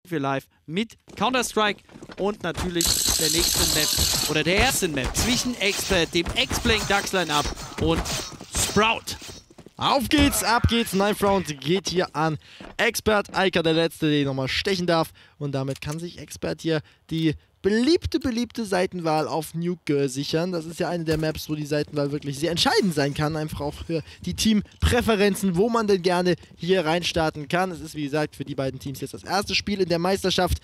wir live mit Counter-Strike und natürlich der nächsten Map oder der ersten Map zwischen Expert, dem X-Blank Dux Line-Up und Sprout. Auf geht's, ab geht's. Ninth Round geht hier an Expert. Eika, der Letzte, der nochmal stechen darf. Und damit kann sich Expert hier die beliebte Seitenwahl auf Nuke sichern. Das ist ja eine der Maps, wo die Seitenwahl wirklich sehr entscheidend sein kann. Einfach auch für die Teampräferenzen, wo man denn gerne hier reinstarten kann. Es ist, wie gesagt, für die beiden Teams jetzt das erste Spiel in der Meisterschaft.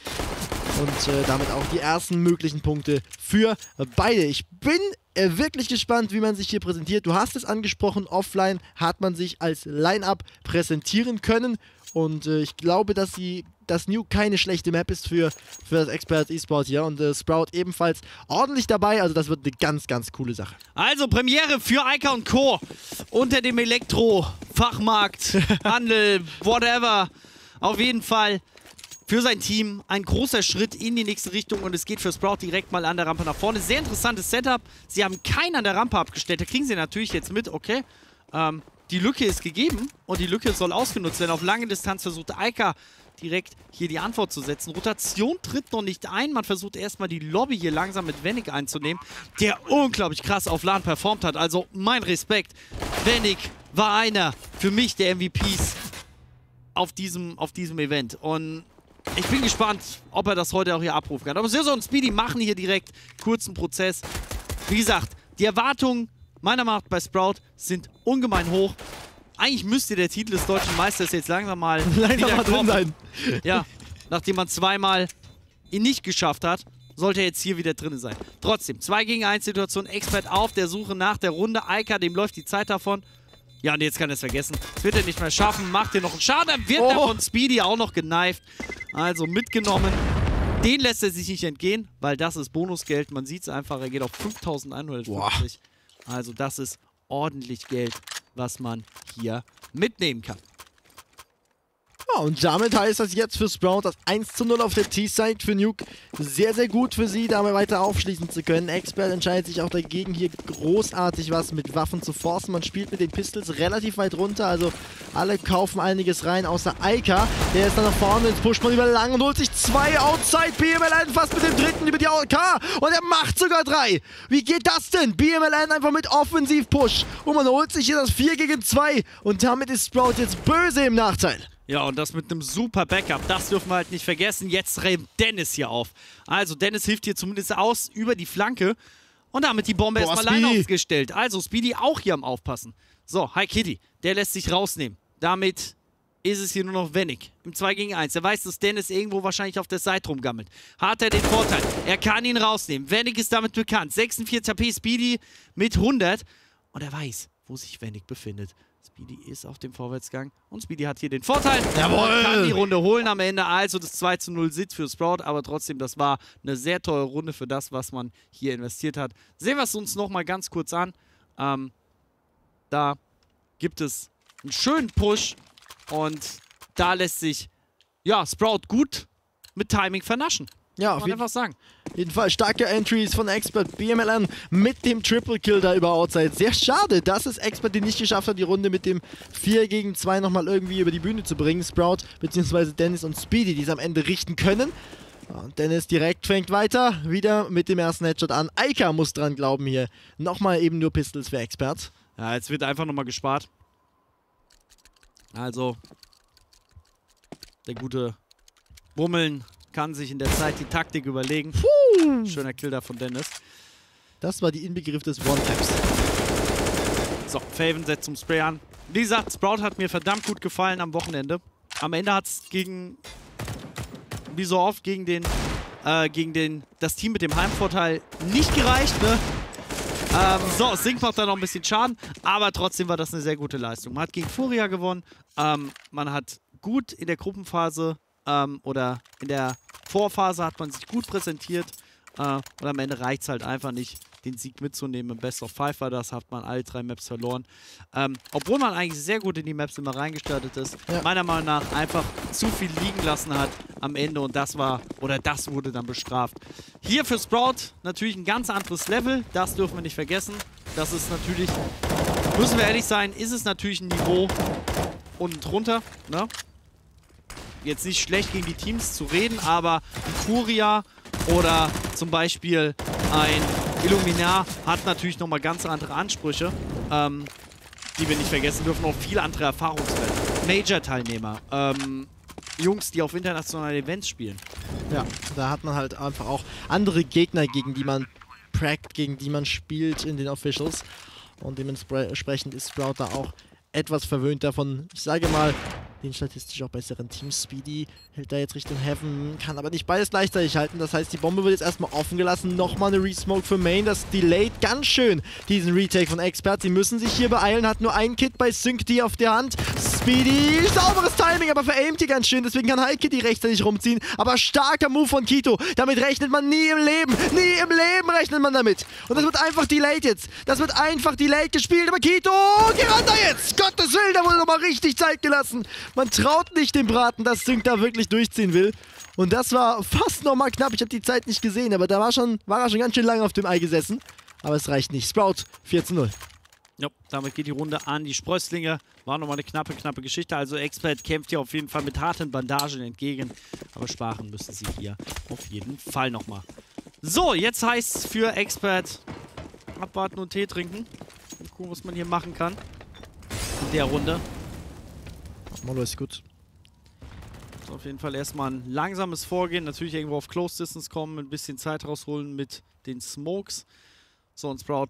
Und damit auch die ersten möglichen Punkte für beide. Ich bin wirklich gespannt, wie man sich hier präsentiert. Du hast es angesprochen, offline hat man sich als Line-Up präsentieren können. Und ich glaube, dass Nuke keine schlechte Map ist für das Expert E-Sport hier. Und Sprout ebenfalls ordentlich dabei. Also das wird eine ganz coole Sache. Also Premiere für Eika und Co. unter dem Elektro-Fachmarkt, Handel, whatever. Auf jeden Fall für sein Team ein großer Schritt in die nächste Richtung und es geht für Sprout direkt mal an der Rampe nach vorne. Sehr interessantes Setup. Sie haben keinen an der Rampe abgestellt. Da kriegen sie natürlich jetzt mit, okay, die Lücke ist gegeben und die Lücke soll ausgenutzt werden. Auf lange Distanz versucht Eika direkt hier die Antwort zu setzen. Rotation tritt noch nicht ein. Man versucht erstmal die Lobby hier langsam mit Venik einzunehmen, der unglaublich krass auf LAN performt hat. Also mein Respekt. Venik war einer für mich der MVPs auf diesem Event. Und ich bin gespannt, ob er das heute auch hier abrufen kann. Aber Sirso und Speedy machen hier direkt kurzen Prozess. Wie gesagt, die Erwartungen meiner Meinung nach bei Sprout sind ungemein hoch. Eigentlich müsste der Titel des deutschen Meisters jetzt langsam mal wieder drin sein. Ja, nachdem man zweimal ihn nicht geschafft hat, sollte er jetzt hier wieder drin sein. Trotzdem, 2 gegen 1 Situation, Expert auf der Suche nach der Runde. Eika, dem läuft die Zeit davon. Ja, und jetzt kann er es vergessen. Das wird er nicht mehr schaffen. Macht hier noch einen Schaden. Wird er von Speedy auch noch geneift. Also mitgenommen. Den lässt er sich nicht entgehen, weil das ist Bonusgeld. Man sieht es einfach. Er geht auf 5.150. Also das ist ordentlich Geld, was man hier mitnehmen kann. Ja, und damit heißt das jetzt für Sprout das 1:0 auf der T-Side für Nuke. Sehr gut für sie, damit weiter aufschließen zu können. Expert entscheidet sich auch dagegen, hier großartig was mit Waffen zu forcen. Man spielt mit den Pistols relativ weit runter, also alle kaufen einiges rein, außer Eika. Der ist dann nach vorne, jetzt pusht man über lang und holt sich 2 Outside. BMLN fast mit dem dritten über die AK und er macht sogar 3. Wie geht das denn? BMLN einfach mit Offensiv-Push und man holt sich hier das 4 gegen 2 und damit ist Sprout jetzt böse im Nachteil. Ja, und das mit einem super Backup, das dürfen wir halt nicht vergessen. Jetzt rennt Dennis hier auf. Also Dennis hilft hier zumindest aus über die Flanke. Und damit die Bombe erstmal allein aufgestellt. Also Speedy auch hier am Aufpassen. So, Hi Kitty, der lässt sich rausnehmen. Damit ist es hier nur noch Venik im 2 gegen 1. Er weiß, dass Dennis irgendwo wahrscheinlich auf der Seite rumgammelt. Hat er den Vorteil. Er kann ihn rausnehmen. Venik ist damit bekannt. 46 HP, Speedy mit 100. Und er weiß, wo sich Venik befindet. Speedy ist auf dem Vorwärtsgang und Speedy hat hier den Vorteil. Jawohl! Kann die Runde holen am Ende. Also das 2:0 sitzt für Sprout, aber trotzdem, das war eine sehr teure Runde für das, was man hier investiert hat. Sehen wir es uns nochmal ganz kurz an. Da gibt es einen schönen Push und da lässt sich, ja, Sprout gut mit Timing vernaschen. Ja, kann man einfach sagen. Auf jeden Fall starke Entries von Expert. BMLN mit dem Triple Kill da über Outside. Sehr schade, dass es Expert die nicht geschafft hat, die Runde mit dem 4 gegen 2 nochmal irgendwie über die Bühne zu bringen. Sprout bzw. Dennis und Speedy, die es am Ende richten können. Und Dennis direkt fängt weiter, wieder mit dem ersten Headshot an. Eika muss dran glauben hier. Nochmal eben nur Pistols für Expert. Ja, jetzt wird einfach nochmal gespart. Also, der gute Bummeln kann sich in der Zeit die Taktik überlegen. Schöner Kill da von Dennis. Das war die Inbegriff des One-Taps. So, Faven setzt zum Spray an. Wie gesagt, Sprout hat mir verdammt gut gefallen am Wochenende. Am Ende hat es wie so oft, gegen das Team mit dem Heimvorteil nicht gereicht, ne? So, Sync macht da noch ein bisschen Schaden, aber trotzdem war das eine sehr gute Leistung. Man hat gegen Furia gewonnen, man hat gut in der Gruppenphase oder in der Vorphase hat man sich gut präsentiert und am Ende reicht es halt einfach nicht, den Sieg mitzunehmen. Im Best of 5 war das, hat man alle 3 Maps verloren. Obwohl man eigentlich sehr gut in die Maps immer reingestartet ist, meiner Meinung nach einfach zu viel liegen lassen hat am Ende und das wurde dann bestraft. Hier für Sprout natürlich ein ganz anderes Level, das dürfen wir nicht vergessen. Das ist natürlich, müssen wir ehrlich sein, ist es natürlich ein Niveau unten drunter, ne? jetzt nicht schlecht gegen die Teams zu reden, aber ein Kuria oder zum Beispiel ein Illuminar hat natürlich nochmal ganz andere Ansprüche, die wir nicht vergessen dürfen, auch viele andere Erfahrungswerte. Major-Teilnehmer, Jungs, die auf internationalen Events spielen. Ja, da hat man halt einfach auch andere Gegner, gegen die man prackt, gegen die man spielt in den Officials. Und dementsprechend ist Sprout da auch etwas verwöhnt davon. Ich sage mal, den statistisch auch besseren Team. Speedy hält da jetzt Richtung Heaven, kann aber nicht beides gleichzeitig halten. Das heißt, die Bombe wird jetzt erstmal offen gelassen. Nochmal eine Resmoke für Main. Das delayt ganz schön diesen Retake von Expert. Sie müssen sich hier beeilen. Hat nur ein Kit bei SyncD auf der Hand. Speedy, sauberes Timing, aber veraimt hier ganz schön. Deswegen kann HiKitty rechtzeitig rumziehen. Aber starker Move von Kito. Damit rechnet man nie im Leben. Nie im Leben rechnet man damit. Und das wird einfach delayed jetzt. Das wird einfach delayed gespielt. Aber Kito, geh ran da jetzt. Gottes Willen, da wurde nochmal richtig Zeit gelassen. Man traut nicht dem Braten, dass Sync da wirklich durchziehen will. Und das war fast nochmal knapp. Ich habe die Zeit nicht gesehen, aber da war er schon ganz schön lange auf dem Ei gesessen. Aber es reicht nicht. Sprout 4:0. Ja, damit geht die Runde an die Sprösslinge. War nochmal eine knappe Geschichte. Also Expert kämpft hier auf jeden Fall mit harten Bandagen entgegen. Aber sparen müssen sie hier auf jeden Fall nochmal. So, jetzt heißt es für Expert abwarten und Tee trinken. Und gucken, was man hier machen kann. In der Runde. Molo ist gut. So, auf jeden Fall erstmal ein langsames Vorgehen. Natürlich irgendwo auf Close Distance kommen. Ein bisschen Zeit rausholen mit den Smokes. So, und Sprout,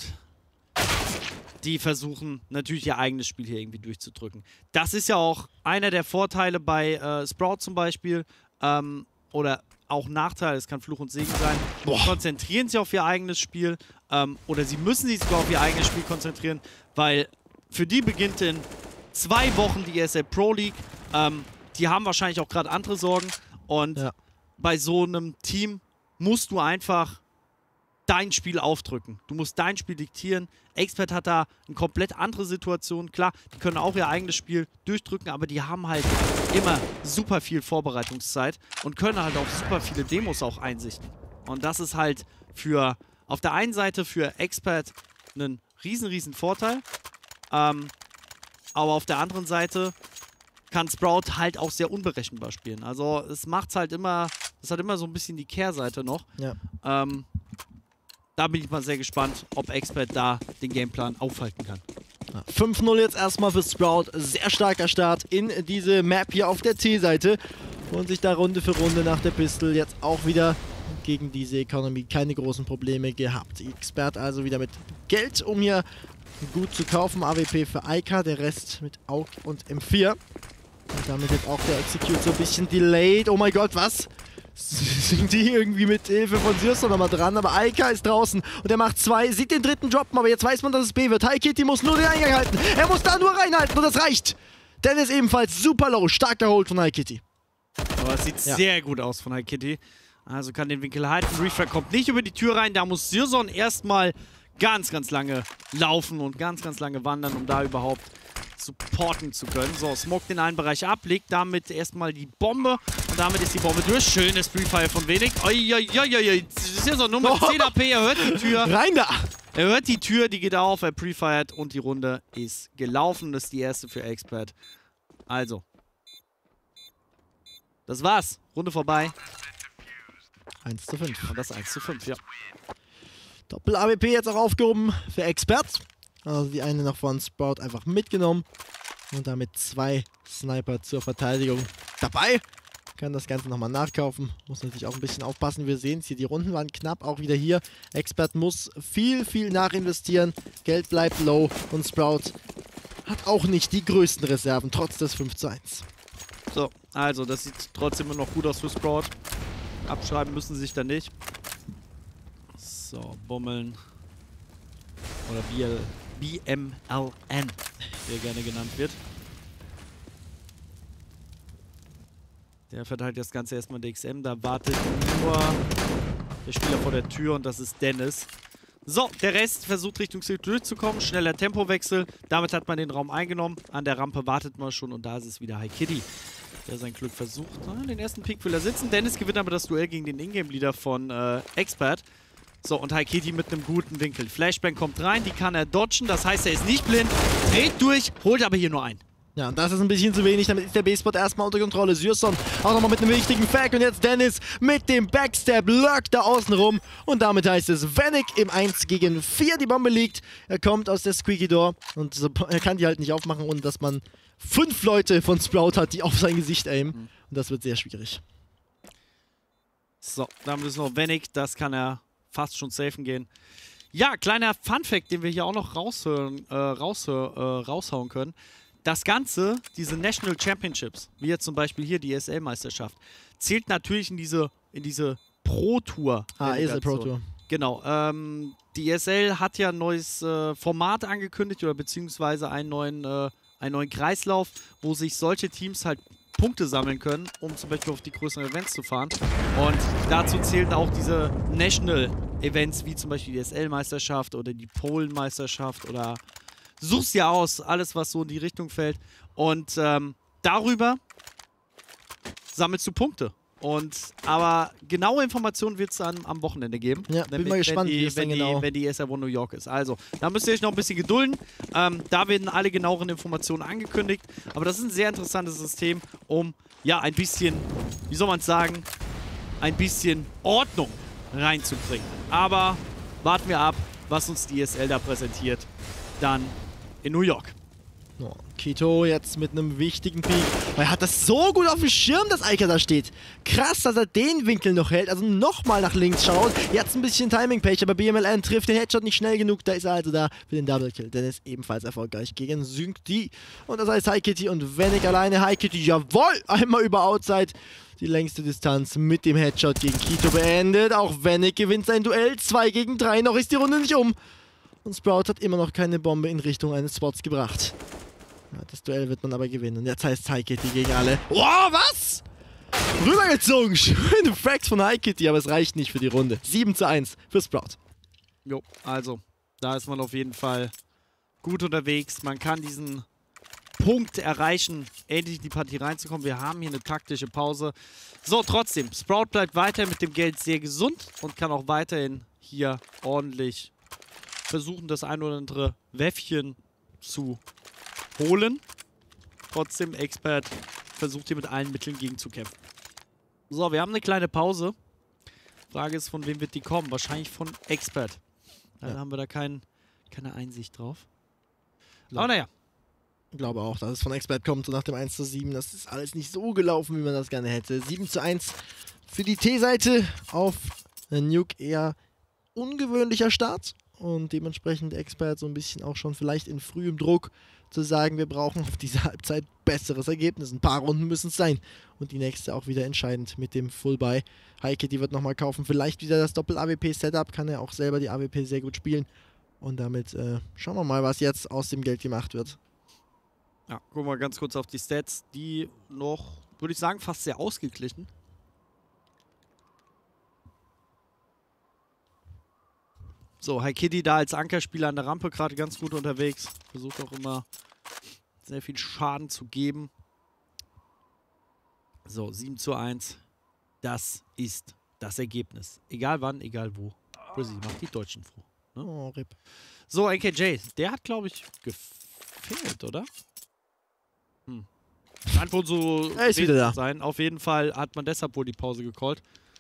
die versuchen natürlich ihr eigenes Spiel hier irgendwie durchzudrücken. Das ist ja auch einer der Vorteile bei Sprout zum Beispiel. Oder auch Nachteil, es kann Fluch und Segen sein. Konzentrieren sich auf ihr eigenes Spiel. Oder sie müssen sich sogar auf ihr eigenes Spiel konzentrieren, weil für die beginnt in 2 Wochen die ESL Pro League. Die haben wahrscheinlich auch gerade andere Sorgen. Und bei so einem Team musst du einfach dein Spiel aufdrücken. Du musst dein Spiel diktieren. Expert hat da eine komplett andere Situation. Klar, die können auch ihr eigenes Spiel durchdrücken, aber die haben halt immer super viel Vorbereitungszeit und können halt auf super viele Demos auch einsichten. Und das ist halt auf der einen Seite für Expert ein riesen Vorteil. Aber auf der anderen Seite kann Sprout halt auch sehr unberechenbar spielen. Also es macht's halt immer, es hat immer so ein bisschen die Kehrseite noch. Ja. Da bin ich mal sehr gespannt, ob Expert da den Gameplan aufhalten kann. 5:0 jetzt erstmal für Sprout. Sehr starker Start in diese Map hier auf der T-Seite. Und sich da Runde für Runde nach der Pistol jetzt auch wieder gegen diese Economy keine großen Probleme gehabt. Expert also wieder mit Geld, um hier gut zu kaufen. AWP für Eika, der Rest mit AUG und M4. Und damit jetzt auch der Execute so ein bisschen delayed. Oh mein Gott, was? Sind die irgendwie mit Hilfe von Sirso nochmal dran, aber Eika ist draußen und er macht 2, sieht den dritten droppen, aber jetzt weiß man, dass es B wird. HiKitty muss nur den Eingang halten, er muss da nur reinhalten und das reicht. Dennis ebenfalls super low, starker Hold von HiKitty. Aber es sieht sehr gut aus von HiKitty. Also kann den Winkel halten, Reaper kommt nicht über die Tür rein, da muss Sirson erstmal ganz lange laufen und ganz lange wandern, um da überhaupt supporten zu können. So, smoke den einen Bereich ab, legt damit erstmal die Bombe und damit ist die Bombe durch. Schönes Pre-Fire von Wenig. Das ist ja so nur mit 10 AP, er hört die Tür. Rein da! Er hört die Tür, die geht auf, er pre-fired und die Runde ist gelaufen. Das ist die erste für Expert. Also. Das war's. Runde vorbei. 1:5. Und das 1:5, ja. Doppel-AWP jetzt auch aufgehoben für Expert. Also die eine noch von Sprout einfach mitgenommen. Und damit 2 Sniper zur Verteidigung dabei. Kann das Ganze nochmal nachkaufen. Muss natürlich auch ein bisschen aufpassen. Wir sehen es hier, die Runden waren knapp. Auch wieder hier. Expert muss viel nachinvestieren. Geld bleibt low. Und Sprout hat auch nicht die größten Reserven, trotz des 5:1. So, also das sieht trotzdem immer noch gut aus für Sprout. Abschreiben müssen sie sich dann nicht. So, Bummeln. Oder BMLN, wie er gerne genannt wird. Der verteilt das Ganze erstmal DXM. Da wartet nur der Spieler vor der Tür und das ist Dennis. So, der Rest versucht Richtung Süd durchzukommen. Schneller Tempowechsel. Damit hat man den Raum eingenommen. An der Rampe wartet man schon und da ist es wieder HiKitty, der sein Glück versucht. Den ersten Pick will er sitzen. Dennis gewinnt aber das Duell gegen den Ingame-Leader von Expert. So, und HiKitty mit einem guten Winkel. Flashbang kommt rein, die kann er dodgen. Das heißt, er ist nicht blind, dreht durch, holt aber hier nur ein. Ja, und das ist ein bisschen zu wenig, damit ist der B-Spot erstmal unter Kontrolle. Syrson auch nochmal mit einem wichtigen Fact und jetzt Dennis mit dem Backstab, lurkt da außen rum und damit heißt es, Venic im 1 gegen 4, die Bombe liegt. Er kommt aus der Squeaky Door und so, er kann die halt nicht aufmachen, ohne dass man 5 Leute von Sprout hat, die auf sein Gesicht aimen. Und das wird sehr schwierig. So, dann müssen wir noch Venic, das kann er fast schon safen gehen. Ja, kleiner Funfact, den wir hier auch noch raushauen können. Das Ganze, diese National Championships, wie jetzt zum Beispiel hier die ESL-Meisterschaft, zählt natürlich in diese Pro-Tour. ESL Pro-Tour. Genau. Die ESL hat ja ein neues Format angekündigt oder beziehungsweise einen neuen Kreislauf, wo sich solche Teams halt Punkte sammeln können, um zum Beispiel auf die größeren Events zu fahren. Und dazu zählen auch diese National-Events, wie zum Beispiel die ESL-Meisterschaft oder die Polen-Meisterschaft oder such's ja aus, alles was so in die Richtung fällt. Und darüber sammelst du Punkte. Aber genaue Informationen wird es dann am Wochenende geben. Ja, bin mal gespannt, wie es dann genau... wenn die ESL One New York ist. Also, da müsst ihr euch noch ein bisschen gedulden. Da werden alle genaueren Informationen angekündigt. Aber das ist ein sehr interessantes System, um, ja, ein bisschen, wie soll man es sagen, ein bisschen Ordnung reinzubringen. Aber warten wir ab, was uns die ESL da präsentiert. Dann in New York. Oh, Kito jetzt mit einem wichtigen Peak. Er hat das so gut auf dem Schirm, dass Eika da steht. Krass, dass er den Winkel noch hält. Also nochmal nach links schaut. Jetzt ein bisschen Timing-Page, aber BMLN trifft den Headshot nicht schnell genug. Da ist er also da für den Double-Kill. Dennis ebenfalls erfolgreich gegen Syncdi. Und das heißt HiKitty und Venic alleine. HiKitty, jawohl, einmal über Outside. Die längste Distanz mit dem Headshot gegen Kito beendet. Auch Venic gewinnt sein Duell. 2 gegen 3. Noch ist die Runde nicht um. Und Sprout hat immer noch keine Bombe in Richtung eines Spots gebracht. Ja, das Duell wird man aber gewinnen. Und jetzt heißt HiKitty gegen alle. Wow, was? Rübergezogen. Schöne Fracks von HiKitty, aber es reicht nicht für die Runde. 7:1 für Sprout. Jo, also, da ist man auf jeden Fall gut unterwegs. Man kann diesen Punkt erreichen, endlich in die Partie reinzukommen. Wir haben hier eine taktische Pause. So, trotzdem, Sprout bleibt weiter mit dem Geld sehr gesund und kann auch weiterhin hier ordentlich versuchen, das ein oder andere Wäffchen zu holen. Trotzdem, Expert versucht hier mit allen Mitteln gegenzukämpfen. So, wir haben eine kleine Pause. Frage ist, von wem wird die kommen? Wahrscheinlich von Expert. Dann haben wir da keine Einsicht drauf. Ja. Aber naja. Ich glaube auch, dass es von Expert kommt, so nach dem 1:7. Das ist alles nicht so gelaufen, wie man das gerne hätte. 7:1 für die T-Seite auf Nuke, eher ungewöhnlicher Start. Und dementsprechend Expert so ein bisschen auch schon vielleicht in frühem Druck zu sagen, wir brauchen auf diese Halbzeit besseres Ergebnis. Ein paar Runden müssen es sein. Und die nächste auch wieder entscheidend mit dem Full-Buy. HiKitty wird nochmal kaufen. Vielleicht wieder das Doppel-AWP-Setup. Kann er auch selber die AWP sehr gut spielen. Und damit schauen wir mal, was jetzt aus dem Geld gemacht wird. Ja, gucken wir ganz kurz auf die Stats. Die noch, würde ich sagen, fast sehr ausgeglichen. So, HiKitty da als Ankerspieler an der Rampe gerade ganz gut unterwegs. Versucht auch immer sehr viel Schaden zu geben. So, 7:1. Das ist das Ergebnis. Egal wann, egal wo. Brizzy macht die Deutschen froh. Ne? Oh, RIP. So, NKJ, der hat, glaube ich, gefehlt, oder? Scheint wohl so er ist wieder da. sein. Auf jeden Fall hat man deshalb wohl die Pause gecallt.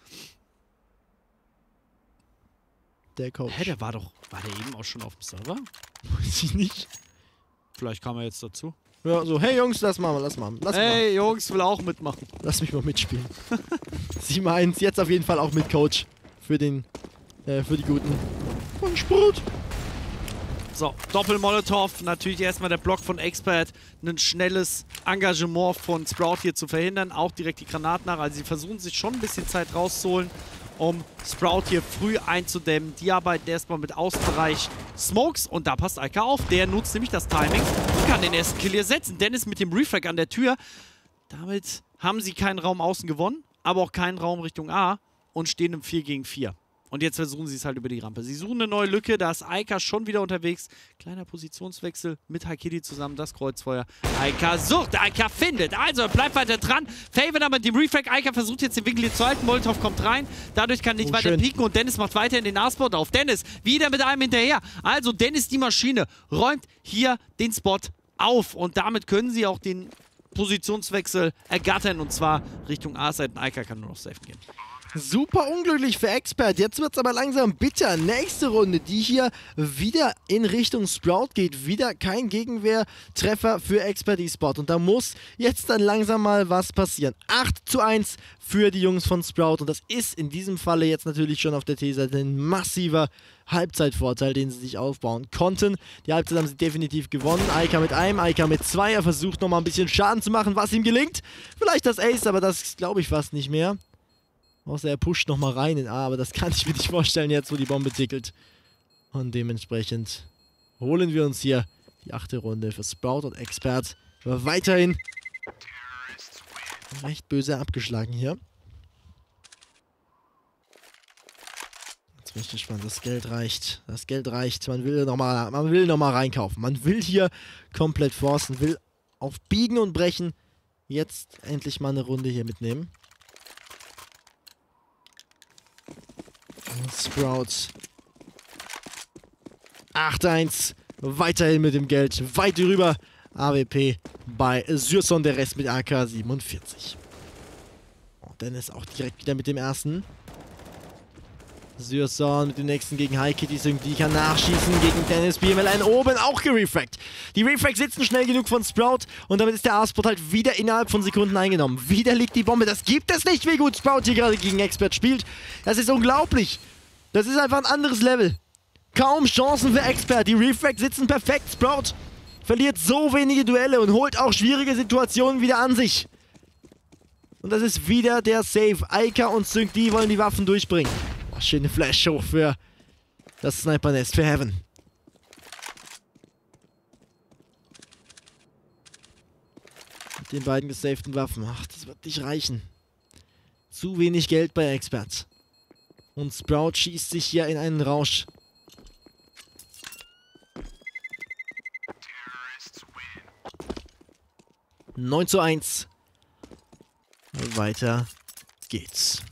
Der Coach. Hä, war der eben auch schon auf dem Server? Weiß ich nicht. Vielleicht kam er jetzt dazu. Ja, so, hey Jungs, lass mal. Hey Jungs, will auch mitmachen. Lass mich mal mitspielen. 7:1, jetzt auf jeden Fall auch mit Coach. Für die Guten. Von Sprut. So, Doppel-Molotov. Natürlich erstmal der Block von Expert. Ein schnelles Engagement von Sprout hier zu verhindern. Auch direkt die Granaten nach. Also sie versuchen sich schon ein bisschen Zeit rauszuholen, um Sprout hier früh einzudämmen. Die arbeiten erstmal mit Außenbereich Smokes. Und da passt Eika auf. Der nutzt nämlich das Timing und kann den ersten Kill hier setzen. Dennis mit dem Refrag an der Tür. Damit haben sie keinen Raum außen gewonnen, aber auch keinen Raum Richtung A und stehen im 4 gegen 4. Und jetzt versuchen sie es halt über die Rampe. Sie suchen eine neue Lücke, da ist Eika schon wieder unterwegs. Kleiner Positionswechsel mit HiKitty zusammen, das Kreuzfeuer. Eika sucht, Eika findet, also bleibt weiter dran. Faven aber mit dem Refrag, Eika versucht jetzt den Winkel hier zu halten, Molotov kommt rein. Dadurch kann nicht weiter schön pieken und Dennis macht weiter in den A-Spot auf. Dennis wieder mit einem hinterher. Also Dennis, die Maschine, räumt hier den Spot auf. Und damit können sie auch den Positionswechsel ergattern. Und zwar Richtung A-Seite. Eika kann nur noch safe gehen. Super unglücklich für Expert. Jetzt wird es aber langsam bitter. Nächste Runde, die hier wieder in Richtung Sprout geht. Wieder kein Gegenwehrtreffer für Expert eSport. Und da muss jetzt dann langsam mal was passieren. 8:1 für die Jungs von Sprout. Und das ist in diesem Falle jetzt natürlich schon auf der T-Seite ein massiver Halbzeitvorteil, den sie sich aufbauen konnten. Die Halbzeit haben sie definitiv gewonnen. Eika mit einem, Eika mit zwei. Er versucht nochmal ein bisschen Schaden zu machen, was ihm gelingt. Vielleicht das Ace, aber das glaube ich fast nicht mehr. Außer er pusht nochmal rein in A, aber das kann ich mir nicht vorstellen jetzt, wo die Bombe tickelt. Und dementsprechend holen wir uns hier die 8. Runde für Sprout und Expert. Aber weiterhin recht böse abgeschlagen hier. Jetzt bin ich gespannt, das Geld reicht. Das Geld reicht. Man will nochmal reinkaufen. Man will hier komplett forcen, will auf Biegen und Brechen jetzt endlich mal eine Runde hier mitnehmen. Sprouts. 8:1. Weiterhin mit dem Geld. Weit rüber. AWP bei Syrson. Der Rest mit AK-47. Und Dennis auch direkt wieder mit dem ersten. Syrson mit dem nächsten gegen HiKitty. Die kann nachschießen gegen Dennis. BMLN oben auch gerefragt. Die Refrags sitzen schnell genug von Sprout. Und damit ist der A-Spot halt wieder innerhalb von Sekunden eingenommen. Wieder liegt die Bombe. Das gibt es nicht, wie gut Sprout hier gerade gegen Expert spielt. Das ist unglaublich. Das ist einfach ein anderes Level. Kaum Chancen für Expert. Die Refrags sitzen perfekt. Sprout verliert so wenige Duelle und holt auch schwierige Situationen wieder an sich. Und das ist wieder der Save. Eika und SyncD wollen die Waffen durchbringen. Oh, schöne Flash hoch für das Sniper-Nest für Heaven. Mit den beiden gesavten Waffen. Ach, das wird nicht reichen. Zu wenig Geld bei Expert. Und Sprout schießt sich hier in einen Rausch. Neun zu 1. Weiter geht's.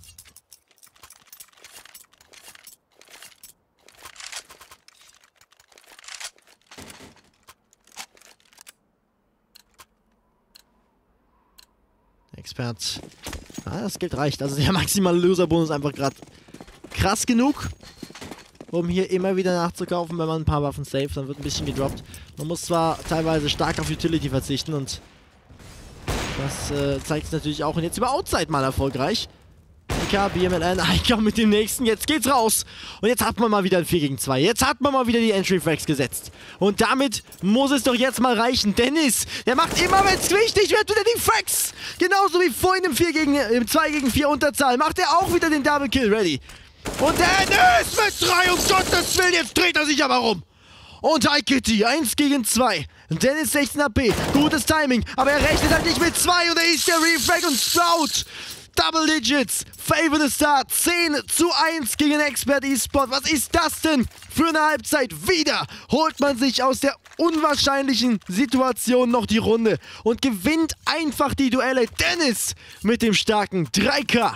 Expert. Ah, das Geld reicht. Also der maximale Loser-Bonus einfach gerade krass genug, um hier immer wieder nachzukaufen, wenn man ein paar Waffen saved, dann wird ein bisschen gedroppt. Man muss zwar teilweise stark auf Utility verzichten und das zeigt es natürlich auch. Und jetzt über Outside mal erfolgreich. Eika, BMLN, Eika mit dem nächsten. Jetzt geht's raus. Und jetzt hat man mal wieder ein 4 gegen 2. Jetzt hat man mal wieder die Entry-Frags gesetzt. Und damit muss es doch jetzt mal reichen. Dennis, der macht immer, wenn es wichtig wird, wieder die Frags. Genauso wie vorhin im 2 gegen 4 Unterzahl. Macht er auch wieder den Double Kill ready. Und Dennis mit 3, um Gottes Willen, jetzt dreht er sich aber rum. Und HiKitty, 1 gegen 2. Dennis 16 AP, gutes Timing, aber er rechnet halt nicht mit 2 und er ist der Refrag und Sprout. Double Digits, Favor the Start, 10 zu 1 gegen Expert eSport. Was ist das denn für eine Halbzeit? Wieder holt man sich aus der unwahrscheinlichen Situation noch die Runde und gewinnt einfach die Duelle. Dennis mit dem starken 3K.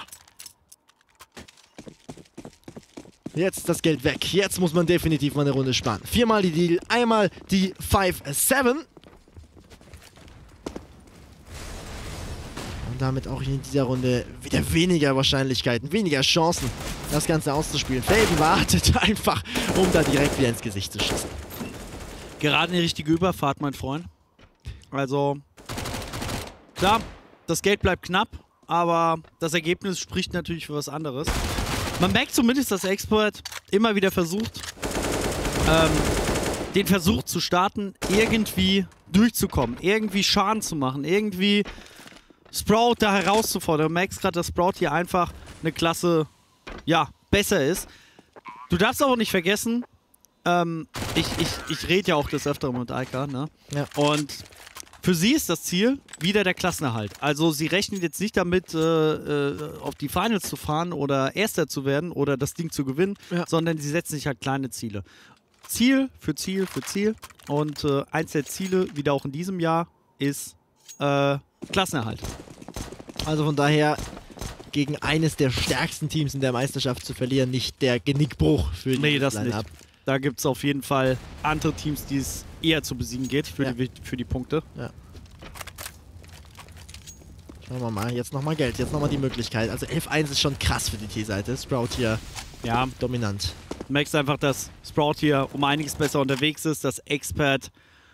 Jetzt das Geld weg. Jetzt muss man definitiv mal eine Runde sparen. 4-mal die Deal, einmal die 5-7. Und damit auch in dieser Runde wieder weniger Wahrscheinlichkeiten, weniger Chancen, das Ganze auszuspielen. Faven wartet einfach, um da direkt wieder ins Gesicht zu schießen. Gerade eine richtige Überfahrt, mein Freund. Also, klar, das Geld bleibt knapp, aber das Ergebnis spricht natürlich für was anderes. Man merkt zumindest, dass Expert immer wieder versucht, den Versuch zu starten, irgendwie durchzukommen, irgendwie Schaden zu machen, irgendwie Sprout da herauszufordern. Du merkst gerade, dass Sprout hier einfach eine Klasse, ja, besser ist. Du darfst aber nicht vergessen, ich rede ja auch des Öfteren mit Eika, ne? Ja. Und für sie ist das Ziel wieder der Klassenerhalt. Also sie rechnen jetzt nicht damit, auf die Finals zu fahren oder Erster zu werden oder das Ding zu gewinnen, ja, sondern sie setzen sich halt kleine Ziele. Ziel für Ziel für Ziel. Und eins der Ziele, wieder auch in diesem Jahr, ist Klassenerhalt. Also von daher gegen eines der stärksten Teams in der Meisterschaft zu verlieren, nicht der Genickbruch für die Nee, das nicht. Da gibt es auf jeden Fall andere Teams, die es eher zu besiegen geht für, für die Punkte. Ja. Schauen wir mal, jetzt nochmal Geld, jetzt nochmal die Möglichkeit. Also 11-1 ist schon krass für die T-Seite. Sprout hier dominant. Du merkst einfach, dass Sprout hier um einiges besser unterwegs ist, dass Expert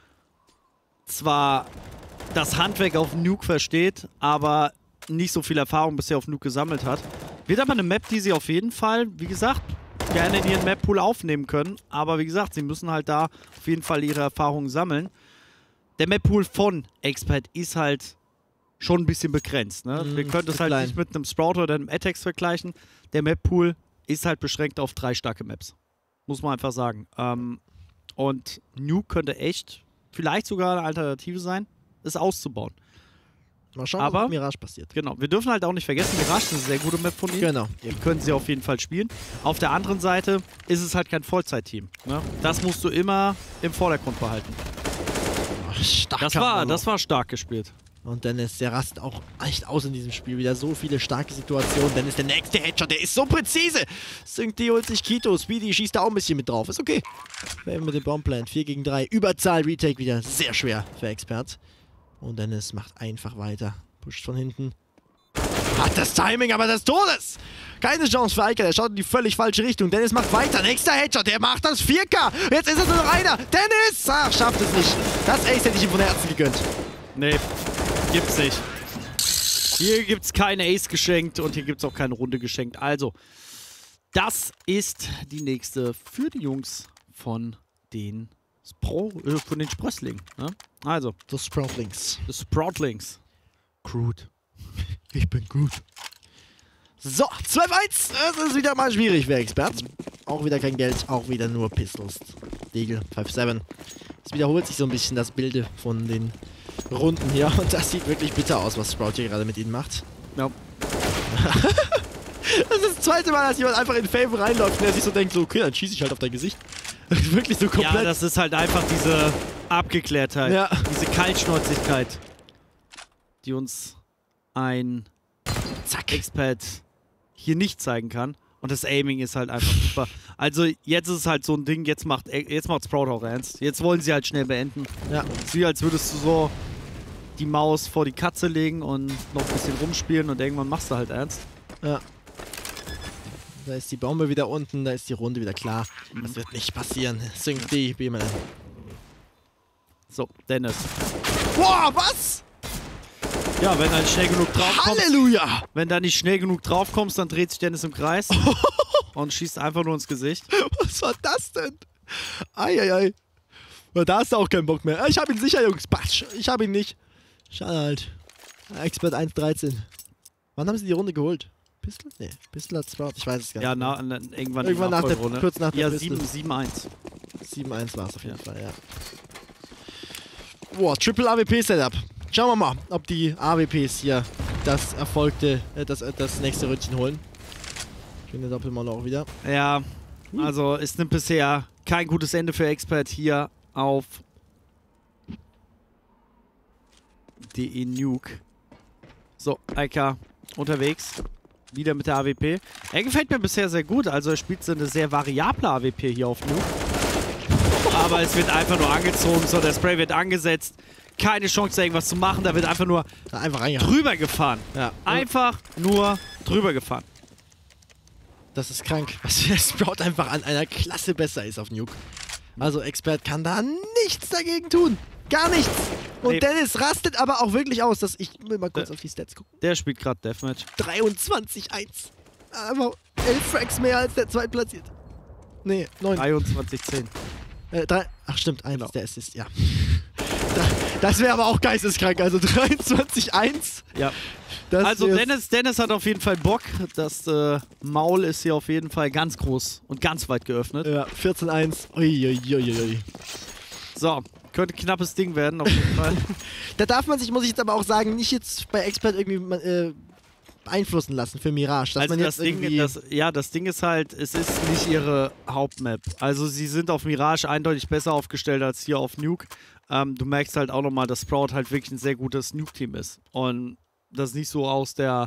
zwar das Handwerk auf Nuke versteht, aber nicht so viel Erfahrung bisher auf Nuke gesammelt hat. Wird aber eine Map, die sie auf jeden Fall, wie gesagt, gerne in ihren Map-Pool aufnehmen können. Aber wie gesagt, sie müssen halt da auf jeden Fall ihre Erfahrungen sammeln. Der Map-Pool von Expert ist halt schon ein bisschen begrenzt. Ne? Wir können es halt nicht mit einem Sprout oder einem Atex vergleichen. Der Map-Pool ist halt beschränkt auf 3 starke Maps. Muss man einfach sagen. Und Nuke könnte echt vielleicht sogar eine Alternative sein, es auszubauen. Mal schauen, was mit Mirage passiert. Genau, wir dürfen halt auch nicht vergessen, Mirage ist eine sehr gute Map von ihnen. Genau. Die können sie auf jeden Fall spielen. Auf der anderen Seite ist es halt kein Vollzeit-Team. Ne? Das musst du immer im Vordergrund behalten. Das war stark gespielt. Und Dennis, der rastet auch echt aus in diesem Spiel. Wieder so viele starke Situationen. Dennis, der nächste Headshot, der ist so präzise. Syncd holt sich Kito. Speedy schießt da auch ein bisschen mit drauf. Ist okay. Faven mit dem Bombplant. 4 gegen 3. Überzahl. Retake wieder sehr schwer für Expert. Und Dennis macht einfach weiter. Pusht von hinten. Hat das Timing, aber des Todes. Keine Chance für Eika. Der schaut in die völlig falsche Richtung. Dennis macht weiter. Nächster Headshot. Der macht das 4K. Jetzt ist es nur noch einer. Dennis! Ach, schafft es nicht. Das Ace hätte ich ihm von Herzen gegönnt. Nee, gibt's nicht. Hier gibt's keine Ace geschenkt und hier gibt's auch keine Runde geschenkt. Also, das ist die nächste für die Jungs von den Sprösslingen. Ne? Also. The Sproutlings. The Sproutlings. Crude. Ich bin gut. So, 12-1. Es ist wieder mal schwierig für Expert. Auch wieder kein Geld, auch wieder nur Pistols. Deagle, 5-7. Es wiederholt sich so ein bisschen das Bild von den Runden hier. Und das sieht wirklich bitter aus, was Sprout hier gerade mit ihnen macht. Ja. Das ist das zweite Mal, dass jemand einfach in Faven reinläuft und der sich so denkt, so, okay, dann schieße ich halt auf dein Gesicht. Wirklich so komplett. Ja, das ist halt einfach diese Abgeklärtheit, diese Kaltschnäuzigkeit, die uns ein Expert hier nicht zeigen kann. Und das Aiming ist halt einfach super. Also jetzt ist es halt so ein Ding, jetzt macht Sprout auch ernst. Jetzt wollen sie halt schnell beenden. Ja. Es ist wie als würdest du so die Maus vor die Katze legen und noch ein bisschen rumspielen und irgendwann machst du halt ernst. Ja. Da ist die Bombe wieder unten, da ist die Runde wieder klar. Das wird nicht passieren. Syncd, B-Man. So, Dennis. Boah, was? Ja, wenn du schnell genug draufkommst. Halleluja! Wenn du nicht schnell genug draufkommst, dann dreht sich Dennis im Kreis und schießt einfach nur ins Gesicht. Was war das denn? Eieiei. Da hast du auch keinen Bock mehr. Ich hab ihn sicher, Jungs. Batsch. Ich hab ihn nicht. Schade halt. Expert 1-13. Wann haben sie die Runde geholt? Pistol? Nee, Pistol hat Sprout. Ich weiß es gar nicht. Ja, irgendwann nach der, kurz nach der Pistol. 7-1. 7-1 war es auf jeden Fall, ja. Boah, Triple AWP-Setup. Schauen wir mal, ob die AWPs hier das nächste Rötchen holen. Schöne Doppelmolle auch wieder. Ja, also es nimmt bisher kein gutes Ende für Expert hier auf DE Nuke. So, Eika unterwegs. Wieder mit der AWP. Er gefällt mir bisher sehr gut. Also er spielt so eine sehr variable AWP hier auf Nuke. Aber es wird einfach nur angezogen. So, der Spray wird angesetzt. Keine Chance, irgendwas zu machen. Da wird einfach nur drüber gefahren. Ja. Einfach nur drüber gefahren. Das ist krank, was der Sprout einfach an einer Klasse besser ist auf Nuke. Also Expert kann da nichts dagegen tun. Gar nichts. Und Dennis rastet aber auch wirklich aus. Ich will mal kurz auf die Stats gucken. Der spielt gerade Deathmatch. 23-1. Aber 11 Fracks mehr als der Zweitplatzierte. Nee, 9. 23-10. Ach stimmt, 1 ist der Assist, ja. Das wäre aber auch geisteskrank. Also 23-1. Ja. Also Dennis hat auf jeden Fall Bock. Das Maul ist hier auf jeden Fall ganz groß und ganz weit geöffnet. Ja, 14-1. Uiuiuiui. So, könnte ein knappes Ding werden, auf jeden Fall. Da darf man sich, muss ich jetzt aber auch sagen, nicht jetzt bei Expert irgendwie beeinflussen lassen für Mirage. Dass also man jetzt das Ding ist halt, es ist nicht ihre Hauptmap. Also sie sind auf Mirage eindeutig besser aufgestellt als hier auf Nuke. Du merkst halt auch nochmal, dass Sprout halt wirklich ein sehr gutes Nuke-Team ist. Und das ist nicht so aus der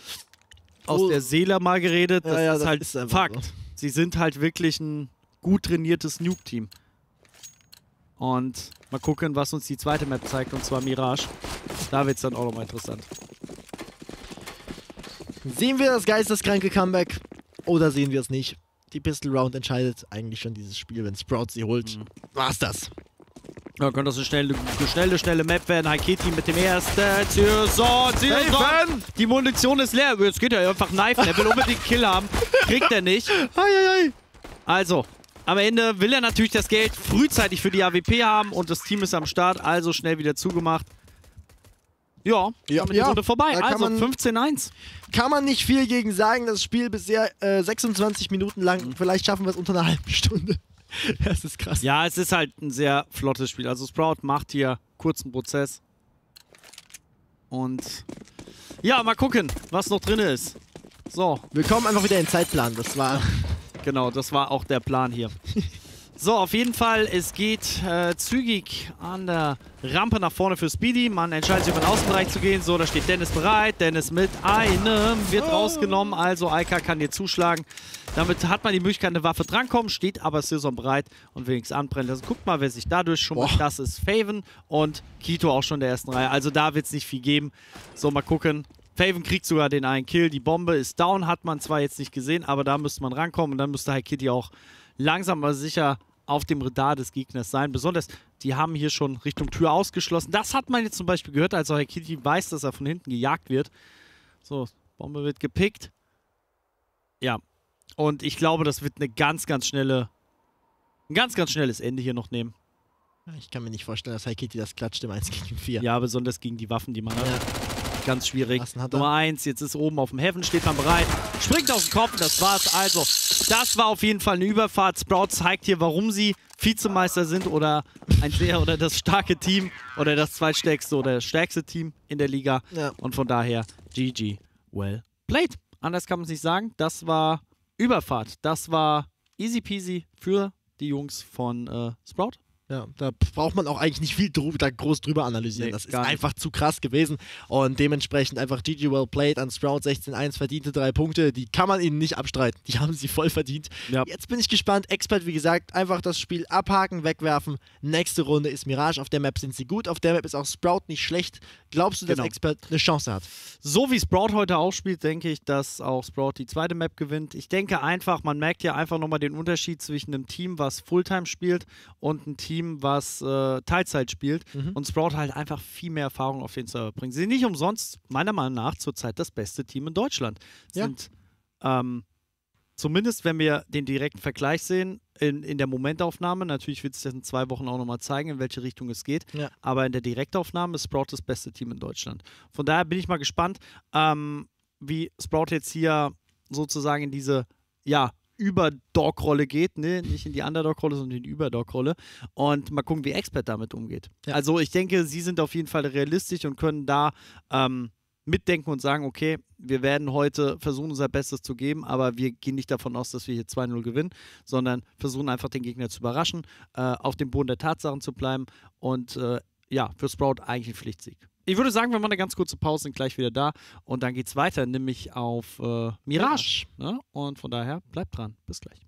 Seele mal geredet, das ist halt Fakt. So. Sie sind halt wirklich ein gut trainiertes Nuke-Team. Und mal gucken, was uns die zweite Map zeigt, und zwar Mirage. Da wird es dann auch nochmal interessant. Sehen wir das geisteskranke Comeback oder sehen wir es nicht? Die Pistol Round entscheidet eigentlich schon dieses Spiel. Wenn Sprout sie holt, war's das. Ja, könnte das eine schnelle Map werden. Haikiti mit dem ersten. Die Munition ist leer. Jetzt geht er einfach knifen. Er will unbedingt Kill haben. Kriegt er nicht. Also, am Ende will er natürlich das Geld frühzeitig für die AWP haben und das Team ist am Start. Also schnell wieder zugemacht. Ja, damit die Runde vorbei. Also 15-1. Kann man nicht viel gegen sagen. Das Spiel bisher 26 Minuten lang. Vielleicht schaffen wir es unter einer halben Stunde. Das ist krass. Ja, es ist halt ein sehr flottes Spiel. Also Sprout macht hier kurzen Prozess. Und ja, mal gucken, was noch drin ist. So. Wir kommen einfach wieder in den Zeitplan. Das war... Genau, das war auch der Plan hier. So, auf jeden Fall, es geht zügig an der Rampe nach vorne für Speedy. Man entscheidet sich, über den Außenbereich zu gehen. So, da steht Dennis bereit. Dennis mit einem wird rausgenommen. Also Aika kann hier zuschlagen. Damit hat man die Möglichkeit, eine Waffe drankommen. Steht aber Saison bereit und wenigstens anbrennen lassen. Guckt mal, wer sich dadurch schon mal... Das ist Faven und Kito auch schon in der ersten Reihe. Also da wird es nicht viel geben. So, mal gucken. Faven kriegt sogar den einen Kill. Die Bombe ist down, hat man zwar jetzt nicht gesehen, aber da müsste man rankommen. Und dann müsste Haikiti auch langsam aber sicher auf dem Radar des Gegners sein. Besonders, die haben hier schon Richtung Tür ausgeschlossen. Das hat man jetzt zum Beispiel gehört, als Haikiti weiß, dass er von hinten gejagt wird. So, Bombe wird gepickt. Ja, und ich glaube, das wird ein ganz schnelles Ende hier noch nehmen. Ich kann mir nicht vorstellen, dass Haikiti das klatscht im 1 gegen 4. Ja, besonders gegen die Waffen, die man hat. Ja. Ganz schwierig. Nummer 1, jetzt ist oben auf dem Heaven, steht man bereit. Springt auf den Kopf, das war's. Also, das war auf jeden Fall eine Überfahrt. Sprout zeigt hier, warum sie Vizemeister sind oder das starke Team oder das zweitstärkste oder das stärkste Team in der Liga. Ja. Und von daher, GG, well played. Anders kann man es nicht sagen. Das war Überfahrt. Das war easy peasy für die Jungs von Sprout. Ja, da braucht man auch eigentlich nicht viel groß drüber analysieren. Nee, das ist einfach zu krass gewesen. Und dementsprechend einfach GG well played an Sprout 16-1, verdiente 3 Punkte. Die kann man ihnen nicht abstreiten. Die haben sie voll verdient. Ja. Jetzt bin ich gespannt. Expert, wie gesagt, einfach das Spiel abhaken, wegwerfen. Nächste Runde ist Mirage. Auf der Map sind sie gut. Auf der Map ist auch Sprout nicht schlecht. Glaubst du, dass Expert eine Chance hat? So wie Sprout heute auch spielt, denke ich, dass auch Sprout die zweite Map gewinnt. Ich denke einfach, man merkt ja einfach nochmal den Unterschied zwischen einem Team, was Fulltime spielt und einem Team, was Teilzeit spielt und Sprout halt einfach viel mehr Erfahrung auf den Server bringt. Sie sind nicht umsonst, meiner Meinung nach, zurzeit das beste Team in Deutschland. Sind, zumindest wenn wir den direkten Vergleich sehen, in der Momentaufnahme, natürlich wird es das in 2 Wochen auch nochmal zeigen, in welche Richtung es geht, aber in der Direktaufnahme ist Sprout das beste Team in Deutschland. Von daher bin ich mal gespannt, wie Sprout jetzt hier sozusagen in diese, Über-Dog-Rolle geht, ne? Nicht in die Underdog-Rolle, sondern in die Über-Dog-Rolle. Und mal gucken, wie Expert damit umgeht. Ja. Also ich denke, sie sind auf jeden Fall realistisch und können da mitdenken und sagen, okay, wir werden heute versuchen, unser Bestes zu geben, aber wir gehen nicht davon aus, dass wir hier 2-0 gewinnen, sondern versuchen einfach den Gegner zu überraschen, auf dem Boden der Tatsachen zu bleiben und für Sprout eigentlich ein Pflichtsieg. Ich würde sagen, wir machen eine ganz kurze Pause, sind gleich wieder da und dann geht es weiter, nämlich auf Mirage. Ne? Und von daher, bleibt dran. Bis gleich.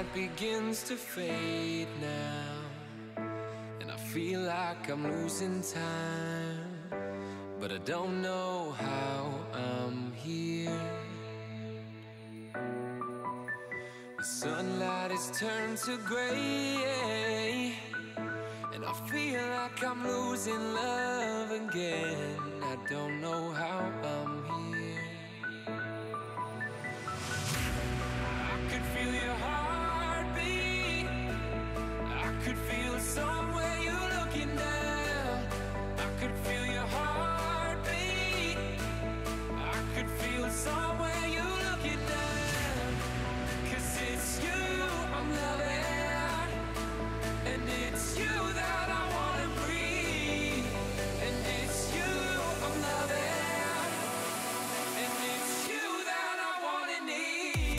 light begins to fade now, and I feel like I'm losing time, but I don't know how I'm here. The sunlight has turned to gray, and I feel like I'm losing love again. I don't know how I'm here. I could feel your heartbeat. I could feel somewhere you're looking down. I could feel your heartbeat. I could feel somewhere you're looking down. 'Cause it's you I'm loving, and it's you that I wanna breathe. And it's you I'm loving, and it's you that I wanna need.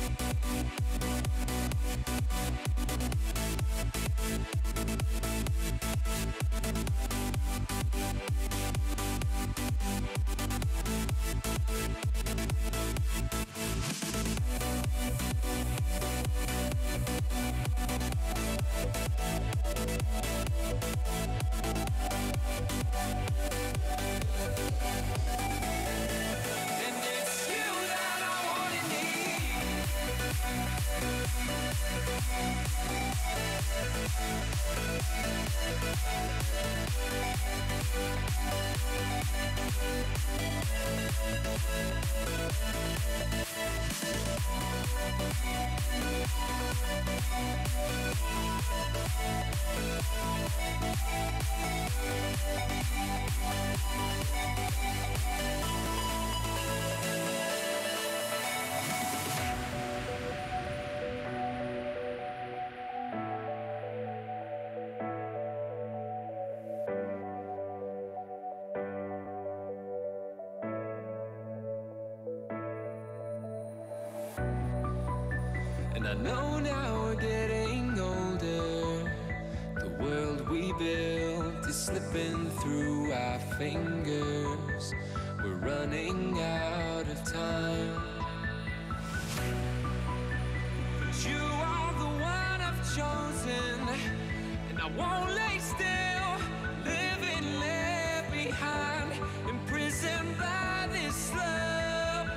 And it's you that I wanna need. And I know now we're getting older. The world we built is slipping through our fingers. We're running out of time. But you are the one I've chosen, and I won't lay still, living left behind, imprisoned by this love.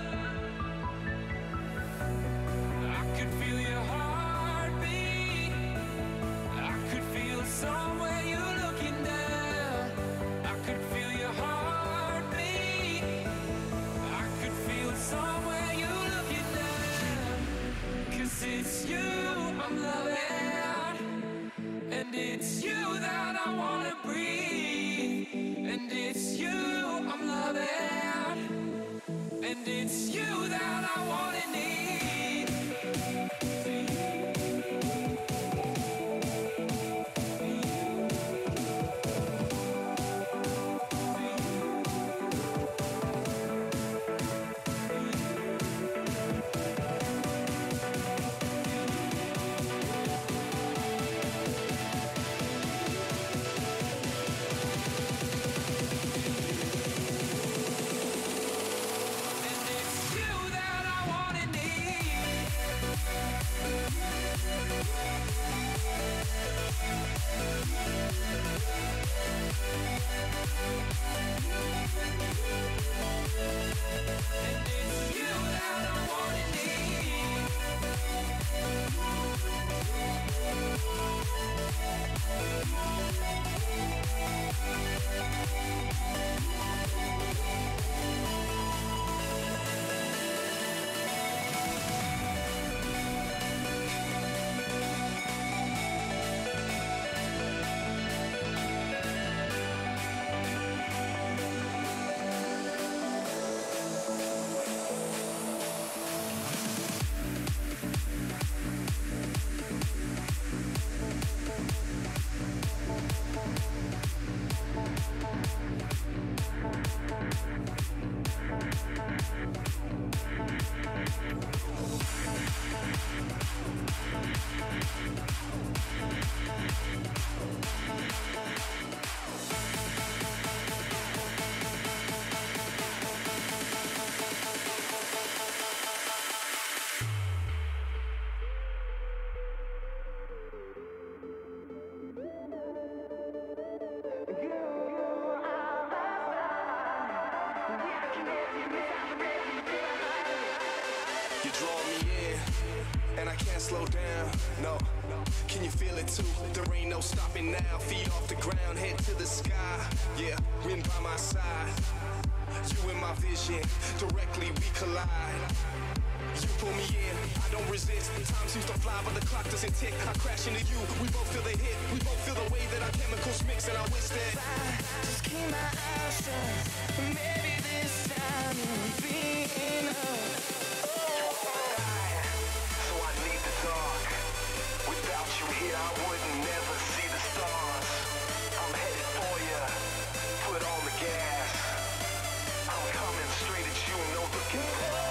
I could feel your heartbeat. I could feel somewhere you're looking down. I could feel your heartbeat. I could feel somewhere you're looking down. 'Cause it's you I'm loving, and it's you that I wanna breathe. And it's you I'm loving, and it's you that I wanna need. slow down, no. Can you feel it too? There ain't no stopping now. Feet off the ground, head to the sky. Yeah, wind by my side. You in my vision, directly we collide. You pull me in, I don't resist. Time seems to fly, but the clock doesn't tick. I crash into you, we both feel the hit. We both feel the way that our chemicals mix, and I wish that I just keep my eyes shut. Maybe this time you'll be enough. So I need the dark. Without you here, I wouldn't never see the stars. I'm headed for you. Put on the gas. I'm coming straight at you, no looking back.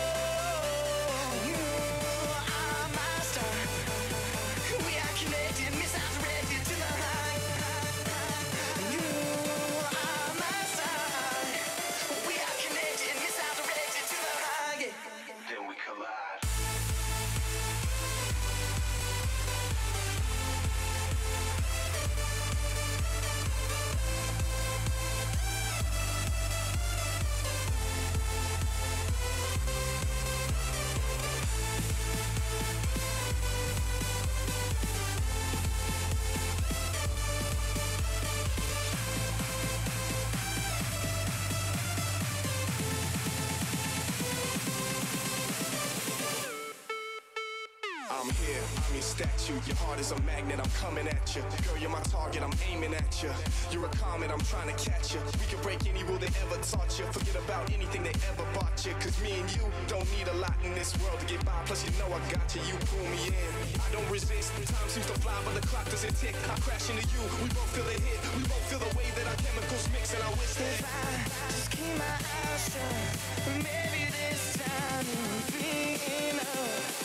I'm here, I'm your statue. Your heart is a magnet, I'm coming at you. Girl, you're my target, I'm aiming at you. You're a comet, I'm trying to catch you. We can break any rule they ever taught you. Forget about anything they ever bought you. Cause me and you don't need a lot in this world to get by. Plus you know I got you, you pull me in. I don't resist, time seems to fly but the clock doesn't tick. I crash into you, we both feel a hit. We both feel the way that our chemicals mix. And I wish that if I just keep my eyes shut, maybe this time will be enough.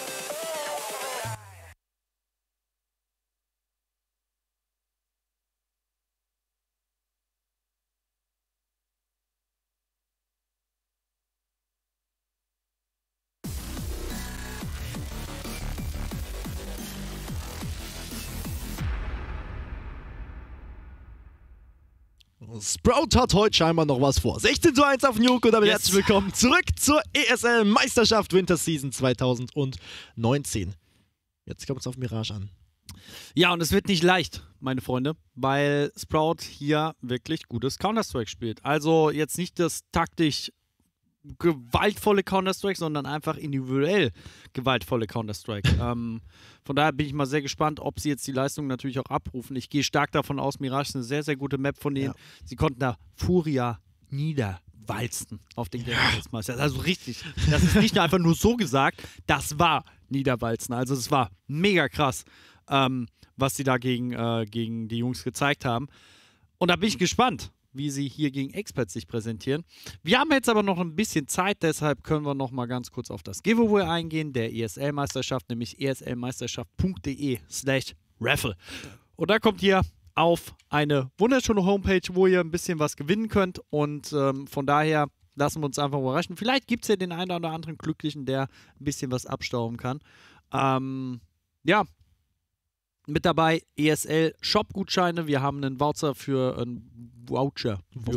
Sprout hat heute scheinbar noch was vor. 16:1 auf Nuke und damit Yes. herzlich willkommen zurück zur ESL Meisterschaft Winter Season 2019. Jetzt kommt es auf Mirage an. Ja, und es wird nicht leicht, meine Freunde, weil Sprout hier wirklich gutes Counter-Strike spielt. Also jetzt nicht das taktisch gewaltvolle Counter-Strike, sondern einfach individuell gewaltvolle Counter-Strike. Von daher bin ich mal sehr gespannt, ob sie jetzt die Leistung natürlich auch abrufen. Ich gehe stark davon aus, Mirage ist eine sehr, sehr gute Map von denen. Ja. Sie konnten da Furia niederwalzen auf den Meister. Also richtig, das ist nicht einfach nur so gesagt, das war Niederwalzen. Also es war mega krass, was sie da gegen die Jungs gezeigt haben. Und da bin ich gespannt, wie sie hier gegen Experts sich präsentieren. Wir haben jetzt aber noch ein bisschen Zeit, deshalb können wir noch mal ganz kurz auf das Giveaway eingehen, der ESL-Meisterschaft, nämlich eslmeisterschaft.de/raffle. Und da kommt ihr auf eine wunderschöne Homepage, wo ihr ein bisschen was gewinnen könnt und von daher lassen wir uns einfach überraschen. Vielleicht gibt es ja den einen oder anderen Glücklichen, der ein bisschen was abstauben kann. Ja, mit dabei ESL-Shop-Gutscheine. Wir haben einen Voucher für einen Voucher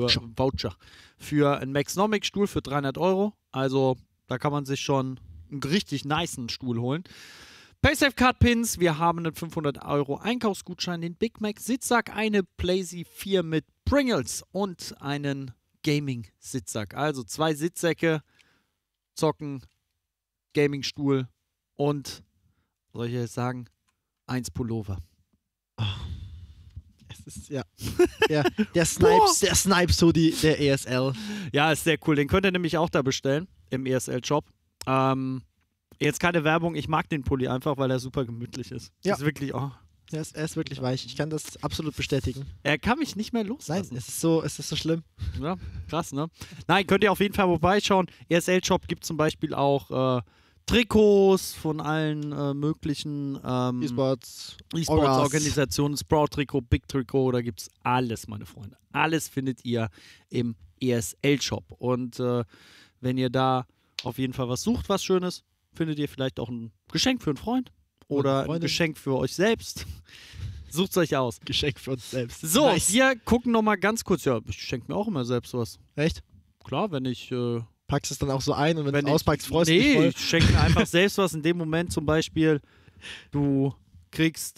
für einen Maxnomic-Stuhl für 300 €. Also da kann man sich schon einen richtig nicen Stuhl holen. Paysafe-Card-Pins. Wir haben einen 500 € Einkaufsgutschein, den Big Mac Sitzsack, eine PlayZ 4 mit Pringles und einen Gaming-Sitzsack. Also 2 Sitzsäcke, Zocken, Gaming-Stuhl und, soll ich jetzt sagen, 1 Pullover. Es ist, ja. Der Snipes Hoodie der ESL. Ja, ist sehr cool. Den könnt ihr nämlich auch da bestellen im ESL-Shop. Jetzt keine Werbung. Ich mag den Pulli einfach, weil er super gemütlich ist. Ja. Ist wirklich, Er ist wirklich weich. Ich kann das absolut bestätigen. er kann mich nicht mehr Nein, loslassen. es ist so schlimm. Ja, krass, ne? Nein, könnt ihr auf jeden Fall vorbeischauen. ESL-Shop gibt zum Beispiel auch Trikots von allen möglichen E-Sports, E-Sports-Organisationen, Sprout-Trikot, Big-Trikot, da gibt es alles, meine Freunde. Alles findet ihr im ESL-Shop. Und wenn ihr da auf jeden Fall was sucht, was Schönes, findet ihr vielleicht auch ein Geschenk für einen Freund oder ein Freundin. Geschenk für euch selbst. Sucht es euch aus. Geschenk für uns selbst. So, Nice. wir gucken nochmal ganz kurz. Ja, ich schenke mir auch immer selbst was. Echt? Klar, wenn ich... Packst es dann auch so ein und wenn du Wenn es auspackst, freust du nee, dich voll. ich schenke mir einfach selbst was. In dem Moment zum Beispiel du kriegst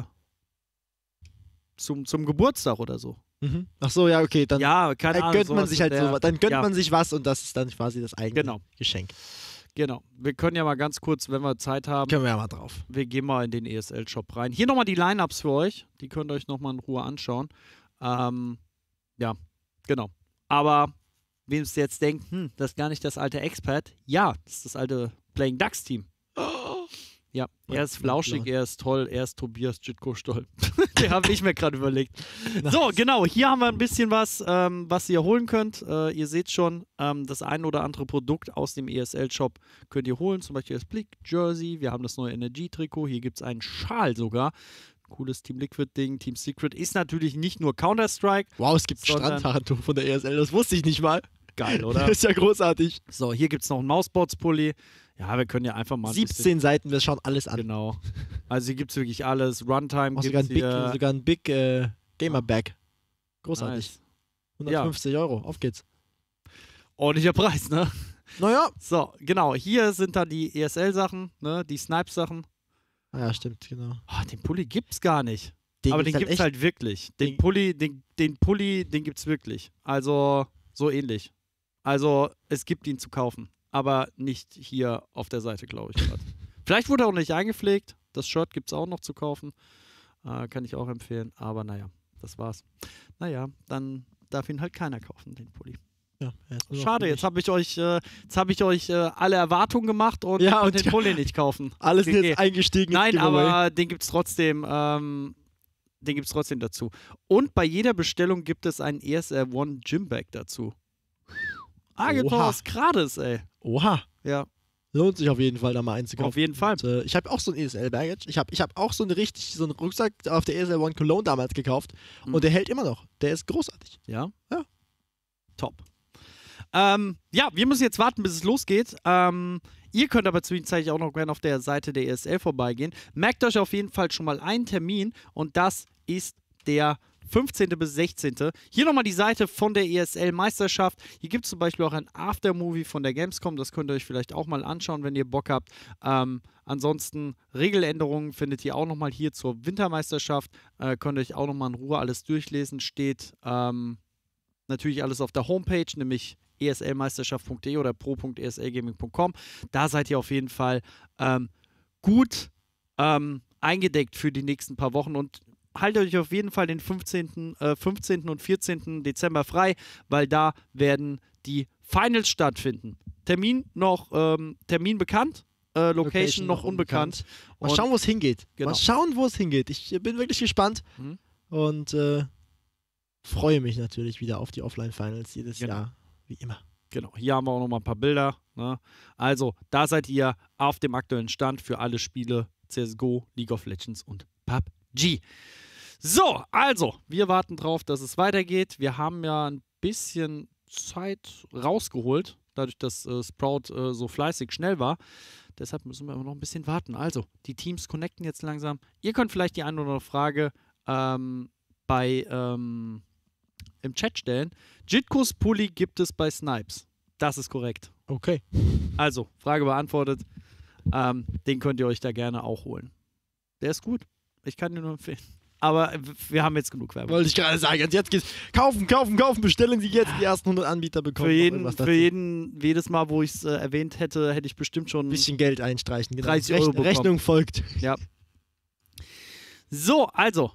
zum Geburtstag oder so. Mhm. Ach so, ja, okay, dann Ja, keine Ahnung. gönnt man sowas sich in halt der- so, dann gönnt ja, man sich was und das ist dann quasi das eigene Genau. Geschenk. Genau. Wir können ja mal ganz kurz, wenn wir Zeit haben, Können wir ja mal drauf. wir gehen mal in den ESL-Shop rein. Hier nochmal die Lineups für euch. Die könnt ihr euch nochmal in Ruhe anschauen. Ja, genau. Aber wem es jetzt denkt, das ist gar nicht das alte Expert. Ja, das ist das alte Playing Ducks Team. Ja, er ist flauschig, er ist toll, er ist Tobias Jitko Stoll. Den habe ich mir gerade überlegt. So, genau, hier haben wir ein bisschen was, was ihr holen könnt. Ihr seht schon, das ein oder andere Produkt aus dem ESL-Shop könnt ihr holen. Zum Beispiel das Blick-Jersey, wir haben das neue Energy-Trikot, hier gibt es einen Schal sogar. Cooles Team Liquid-Ding. Team Secret ist natürlich nicht nur Counter-Strike. Wow, es gibt ein Sondern- Strandhandtuch von der ESL, das wusste ich nicht mal. Geil, oder? Das ist ja großartig. So, hier gibt es noch einen Mouseboards-Pulli. Ja, wir können ja einfach mal ein 17 Seiten, wir schauen alles bisschen... an. Genau. Also hier gibt es wirklich alles. Runtime Auch gibt sogar es ein Big, hier. sogar ein Big Gamer-Bag. Großartig. Nice. 150 Euro, auf geht's. Ordentlicher Preis, ne? Naja. So, genau. Hier sind dann die ESL-Sachen, ne? Die Snipes-Sachen. Ah ja, stimmt, genau. Oh, den Pulli gibt's gar nicht. Den Aber den gibt's gibt's halt wirklich. Den Pulli, den gibt's wirklich. Also, so ähnlich. Also, es gibt ihn zu kaufen. Aber nicht hier auf der Seite, glaube ich. grad. Vielleicht wurde er auch nicht eingepflegt. Das Shirt gibt's auch noch zu kaufen. Kann ich auch empfehlen. Aber naja, das war's. Naja, dann darf ihn halt keiner kaufen, den Pulli. Ja, er ist nur noch Schade, für jetzt mich. habe ich euch alle Erwartungen gemacht und, Ja, und und den Pulli nicht kaufen. Alles Okay. jetzt eingestiegen. ins Nein, Giveaway. aber den gibt's trotzdem. Dazu. Und bei jeder Bestellung gibt es einen ESL One Gym Bag dazu. Gibt noch Oha. was gratis, ey. Oha, Ja, lohnt sich auf jeden Fall, da mal einzukaufen. auf jeden Fall. Und, ich habe auch so ein ESL-Baggage. Ich hab auch so einen Rucksack auf der ESL One Cologne damals gekauft. Mhm. Und der hält immer noch. Der ist großartig. Ja? Ja. Top. Ja, wir müssen jetzt warten, bis es losgeht. Ihr könnt aber zwischenzeitlich auch noch gerne auf der Seite der ESL vorbeigehen. Merkt euch auf jeden Fall schon mal einen Termin und das ist der 15. bis 16. Hier nochmal die Seite von der ESL-Meisterschaft. Hier gibt es zum Beispiel auch ein Aftermovie von der Gamescom. Das könnt ihr euch vielleicht auch mal anschauen, wenn ihr Bock habt. Ansonsten Regeländerungen findet ihr auch nochmal hier zur Wintermeisterschaft. Könnt ihr euch auch nochmal in Ruhe alles durchlesen. Steht natürlich alles auf der Homepage, nämlich eslmeisterschaft.de oder pro.eslgaming.com. Da seid ihr auf jeden Fall gut eingedeckt für die nächsten paar Wochen und haltet euch auf jeden Fall den 15. Und 14. Dezember frei, weil da werden die Finals stattfinden. Termin bekannt, Location noch unbekannt. Mal Und- schauen, wo es hingeht. Genau. Mal schauen, wo es hingeht. Ich bin wirklich gespannt Mhm. und freue mich natürlich wieder auf die Offline-Finals jedes Genau. Jahr. Wie immer. Genau, hier haben wir auch nochmal ein paar Bilder. Ne? Also, da seid ihr auf dem aktuellen Stand für alle Spiele CSGO, League of Legends und PUBG. So, also, wir warten drauf, dass es weitergeht. Wir haben ja ein bisschen Zeit rausgeholt, dadurch, dass Sprout so fleißig schnell war. Deshalb müssen wir aber noch ein bisschen warten. Also, die Teams connecten jetzt langsam. Ihr könnt vielleicht die eine oder andere Frage im Chat stellen. Jitkos Pulli gibt es bei Snipes. Das ist korrekt. Okay. Also, Frage beantwortet. Den könnt ihr euch da gerne auch holen. Der ist gut. Ich kann ihn nur empfehlen. Aber wir haben jetzt genug Werbung. Wollte ich gerade sagen. Und jetzt geht's. Kaufen. Bestellen Sie jetzt. Die ersten 100 Anbieter bekommen noch irgendwas dazu. Jedes Mal, wo ich es erwähnt hätte, hätte ich bestimmt schon Ein bisschen Geld einstreichen. Genau. 30 Euro bekommen. Rechnung folgt. Ja. So, also,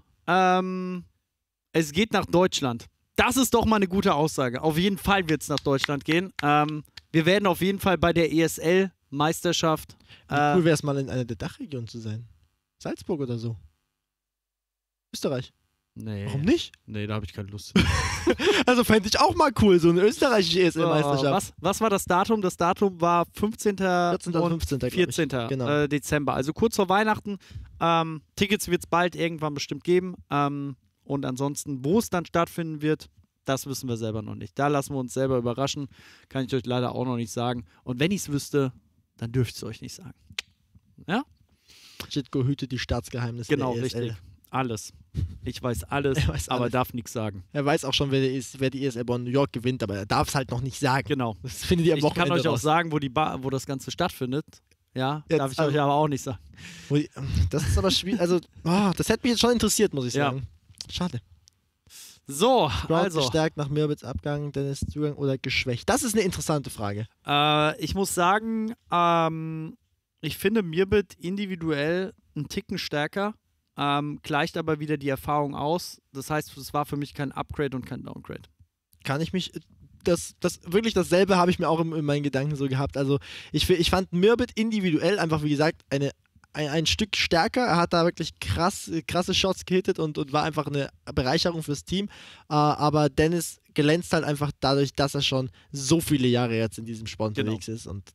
es geht nach Deutschland. Das ist doch mal eine gute Aussage. Auf jeden Fall wird es nach Deutschland gehen. Wir werden auf jeden Fall bei der ESL-Meisterschaft. Wie cool wäre es mal in einer der Dachregionen zu sein. Salzburg oder so. Österreich. Nee. Warum nicht? Nee, da habe ich keine Lust. Also fände ich auch mal cool, so eine österreichische ESL-Meisterschaft. Was war das Datum? Das Datum war 15. 14. und und 15. glaub ich. 14. Genau. Dezember. Also kurz vor Weihnachten. Tickets wird es bald irgendwann bestimmt geben. Und ansonsten, wo es dann stattfinden wird, das wissen wir selber noch nicht. Da lassen wir uns selber überraschen. Kann ich euch leider auch noch nicht sagen. Und wenn ich es wüsste, dann dürfte ich es euch nicht sagen. Ja? Jitko hütet die Staatsgeheimnisse Genau, der ESL. richtig. Alles. Ich weiß alles, Er weiß aber alles. darf nichts sagen. Er weiß auch schon, wer die ESL Bonn New York gewinnt, aber er darf es halt noch nicht sagen. Genau. Das findet ihr am Ich kann Wochenende euch auch raus. sagen, wo das Ganze stattfindet. Ja, Jetzt, darf ich euch aber auch nicht sagen. Das ist aber schwierig. Also, das hätte mich jetzt schon interessiert, muss ich Ja. sagen. Schade. So, Sprout also, gestärkt nach Mirbits Abgang, Dennis Zugang oder geschwächt? Das ist eine interessante Frage. ich muss sagen, ich finde Mirbit individuell einen Ticken stärker, gleicht aber wieder die Erfahrung aus. Das heißt, es war für mich kein Upgrade und kein Downgrade. Kann ich mich. Wirklich dasselbe habe ich mir auch in meinen Gedanken so gehabt. Also, ich fand Mirbit individuell einfach, wie gesagt, ein Stück stärker. Er hat da wirklich krasse Shots gehittet und war einfach eine Bereicherung fürs Team. Aber Dennis glänzt halt einfach dadurch, dass er schon so viele Jahre jetzt in diesem Sport unterwegs ist. Und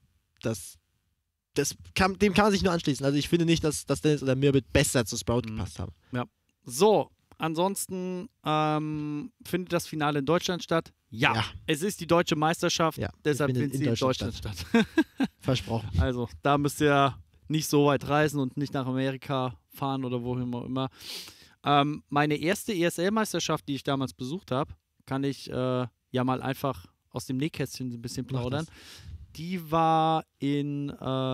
dem kann man sich nur anschließen. Also ich finde nicht, dass Dennis oder Mirbit besser zu Sprout gepasst haben. So, ansonsten findet das Finale in Deutschland statt? Ja. Es ist die deutsche Meisterschaft, Ja, deshalb findet findet sie in Deutschland statt. Versprochen. Also, da müsst ihr nicht so weit reisen und nicht nach Amerika fahren oder wohin auch immer. Meine erste ESL-Meisterschaft, die ich damals besucht habe, kann ich ja mal einfach aus dem Nähkästchen ein bisschen plaudern. Die war in,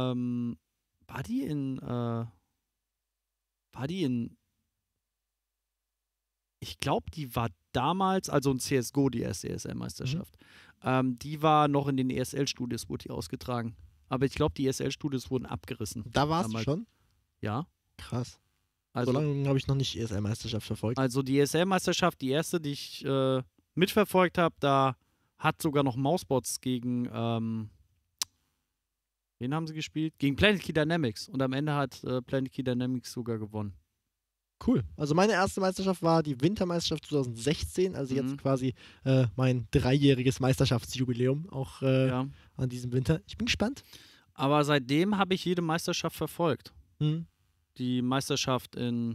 ich glaube, die war damals, also in CSGO, die erste ESL-Meisterschaft. Die war noch in den ESL-Studios, wurde die ausgetragen. Aber ich glaube, die ESL-Studios wurden abgerissen. Da warst du damals. schon? Ja. Krass. Also, So lange habe ich noch nicht ESL-Meisterschaft verfolgt. also die ESL-Meisterschaft, die erste, die ich mitverfolgt habe, da hat sogar noch Mousebots gegen, wen haben sie gespielt? Gegen Planet Key Dynamics. Und am Ende hat Planet Key Dynamics sogar gewonnen. Cool. Also meine erste Meisterschaft war die Wintermeisterschaft 2016, also jetzt quasi mein 3-jähriges Meisterschaftsjubiläum auch Ja. an diesem Winter. Ich bin gespannt. Aber seitdem habe ich jede Meisterschaft verfolgt. Hm. Die Meisterschaft in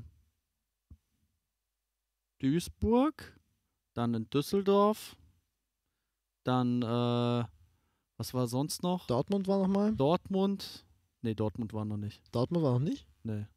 Duisburg, dann in Düsseldorf, dann, was war sonst noch? Dortmund war nochmal. Dortmund. Nee, Dortmund war noch nicht. Dortmund war noch nicht. Nee.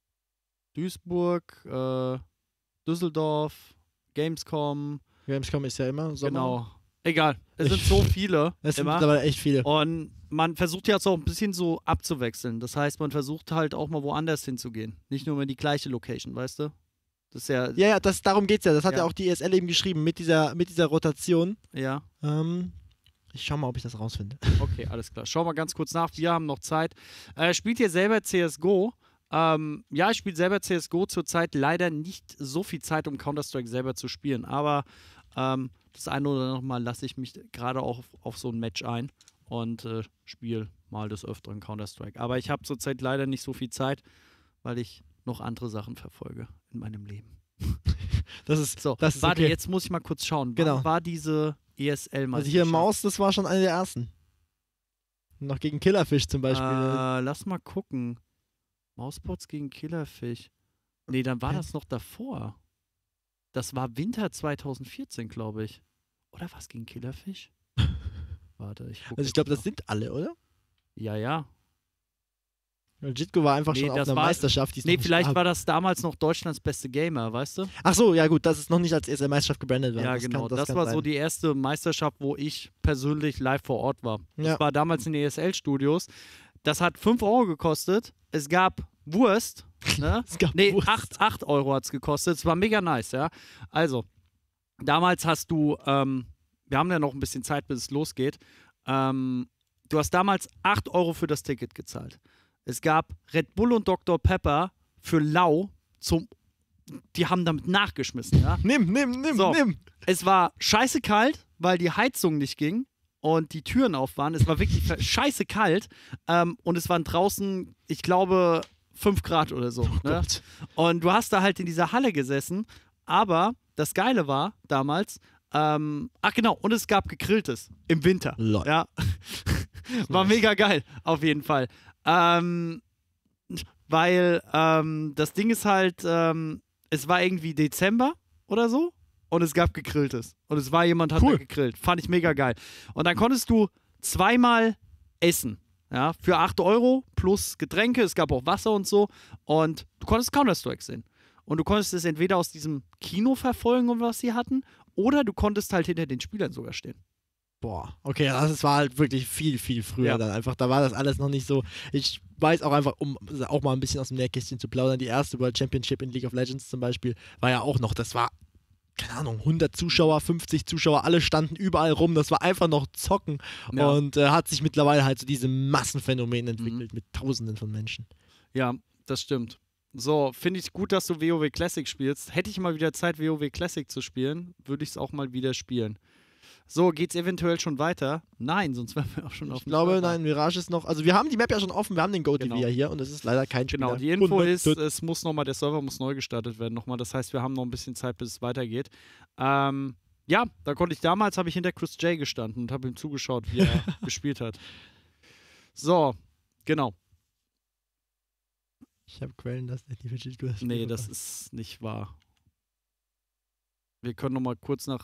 Duisburg, Düsseldorf, Gamescom. Gamescom ist ja immer Sommer. Genau. Egal. Es sind so viele. Es sind immer. mittlerweile echt viele. Und man versucht jetzt auch ein bisschen so abzuwechseln. Das heißt, man versucht halt auch mal woanders hinzugehen. Nicht nur immer die gleiche Location, weißt du? Das ist ja. Ja, darum geht's ja. Das hat ja Ja. auch die ESL eben geschrieben mit dieser Rotation. Ja. Ich schau mal, ob ich das rausfinde. Okay, alles klar. Schau mal ganz kurz nach. Wir haben noch Zeit. Spielt ihr selber CSGO? Ja, ich spiele selber CSGO zurzeit. Leider nicht so viel Zeit, um Counter-Strike selber zu spielen. Aber das eine oder andere Mal lasse ich mich gerade auch auf so ein Match ein und spiele mal des Öfteren Counter-Strike. Aber ich habe zurzeit leider nicht so viel Zeit, weil ich noch andere Sachen verfolge in meinem Leben. Das ist So, das ist warte, okay. jetzt muss ich mal kurz schauen. Genau. Wann war diese ESL-Meisterschaft? Also hier Maus, das war schon eine der ersten. Noch gegen Killerfish zum Beispiel. Lass mal gucken. Mausbots gegen Killerfish. Nee, dann war das noch davor. Das war Winter 2014, glaube ich. Oder was gegen Killerfish? Warte, ich gucke. Also ich glaube, das sind alle, oder? Ja, ja. Weil Jitko war einfach Nee, schon auf das einer war- Meisterschaft. Die es Nee, noch nicht vielleicht gab. war das damals noch Deutschlands beste Gamer, weißt du? Ach so, ja gut, dass es noch nicht als ESL-Meisterschaft gebrandet war. Ja, Das genau. kann- Das kann war sein. so die erste Meisterschaft, wo ich persönlich live vor Ort war. Ja. Das war damals in den ESL-Studios. Das hat 5 Euro gekostet. Es gab Wurst. Ne? Es gab Nee, Wurst. 8 Euro hat es gekostet. Es war mega nice, ja. Also, damals hast du, wir haben ja noch ein bisschen Zeit, bis es losgeht. Du hast damals 8 Euro für das Ticket gezahlt. Es gab Red Bull und Dr. Pepper für lau die haben damit nachgeschmissen, ja. Nimm. So. Es war scheiße kalt, weil die Heizung nicht ging und die Türen auf waren. Es war wirklich scheiße kalt und es waren draußen, ich glaube, 5 Grad oder so. Ne? Gott. Und du hast da halt in dieser Halle gesessen, aber das Geile war damals, ach genau, und es gab Gegrilltes im Winter. Lol. Ja. War mega geil, auf jeden Fall. Weil das Ding ist halt, es war irgendwie Dezember oder so und es gab Gegrilltes. Und es war jemand, hat Cool. da gegrillt. Fand ich mega geil. Und dann konntest du zweimal essen. Ja, für 8 Euro plus Getränke, es gab auch Wasser und so. Und du konntest Counter-Strike sehen. Und du konntest es entweder aus diesem Kino verfolgen, was sie hatten, oder du konntest halt hinter den Spielern sogar stehen. Boah, okay, das war halt wirklich viel, viel früher dann einfach. Da war das alles noch nicht so. Ich weiß auch einfach, um auch mal ein bisschen aus dem Nähkästchen zu plaudern, die erste World Championship in League of Legends zum Beispiel war ja auch noch, das war, keine Ahnung, 100 Zuschauer, 50 Zuschauer, alle standen überall rum, das war einfach noch Zocken und hat sich mittlerweile halt so diese Massenphänomen entwickelt mit Tausenden von Menschen. Ja, das stimmt. So, finde ich gut, dass du WoW Classic spielst. Hätte ich mal wieder Zeit, WoW Classic zu spielen, würde ich es auch mal wieder spielen. So, geht's eventuell schon weiter? Nein, sonst wären wir auch schon auf dem Ich glaube, Server. nein, Mirage ist noch, also wir haben die Map ja schon offen, wir haben den GoTV ja hier und es ist leider kein Spieler. Genau, die Info ist, Und- es muss nochmal, der Server muss neu gestartet werden nochmal. Das heißt, wir haben noch ein bisschen Zeit, bis es weitergeht. Ja, da konnte ich damals, habe ich hinter Chris J gestanden und habe ihm zugeschaut, wie er gespielt hat. So, genau. Ich habe Quellen, dass der Definitiv du das Nee, das ist nicht wahr. Wir können nochmal kurz nach...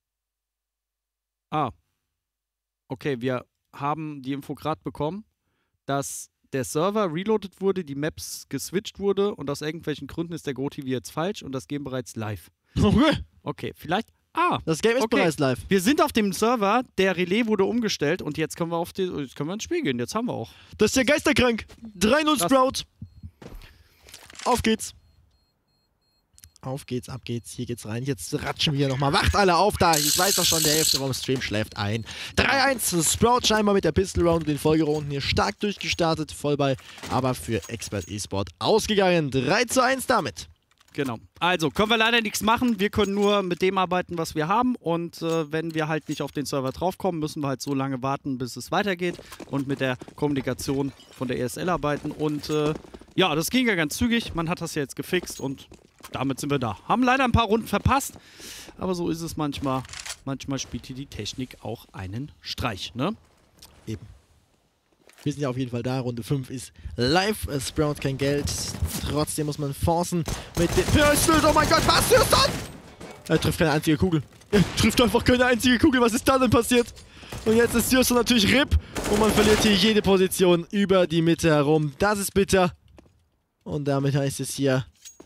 Okay, wir haben die Info gerade bekommen, dass der Server reloaded wurde, die Maps geswitcht wurde und aus irgendwelchen Gründen ist der GoTV jetzt falsch und das Game bereits live. Okay. Okay, vielleicht... Das Game ist Okay. bereits live. Wir sind auf dem Server, der Relais wurde umgestellt und jetzt können wir jetzt können wir ins Spiel gehen. Jetzt haben wir auch. Das ist ja geisterkrank. 3-0 Sprout. Auf geht's. Auf geht's, ab geht's. Hier geht's rein. Jetzt ratschen wir nochmal. Wacht alle auf da. Ich weiß doch schon, der Hälfte vom Stream schläft ein. 3-1. Sprout scheinbar mit der Pistol Round und den Folgerunden hier stark durchgestartet. Vollball, aber für Expert eSport ausgegangen. 3-1 damit. Genau. Also, können wir leider nichts machen. Wir können nur mit dem arbeiten, was wir haben. Und wenn wir halt nicht auf den Server draufkommen, müssen wir halt so lange warten, bis es weitergeht. Und mit der Kommunikation von der ESL arbeiten. Und ja, das ging ja ganz zügig. Man hat das ja jetzt gefixt und damit sind wir da. Haben leider ein paar Runden verpasst. Aber so ist es manchmal. Manchmal spielt hier die Technik auch einen Streich, ne? Eben. Wir sind ja auf jeden Fall da. Runde 5 ist live. Sprout kein Geld. Trotzdem muss man forcen mit dem Pistol. Oh mein Gott, was ist das? Er trifft keine einzige Kugel. Er trifft einfach keine einzige Kugel. Was ist da denn passiert? Und jetzt ist Syrson natürlich RIP. Und man verliert hier jede Position über die Mitte herum. Das ist bitter. Und damit heißt es hier...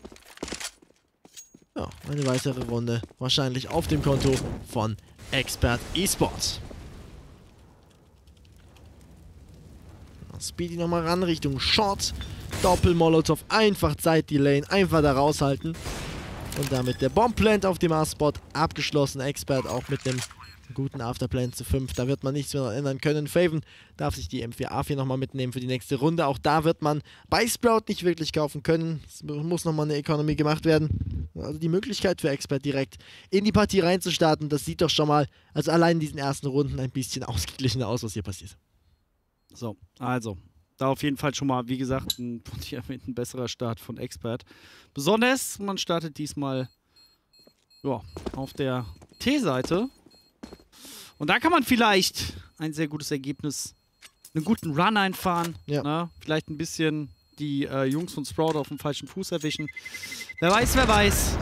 Ja, eine weitere Runde. Wahrscheinlich auf dem Konto von Expert eSports. Speedy nochmal ran Richtung Short. Doppel-Molotov, einfach Zeit, die Lane einfach da raushalten. Und damit der Bomb-Plant auf dem A-Spot abgeschlossen. Expert auch mit einem guten Afterplant zu 5. Da wird man nichts mehr ändern können. Faven darf sich die M4A4 nochmal mitnehmen für die nächste Runde. Auch da wird man bei Sprout nicht wirklich kaufen können. Es muss nochmal eine Economy gemacht werden. Also die Möglichkeit für Expert direkt in die Partie reinzustarten, das sieht doch schon mal, also allein in diesen ersten Runden ein bisschen ausgeglichener aus, was hier passiert. So, also, da auf jeden Fall schon mal, wie gesagt, ein besserer Start von Expert. Besonders, man startet diesmal ja, auf der T-Seite. Und da kann man vielleicht ein sehr gutes Ergebnis, einen guten Run einfahren. Ja. Ne? Vielleicht ein bisschen die Jungs von Sprout auf dem falschen Fuß erwischen. Wer weiß, wer weiß.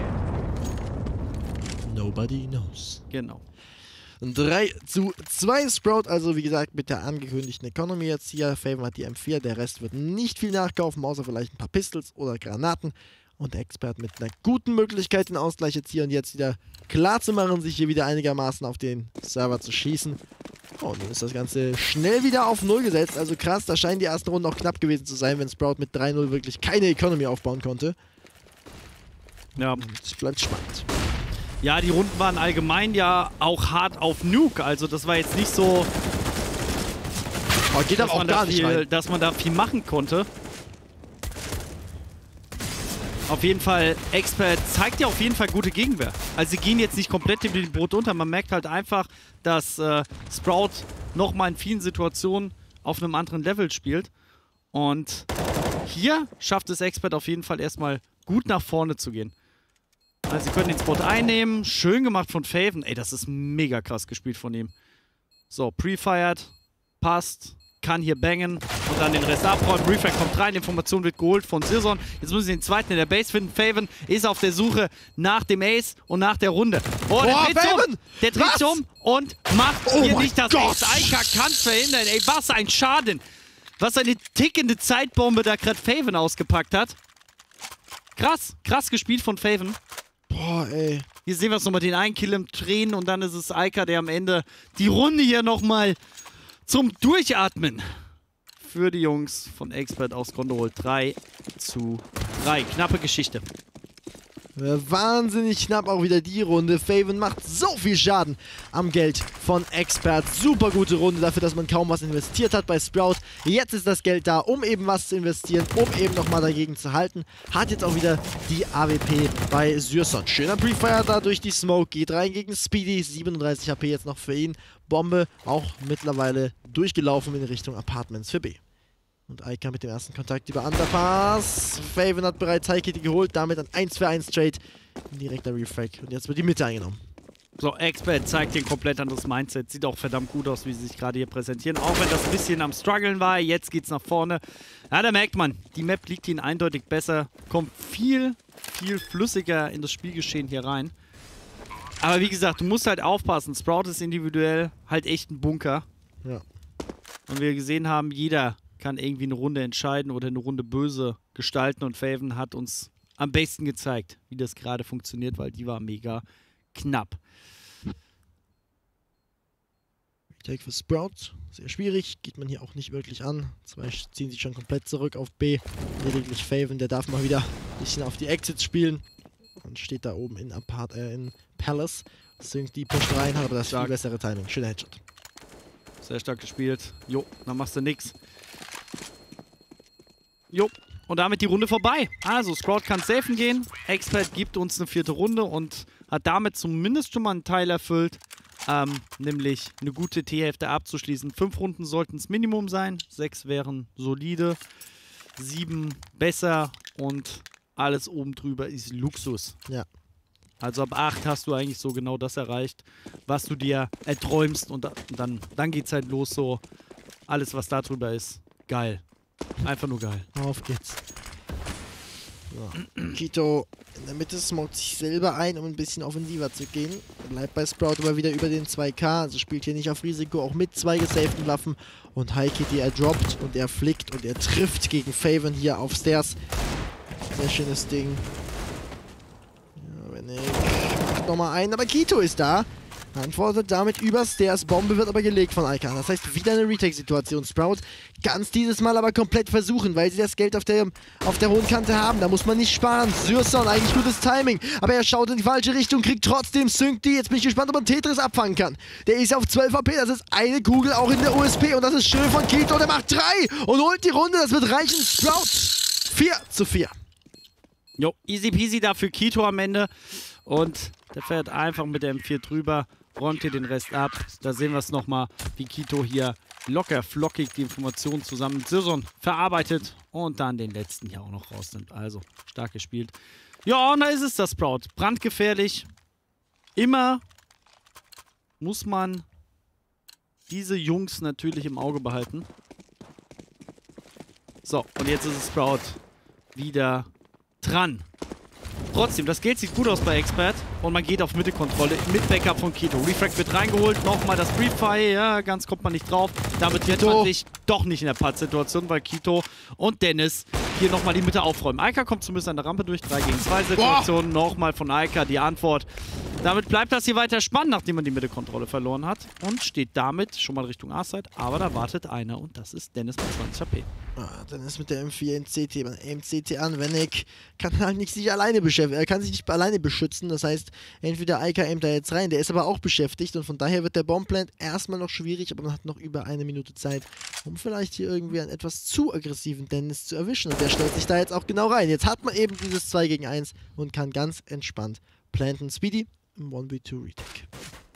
Nobody knows. Genau. 3-2 Sprout, also wie gesagt mit der angekündigten Economy jetzt hier. Faven hat die M4, der Rest wird nicht viel nachkaufen, außer vielleicht ein paar Pistols oder Granaten. Und der Expert mit einer guten Möglichkeit, den Ausgleich jetzt hier und jetzt wieder klar zu machen, sich hier wieder einigermaßen auf den Server zu schießen. Oh, und dann ist das Ganze schnell wieder auf 0 gesetzt. Also krass, da scheinen die ersten Runden auch knapp gewesen zu sein, wenn Sprout mit 3-0 wirklich keine Economy aufbauen konnte. Ja. Es bleibt spannend. Ja, die Runden waren allgemein ja auch hart auf Nuke. Also das war jetzt nicht so, Oh, geht aber auch gar nicht rein. dass man da viel machen konnte. Auf jeden Fall, Expert zeigt ja auf jeden Fall gute Gegenwehr. Also sie gehen jetzt nicht komplett in den Brot unter. Man merkt halt einfach, dass Sprout nochmal in vielen Situationen auf einem anderen Level spielt. Und hier schafft es Expert auf jeden Fall erstmal gut nach vorne zu gehen. Also sie können den Spot einnehmen. Schön gemacht von Faven. Ey, das ist mega krass gespielt von ihm. So, pre-fired. Passt. Kann hier bangen und dann den Rest abräumen. Refract kommt rein, Information wird geholt von Sirson. Jetzt müssen sie den zweiten in der Base finden. Faven ist auf der Suche nach dem Ace und nach der Runde. Oh, der dreht sich um. Der dreht sich um und macht hier nicht das Ace. Aika kann es verhindern. Ey, was ein Schaden. Was eine tickende Zeitbombe da gerade Faven ausgepackt hat. Krass, krass gespielt von Faven. Boah, ey. Hier sehen wir es nochmal, den einen Kill im Tränen und dann ist es Eika, der am Ende die Runde hier nochmal zum Durchatmen für die Jungs von Expert aus Kondo holt. 3:3. Knappe Geschichte. Wahnsinnig knapp auch wieder die Runde. Faven macht so viel Schaden am Geld von Expert. Super gute Runde dafür, dass man kaum was investiert hat bei Sprout. Jetzt ist das Geld da, um eben was zu investieren, um eben nochmal dagegen zu halten. Hat jetzt auch wieder die AWP bei Syrson. Schöner Prefire da durch die Smoke. Geht rein gegen Speedy. 37 HP jetzt noch für ihn. Bombe auch mittlerweile durchgelaufen in Richtung Apartments für B. Und Eika mit dem ersten Kontakt über Underpass. Faven hat bereits High-Kitty geholt, damit ein 1-für-1 Trade. Ein direkter Refrag. Und jetzt wird die Mitte eingenommen. So, Expert zeigt hier ein komplett anderes Mindset. Sieht auch verdammt gut aus, wie sie sich gerade hier präsentieren. Auch wenn das ein bisschen am Struggeln war. Jetzt geht's nach vorne. Ja, da merkt man, die Map liegt ihnen eindeutig besser. Kommt viel flüssiger in das Spielgeschehen hier rein. Aber wie gesagt, du musst halt aufpassen. Sprout ist individuell halt echt ein Bunker. Ja. Und wir gesehen haben, jeder kann irgendwie eine Runde entscheiden oder eine Runde böse gestalten und Faven hat uns am besten gezeigt, wie das gerade funktioniert, weil die war mega knapp. Take für Sprout, sehr schwierig, geht man hier auch nicht wirklich an. Zwei ziehen sich schon komplett zurück auf B. Lediglich Faven, der darf mal wieder ein bisschen auf die Exits spielen. Und steht da oben in Palace. Sync die pusht rein, hat aber das viel bessere Timing. Schöner Headshot. Sehr stark gespielt. Jo, dann machst du nix. Jo, und damit die Runde vorbei. Also, Sprout kann safen gehen. Expert gibt uns eine 4. Runde und hat damit zumindest schon mal einen Teil erfüllt. Nämlich eine gute T-Hälfte abzuschließen. 5 Runden sollten es Minimum sein. 6 wären solide. 7 besser. Und alles oben drüber ist Luxus. Ja. Also ab 8 hast du eigentlich so genau das erreicht, was du dir erträumst. Und dann geht's halt los so. Alles, was da drüber ist, geil. Einfach nur geil. Auf geht's. So. Kito in der Mitte smoked sich selber ein, um ein bisschen offensiver zu gehen. Bleibt bei Sprout aber wieder über den 2K. Also spielt hier nicht auf Risiko, auch mit 2 gesavten Waffen. Und High-Kitty, er droppt und er flickt und er trifft gegen Faven hier auf Stairs. Sehr schönes Ding. Ja, wenn ich nochmal ein, aber Kito ist da. Antwortet damit über Stairs. Bombe wird aber gelegt von Eika. Das heißt, wieder eine Retake-Situation. Sprout kann es dieses Mal aber komplett versuchen, weil sie das Geld auf der hohen Kante haben. Da muss man nicht sparen. Syrson, eigentlich gutes Timing. Aber er schaut in die falsche Richtung, kriegt trotzdem Sync die. Jetzt bin ich gespannt, ob er Tetris abfangen kann. Der ist auf 12 HP. Das ist eine Kugel auch in der USP. Und das ist schön von Kito. Der macht 3 und holt die Runde. Das wird reichen. Sprout 4:4. Jo, easy peasy da für Kito am Ende. Und der fährt einfach mit der M4 drüber. Räumt hier den Rest ab. Da sehen wir es nochmal, wie Kito hier locker flockig die Informationen zusammen mit Syrson verarbeitet und dann den letzten hier auch noch rausnimmt. Also, stark gespielt. Ja, und da ist es das Sprout. Brandgefährlich. Immer muss man diese Jungs natürlich im Auge behalten. So, und jetzt ist es Sprout wieder dran. Trotzdem, das Geld sieht gut aus bei Expert und man geht auf Mitte-Kontrolle mit Backup von Kito. Refrag wird reingeholt, nochmal das Brief-Fire, ja, ganz kommt man nicht drauf. Damit wird man sich doch nicht in der Pattsituation, weil Kito und Dennis hier nochmal die Mitte aufräumen. Eika kommt zumindest an der Rampe durch, 3 gegen 2 Situation, nochmal von Eika die Antwort. Damit bleibt das hier weiter spannend, nachdem man die Mitte-Kontrolle verloren hat und steht damit schon mal Richtung A-Side, aber da wartet einer und das ist Dennis mit 20 HP. Dennis mit der M4 in CT, man aimt CT an, Wennick kann halt nicht sich alleine beschäftigen, er kann sich nicht alleine beschützen, das heißt, entweder Eika aimt da jetzt rein, der ist aber auch beschäftigt und von daher wird der Bombplant erstmal noch schwierig, aber man hat noch über 1 Minute Zeit, um vielleicht hier irgendwie einen etwas zu aggressiven Dennis zu erwischen und der stellt sich da jetzt auch genau rein. Jetzt hat man eben dieses 2 gegen 1 und kann ganz entspannt planten. Speedy im 1v2 Retake.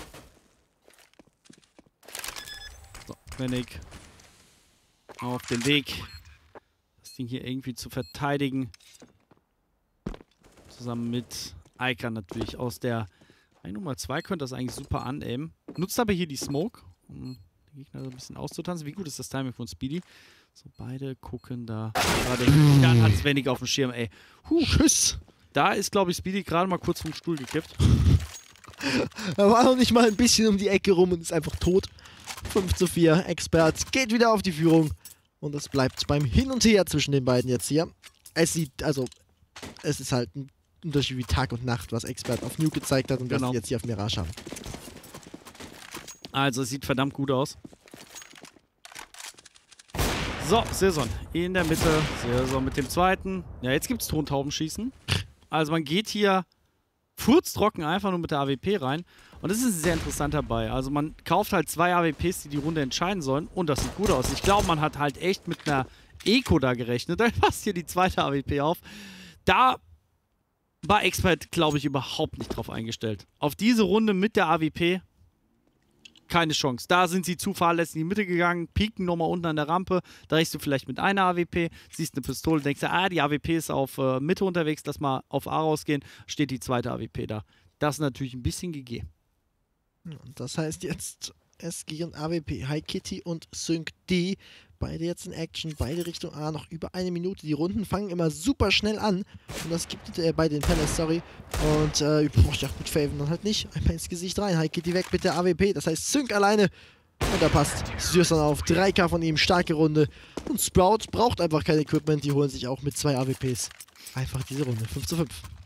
So, Wennick auf dem Weg, das Ding hier irgendwie zu verteidigen. Zusammen mit Eika natürlich aus der Nummer 2 könnte das eigentlich super anaimen. Nutzt aber hier die Smoke, um den Gegner so ein bisschen auszutanzen. Wie gut ist das Timing von Speedy? So, beide gucken da gerade. Dann hat Wennick auf dem Schirm, ey. Tschüss! Da ist, glaube ich, Speedy gerade mal kurz vom Stuhl gekippt. Er war noch nicht mal ein bisschen um die Ecke rum und ist einfach tot. 5:4, Expert geht wieder auf die Führung. Und es bleibt beim Hin und Her zwischen den beiden jetzt hier. Es ist halt ein Unterschied wie Tag und Nacht, was Expert auf Nuke gezeigt hat und was Genau. sie jetzt hier auf Mirage haben. Also, es sieht verdammt gut aus. So, Saison in der Mitte. Saison mit dem zweiten. Ja, jetzt gibt's Tontaubenschießen. Also, man geht hier furztrocken einfach nur mit der AWP rein. Und das ist sehr interessant dabei. Also, man kauft halt 2 AWPs, die die Runde entscheiden sollen. Und das sieht gut aus. Ich glaube, man hat halt echt mit einer Eco da gerechnet. Da passt hier die zweite AWP auf. Da war Expert, glaube ich, überhaupt nicht drauf eingestellt. Auf diese Runde mit der AWP keine Chance. Da sind sie zu fahrlässig in die Mitte gegangen, pieken nochmal unten an der Rampe, da rechst du vielleicht mit einer AWP, siehst eine Pistole, denkst du, die AWP ist auf Mitte unterwegs, lass mal auf A rausgehen, steht die zweite AWP da. Das ist natürlich ein bisschen GG. Und das heißt jetzt SG und AWP, High Kitty und Sync D, beide jetzt in Action, beide Richtung A, noch über 1 Minute. Die Runden fangen immer super schnell an und das gibt bei den Palace, sorry. Und ja gut, Faven dann halt nicht. Einmal ins Gesicht rein, High Kitty weg mit der AWP, das heißt Sync alleine. Und da passt Syrson auf, 3K von ihm, starke Runde. Und Sprout braucht einfach kein Equipment, die holen sich auch mit 2 AWPs einfach diese Runde, 5:5.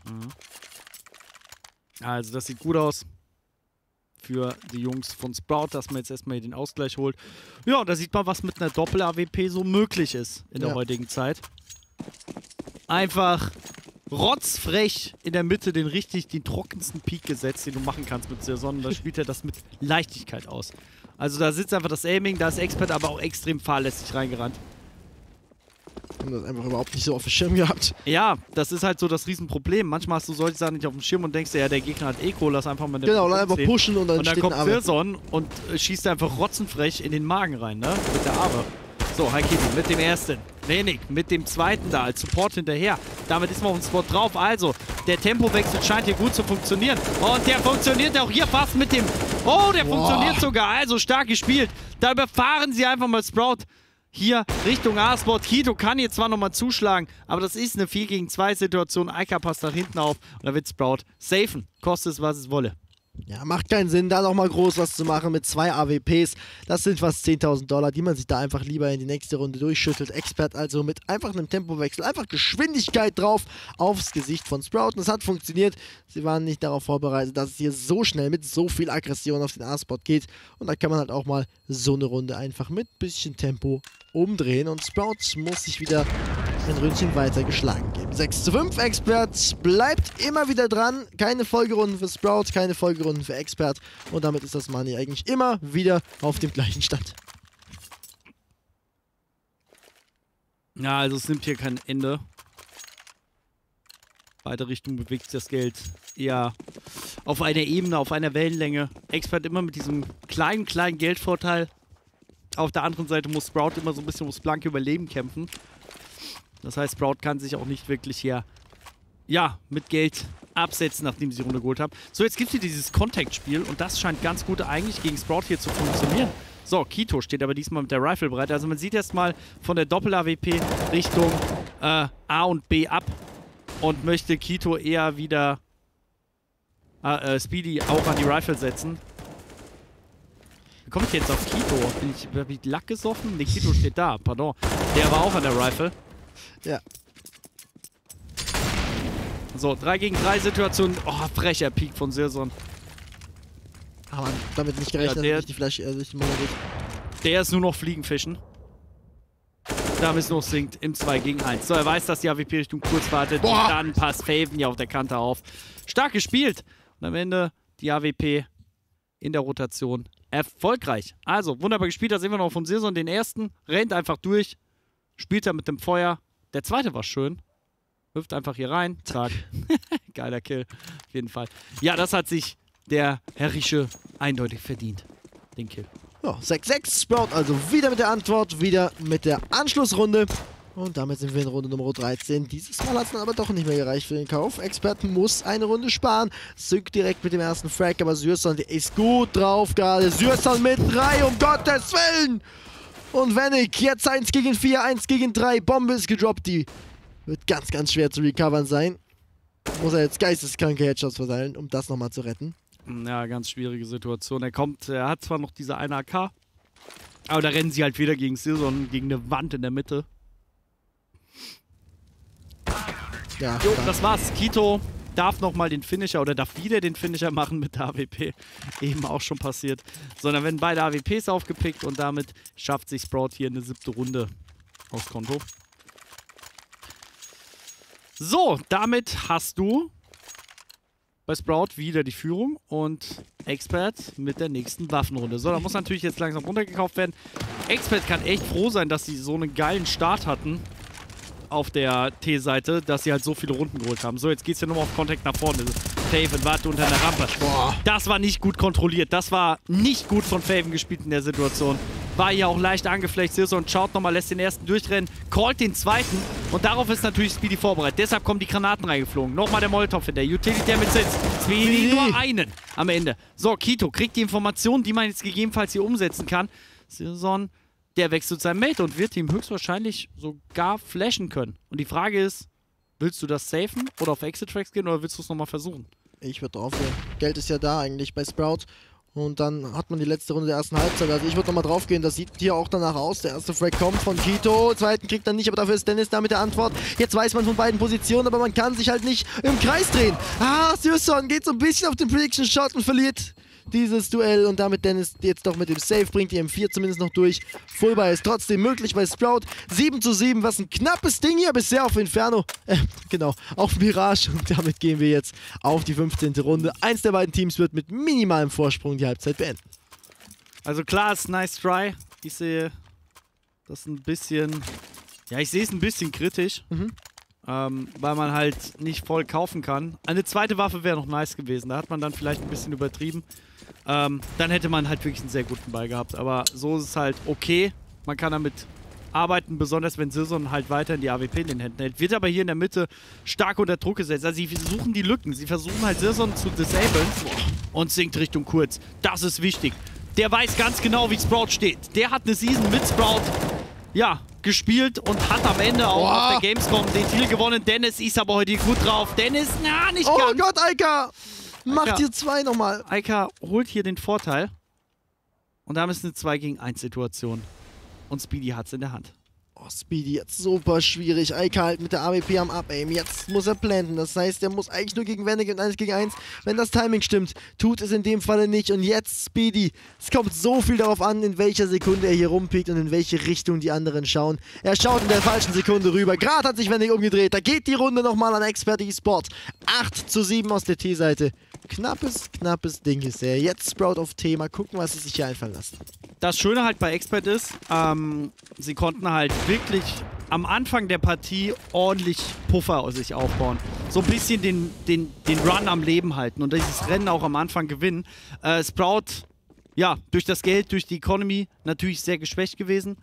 Also das sieht gut aus für die Jungs von Sprout, dass man jetzt erstmal hier den Ausgleich holt. Ja, da sieht man, was mit einer Doppel-AWP so möglich ist in der heutigen Zeit. Einfach rotzfrech in der Mitte den trockensten Peak gesetzt, den du machen kannst mit Saison. Und da spielt er das mit Leichtigkeit aus. Also da sitzt einfach das Aiming, da ist Expert aber auch extrem fahrlässig reingerannt. Haben das einfach überhaupt nicht so auf dem Schirm gehabt. Ja, das ist halt so das Riesenproblem. Manchmal hast du solche Sachen nicht auf dem Schirm und denkst dir, ja, der Gegner hat Eco, lass einfach mal eine Genau, dann einfach pushen und dann steht kommt ein Arme. Silson und schießt einfach rotzenfrech in den Magen rein, ne? Mit der Arme. So, High Kitty mit dem ersten. Wenig mit dem zweiten da als Support hinterher. Damit ist man auf dem Spot drauf. Also, der Tempowechsel scheint hier gut zu funktionieren. Und der funktioniert auch hier fast mit dem... Oh, der funktioniert sogar. Also, stark gespielt. Da überfahren sie einfach mal Sprout. Hier Richtung A-Spot. Kito kann hier zwar nochmal zuschlagen, aber das ist eine 4 gegen 2 Situation. Eika passt nach hinten auf und da wird Sprout safen. Kostet es, was es wolle. Ja, macht keinen Sinn, da nochmal groß was zu machen mit 2 AWPs. Das sind fast $10.000, die man sich da einfach lieber in die nächste Runde durchschüttelt. Expert also mit einfach einem Tempowechsel, einfach Geschwindigkeit drauf aufs Gesicht von Sprout. Und es hat funktioniert. Sie waren nicht darauf vorbereitet, dass es hier so schnell mit so viel Aggression auf den A-Spot geht. Und da kann man halt auch mal so eine Runde einfach mit bisschen Tempo umdrehen. Und Sprout muss sich wieder ein Ründchen weiter geschlagen geben. 6:5, Expert bleibt immer wieder dran. Keine Folgerunden für Sprout, keine Folgerunden für Expert. Und damit ist das Money eigentlich immer wieder auf dem gleichen Stand. Ja, also es nimmt hier kein Ende. Beide Richtungen bewegt sich das Geld eher auf einer Ebene, auf einer Wellenlänge. Expert immer mit diesem kleinen Geldvorteil. Auf der anderen Seite muss Sprout immer so ein bisschen ums blanke Überleben kämpfen. Das heißt, Sprout kann sich auch nicht wirklich hier, ja, mit Geld absetzen, nachdem sie die Runde geholt haben. So, jetzt gibt es hier dieses Contact-Spiel und das scheint ganz gut eigentlich gegen Sprout hier zu funktionieren. So, Kito steht aber diesmal mit der Rifle bereit. Also man sieht erstmal von der Doppel-AWP Richtung A und B ab und möchte Kito eher wieder Speedy auch an die Rifle setzen. Wie komme ich jetzt auf Kito? Hab ich Lack gesoffen? Ne, Kito steht da, pardon. Der war auch an der Rifle. Ja. So, 3 gegen 3 Situation. Oh, frecher Peak von Sirson. Aber damit nicht gerechnet, Ja, dass die Flash sich die Mauer geht. Der ist nur noch Fliegenfischen. Damit es noch sinkt im 2 gegen 1. So, er weiß, dass die AWP Richtung kurz wartet. Und dann passt Faven hier auf der Kante auf. Stark gespielt. Und am Ende die AWP in der Rotation erfolgreich. Also, wunderbar gespielt. Da sehen wir noch von Sirson den ersten. Rennt einfach durch. Spielt er mit dem Feuer. Der zweite war schön. Wirft einfach hier rein. Zack. Geiler Kill. Auf jeden Fall. Ja, das hat sich der Herr Rische eindeutig verdient. Den Kill. Ja, 6:6. Sprout also wieder mit der Antwort, wieder mit der Anschlussrunde. Und damit sind wir in Runde Nummer 13. Dieses Mal hat es dann aber doch nicht mehr gereicht für den Kauf. Expert muss eine Runde sparen. Sync direkt mit dem ersten Frag, aber Syrson, der ist gut drauf gerade. Syrson mit 3, um Gottes Willen! Und Wenig, jetzt 1 gegen 4, 1 gegen 3. Bombe ist gedroppt, die wird ganz, ganz schwer zu recovern sein. Muss er jetzt geisteskranke Headshots verteilen, um das nochmal zu retten. Ja, ganz schwierige Situation. Er hat zwar noch diese eine AK, aber da rennen sie halt wieder gegen Sirson, gegen eine Wand in der Mitte. Ja, Jo, das war's. Kito darf nochmal den Finisher oder darf wieder den Finisher machen mit der AWP. Eben auch schon passiert. Sondern werden beide AWPs aufgepickt und damit schafft sich Sprout hier eine 7. Runde aufs Konto. So, damit hast du bei Sprout wieder die Führung und Expert mit der nächsten Waffenrunde. So, da muss natürlich jetzt langsam runtergekauft werden. Expert kann echt froh sein, dass sie so einen geilen Start hatten auf der T-Seite, dass sie halt so viele Runden geholt haben. So, jetzt geht's ja nur mal auf Contact nach vorne. Faven warte unter einer Rampe. Boah. Das war nicht gut kontrolliert. Das war nicht gut von Faven gespielt in der Situation. War hier auch leicht angeflecht. Sirson schaut nochmal, lässt den ersten durchrennen, callt den zweiten und darauf ist natürlich Speedy vorbereitet. Deshalb kommen die Granaten reingeflogen. Nochmal der Molotov in der Utility mit Sitz. Speedy nur einen am Ende. So, Kito kriegt die Informationen, die man jetzt gegebenenfalls hier umsetzen kann. Sirson, der wechselt sein Mate und wird ihm höchstwahrscheinlich sogar flashen können. Und die Frage ist, willst du das safen oder auf Exit-Tracks gehen oder willst du es nochmal versuchen? Ich würde drauf gehen. Geld ist ja da eigentlich bei Sprout. Und dann hat man die letzte Runde der ersten Halbzeit. Also ich würde nochmal drauf gehen. Das sieht hier auch danach aus. Der erste Frag kommt von Kito. Zweiten kriegt er nicht, aber dafür ist Dennis da mit der Antwort. Jetzt weiß man von beiden Positionen, aber man kann sich halt nicht im Kreis drehen. Ah, Sirson geht so ein bisschen auf den Prediction Shot und verliert dieses Duell. Und damit Dennis jetzt doch mit dem Save bringt die M4 zumindest noch durch. Fullbuy ist trotzdem möglich bei Sprout. 7:7, was ein knappes Ding hier bisher auf Inferno. Genau, auf Mirage. Und damit gehen wir jetzt auf die 15. Runde. Eins der beiden Teams wird mit minimalem Vorsprung die Halbzeit beenden. Also klar, ist nice try. Ich sehe das ein bisschen... Ja, ich sehe es ein bisschen kritisch. Weil man halt nicht voll kaufen kann. Eine zweite Waffe wäre noch nice gewesen. Da hat man dann vielleicht ein bisschen übertrieben. Dann hätte man halt wirklich einen sehr guten Ball gehabt. Aber so ist es halt okay. Man kann damit arbeiten, besonders wenn Sirson halt weiter in die AWP in den Händen hält. Wird aber hier in der Mitte stark unter Druck gesetzt. Also sie suchen die Lücken. Sie versuchen halt Sirson zu disablen und sinkt Richtung kurz. Das ist wichtig. Der weiß ganz genau, wie Sprout steht. Der hat eine Season mit Sprout, ja, gespielt und hat am Ende auch auf der Gamescom den Titel gewonnen. Dennis ist aber heute gut drauf. Dennis, na, nicht ganz. Oh Gott, Eika! Macht hier 2 nochmal. Eika holt hier den Vorteil. Und damit ist eine 2 gegen 1 Situation. Und Speedy hat es in der Hand. Oh, Speedy jetzt super schwierig. Eika halt mit der AWP am Up-Aim. Jetzt muss er planten. Das heißt, er muss eigentlich nur gegen Wende und 1 gegen 1. Wenn das Timing stimmt, tut es in dem Falle nicht. Und jetzt Speedy. Es kommt so viel darauf an, in welcher Sekunde er hier rumpiekt und in welche Richtung die anderen schauen. Er schaut in der falschen Sekunde rüber. Gerade hat sich Wendig umgedreht. Da geht die Runde nochmal an Expert eSport. 8:7 aus der T-Seite. Knappes Ding ist er. Jetzt Sprout auf T. Mal gucken, was sie sich hier einfallen lassen. Das Schöne halt bei Expert ist, sie konnten halt wirklich am Anfang der Partie ordentlich Puffer aus sich aufbauen. So ein bisschen den Run am Leben halten und dieses Rennen auch am Anfang gewinnen. Sprout, ja, durch das Geld, durch die Economy natürlich sehr geschwächt gewesen.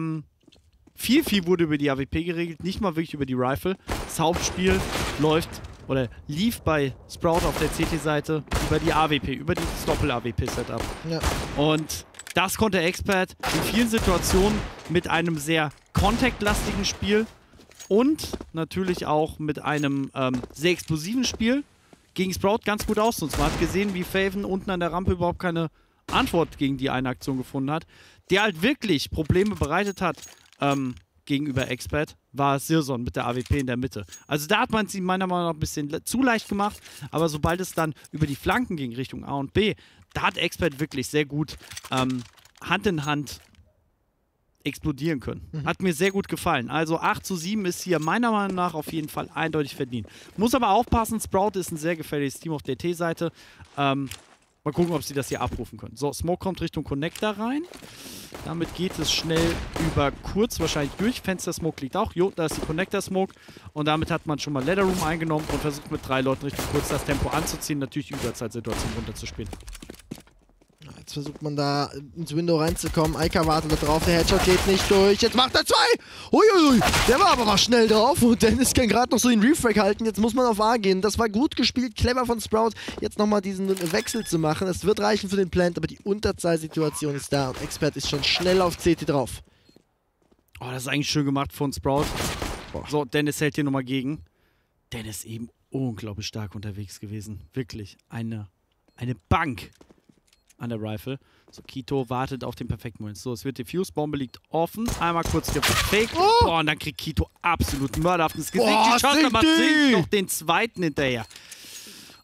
Viel wurde über die AWP geregelt, nicht mal wirklich über die Rifle. Das Hauptspiel läuft oder lief bei Sprout auf der CT-Seite über die AWP, über das Doppel-AWP-Setup. Ja. Und das konnte Expert in vielen Situationen mit einem sehr contact-lastigen Spiel und natürlich auch mit einem sehr explosiven Spiel gegen Sprout ganz gut ausnutzen. Man hat gesehen, wie Faven unten an der Rampe überhaupt keine Antwort gegen die eine Aktion gefunden hat. Der halt wirklich Probleme bereitet hat gegenüber Expert, war Sirson mit der AWP in der Mitte. Also da hat man es ihm meiner Meinung nach ein bisschen zu leicht gemacht, aber sobald es dann über die Flanken ging Richtung A und B, da hat Expert wirklich sehr gut Hand in Hand explodieren können. Hat mir sehr gut gefallen. Also 8:7 ist hier meiner Meinung nach auf jeden Fall eindeutig verdient. Muss aber aufpassen, Sprout ist ein sehr gefährliches Team auf der T-Seite. Mal gucken, ob sie das hier abrufen können. So, Smoke kommt Richtung Connector rein. Damit geht es schnell über kurz wahrscheinlich durch. Fenster-Smoke liegt auch. Jo, da ist die Connector-Smoke. Und damit hat man schon mal Ladder Room eingenommen und versucht mit 3 Leuten Richtung kurz das Tempo anzuziehen. Natürlich die Überzeitsituation runterzuspielen. Jetzt versucht man da ins Window reinzukommen. Eika wartet da drauf, der Headshot geht nicht durch. Jetzt macht er 2! Uiuiui, der war aber mal schnell drauf und Dennis kann gerade noch so den Refrag halten. Jetzt muss man auf A gehen. Das war gut gespielt, clever von Sprout, jetzt nochmal diesen Wechsel zu machen. Es wird reichen für den Plant, aber die Unterzahlsituation ist da und Expert ist schon schnell auf CT drauf. Oh, das ist eigentlich schön gemacht von Sprout. Boah. So, Dennis hält hier nochmal gegen. Dennis eben unglaublich stark unterwegs gewesen. Wirklich eine Bank an der Rifle. So, Kito wartet auf den perfekten Moment. So, es wird diffused, Bombe liegt offen. Einmal kurz gefaked. Oh! Boah, und dann kriegt Kito absolut mörderhaft ins Gesicht. Boah, die Chance, aber sinkt noch den zweiten hinterher.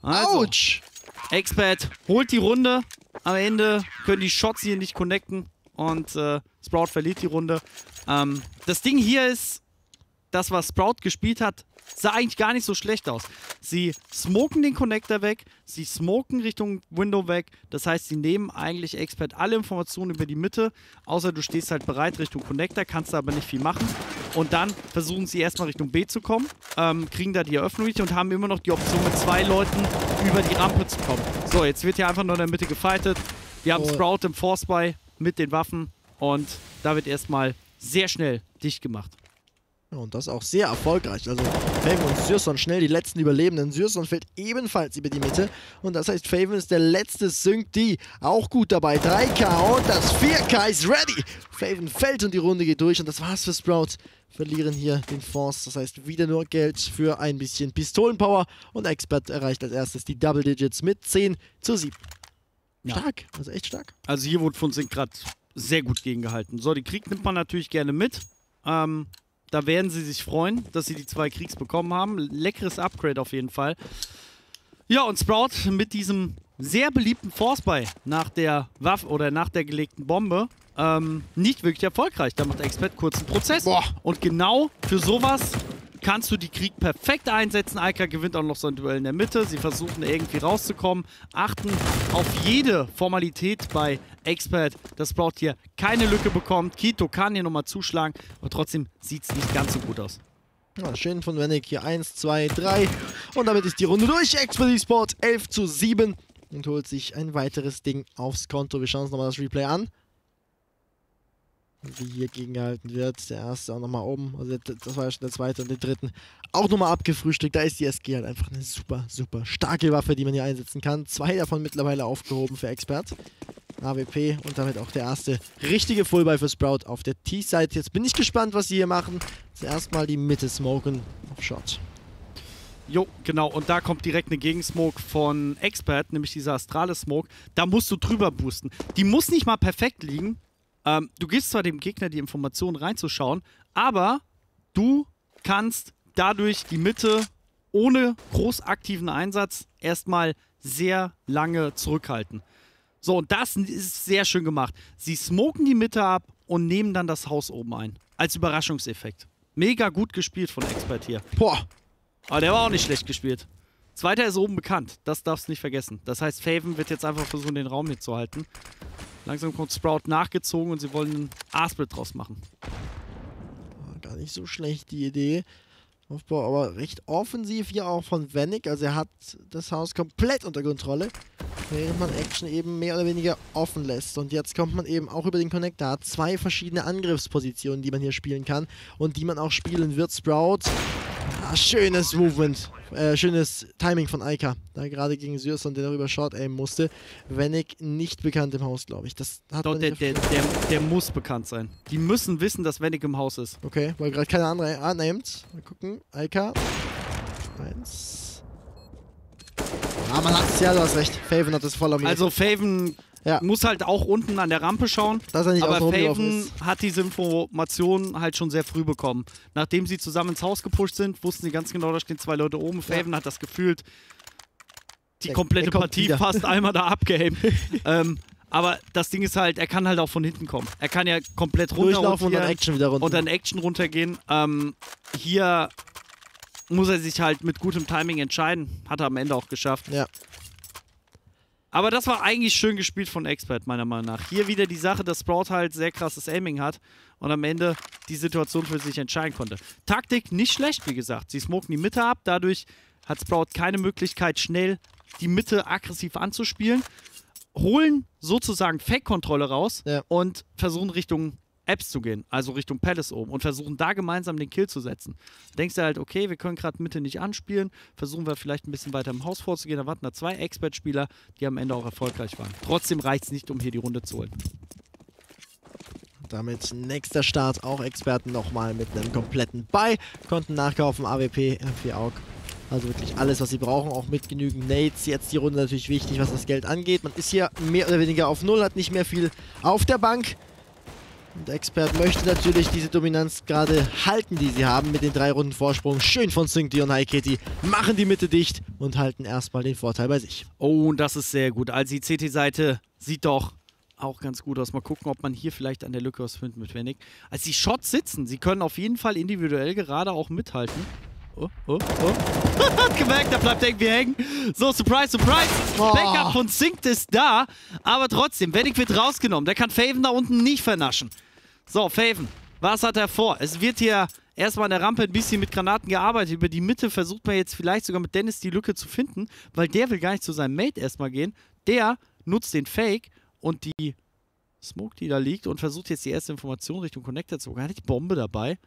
Also, Autsch! Expert holt die Runde. Am Ende können die Shots hier nicht connecten. Und Sprout verliert die Runde. Das Ding hier ist, das, was Sprout gespielt hat, sah eigentlich gar nicht so schlecht aus. Sie smoken den Connector weg, sie smoken Richtung Window weg. Das heißt, sie nehmen eigentlich Expert alle Informationen über die Mitte, außer du stehst halt bereit Richtung Connector, kannst da aber nicht viel machen. Und dann versuchen sie erstmal Richtung B zu kommen, kriegen da die Eröffnung nicht und haben immer noch die Option, mit 2 Leuten über die Rampe zu kommen. So, jetzt wird hier einfach nur in der Mitte gefightet. Wir haben Sprout im Force Buy mit den Waffen und da wird erstmal sehr schnell dicht gemacht. Ja, und das auch sehr erfolgreich. Also Faven und Syrson schnell die letzten Überlebenden. Syrson fällt ebenfalls über die Mitte. Und das heißt, Faven ist der letzte Sync D. Auch gut dabei. 3K und das 4K ist ready. Faven fällt und die Runde geht durch. Und das war's für Sprout. Verlieren hier den Force. Das heißt, wieder nur Geld für ein bisschen Pistolenpower. Und Expert erreicht als erstes die Double Digits mit 10:7. Ja. Stark. Also echt stark. Also hier wurde von Sync gerade sehr gut gegengehalten. So, den Krieg nimmt man natürlich gerne mit. Da werden sie sich freuen, dass sie die 2 Kriegs bekommen haben. Leckeres Upgrade auf jeden Fall. Ja, und Sprout mit diesem sehr beliebten Force Buy nach der Waffe oder nach der gelegten Bombe nicht wirklich erfolgreich. Da macht Expert kurzen Prozess. Boah. Und genau für sowas kannst du die Krieg perfekt einsetzen. Aika gewinnt auch noch so ein Duell in der Mitte. Sie versuchen irgendwie rauszukommen. Achten auf jede Formalität bei Expert, dass Sprout hier keine Lücke bekommt. Kito kann hier nochmal zuschlagen, aber trotzdem sieht es nicht ganz so gut aus. Ja, schön von Wennick hier 1, 2, 3. Und damit ist die Runde durch. Expert eSport 11:7 und holt sich ein weiteres Ding aufs Konto. Wir schauen uns nochmal das Replay an. Wie hier gegengehalten wird. Der erste auch nochmal oben. Also das war ja schon der zweite und der dritten. Auch nochmal abgefrühstückt. Da ist die SG halt einfach eine super, super starke Waffe, die man hier einsetzen kann. 2 davon mittlerweile aufgehoben für Expert. AWP und damit auch der erste richtige Fullbuy für Sprout auf der T-Side. Jetzt bin ich gespannt, was sie hier machen. Zuerst mal die Mitte smoken auf Shot. Jo, genau. Und da kommt direkt eine Gegensmoke von Expert, nämlich dieser astrale Smoke. Da musst du drüber boosten. Die muss nicht mal perfekt liegen. Du gibst zwar dem Gegner die Informationen reinzuschauen, aber du kannst dadurch die Mitte ohne groß aktiven Einsatz erstmal sehr lange zurückhalten. So, und das ist sehr schön gemacht. Sie smoken die Mitte ab und nehmen dann das Haus oben ein. Als Überraschungseffekt. Mega gut gespielt von Expert hier. Boah. Aber der war auch nicht schlecht gespielt. Zweiter ist oben bekannt. Das darfst du nicht vergessen. Das heißt, Faven wird jetzt einfach versuchen, den Raum hier zu halten. Langsam kommt Sprout nachgezogen und sie wollen einen A-Split draus machen. Gar nicht so schlecht die Idee. Aufbau, aber recht offensiv hier auch von Wennick. Also er hat das Haus komplett unter Kontrolle, während man Action eben mehr oder weniger offen lässt. Und jetzt kommt man eben auch über den Connector. Hat 2 verschiedene Angriffspositionen, die man hier spielen kann und die man auch spielen wird. Sprout. Ja, schönes Movement. Schönes Timing von Aika. Da gerade gegen Syrson, der darüber Short aimen musste. Wennick nicht bekannt im Haus, glaube ich. Das hat Doch, man nicht der muss bekannt sein. Die müssen wissen, dass Wennick im Haus ist. Okay, weil gerade keine andere annimmt. Mal gucken. Aika. 1. Ah, man hat es. Ja, du hast recht. Faven hat es voll am Also Faven Ja. muss halt auch unten an der Rampe schauen. Dass er nicht Aber außen rumgelaufen Faven ist. hat diese Information halt schon sehr früh bekommen. Nachdem sie zusammen ins Haus gepusht sind, wussten sie ganz genau, da stehen 2 Leute oben. Faven hat das gefühlt die komplette er kommt Partie wieder. fast einmal da abgehabt. Aber das Ding ist halt, er kann halt auch von hinten kommen. Er kann ja komplett Durchlaufen und dann runterrotieren Action wieder runter. und dann Action runtergehen. Hier muss er sich halt mit gutem Timing entscheiden. Hat er am Ende auch geschafft. Ja. Aber das war eigentlich schön gespielt von Expert, meiner Meinung nach. Hier wieder die Sache, dass Sprout halt sehr krasses Aiming hat und am Ende die Situation für sich entscheiden konnte. Taktik nicht schlecht, wie gesagt. Sie smoken die Mitte ab, dadurch hat Sprout keine Möglichkeit, schnell die Mitte aggressiv anzuspielen. Holen sozusagen Fake-Kontrolle raus und versuchen Richtung Apps zu gehen, also Richtung Palace oben und versuchen da gemeinsam den Kill zu setzen. Da denkst du halt, okay, wir können gerade Mitte nicht anspielen, versuchen wir vielleicht ein bisschen weiter im Haus vorzugehen. Da warten da 2 Expert-Spieler, die am Ende auch erfolgreich waren. Trotzdem reicht es nicht, um hier die Runde zu holen. Damit nächster Start, auch Experten nochmal mit einem kompletten Buy. Konnten nachkaufen, AWP, M4 AUG. Also wirklich alles, was sie brauchen, auch mit genügend Nades. Jetzt die Runde natürlich wichtig, was das Geld angeht. Man ist hier mehr oder weniger auf Null, hat nicht mehr viel auf der Bank. Und Expert möchte natürlich diese Dominanz gerade halten, die sie haben mit den 3 Runden Vorsprung. Schön von Syncdi und HighKitty. Machen die Mitte dicht und halten erstmal den Vorteil bei sich. Oh, und das ist sehr gut. Also die CT-Seite sieht doch auch ganz gut aus. Mal gucken, ob man hier vielleicht an der Lücke was findet mit Fennec. Also die Shots sitzen. Sie können auf jeden Fall individuell gerade auch mithalten. Oh. Hat gemerkt, da bleibt irgendwie hängen. So, Surprise, Surprise. Oh. Backup von Synct ist da. Aber trotzdem, Fennec wird rausgenommen. Der kann Faven da unten nicht vernaschen. So, Faven, was hat er vor? Es wird hier erstmal an der Rampe ein bisschen mit Granaten gearbeitet. Über die Mitte versucht man jetzt vielleicht sogar mit Dennis die Lücke zu finden, weil der will gar nicht zu seinem Mate erstmal gehen. Der nutzt den Fake und die Smoke, die da liegt, und versucht jetzt die erste Information Richtung Connector zu holen. Er hat die Bombe dabei.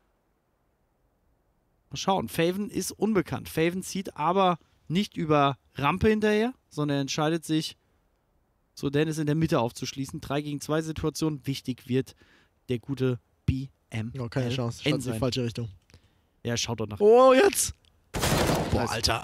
Mal schauen. Faven ist unbekannt. Faven zieht aber nicht über Rampe hinterher, sondern er entscheidet sich, so Dennis in der Mitte aufzuschließen. 3 gegen 2 Situation. Wichtig wird der gute BM. Oh, keine Chance. Schaut in die falsche Richtung. Ja, schaut doch nach. Oh, jetzt! Boah, Alter.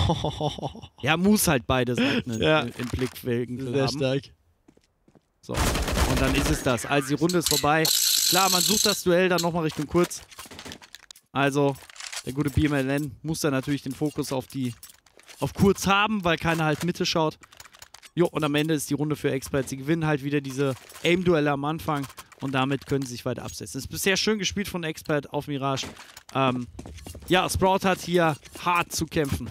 Ja, muss halt beide Seiten Ja. im Blickwinkel Sehr haben. stark. So, und dann ist es das. Also die Runde ist vorbei. Klar, man sucht das Duell dann nochmal Richtung Kurz. Also, der gute BMLN muss dann natürlich den Fokus auf Kurz haben, weil keiner halt Mitte schaut. Jo, und am Ende ist die Runde für Expert. Sie gewinnen halt wieder diese Aim-Duelle am Anfang und damit können sie sich weiter absetzen. Ist bisher schön gespielt von Expert auf Mirage. Ja, Sprout hat hier hart zu kämpfen.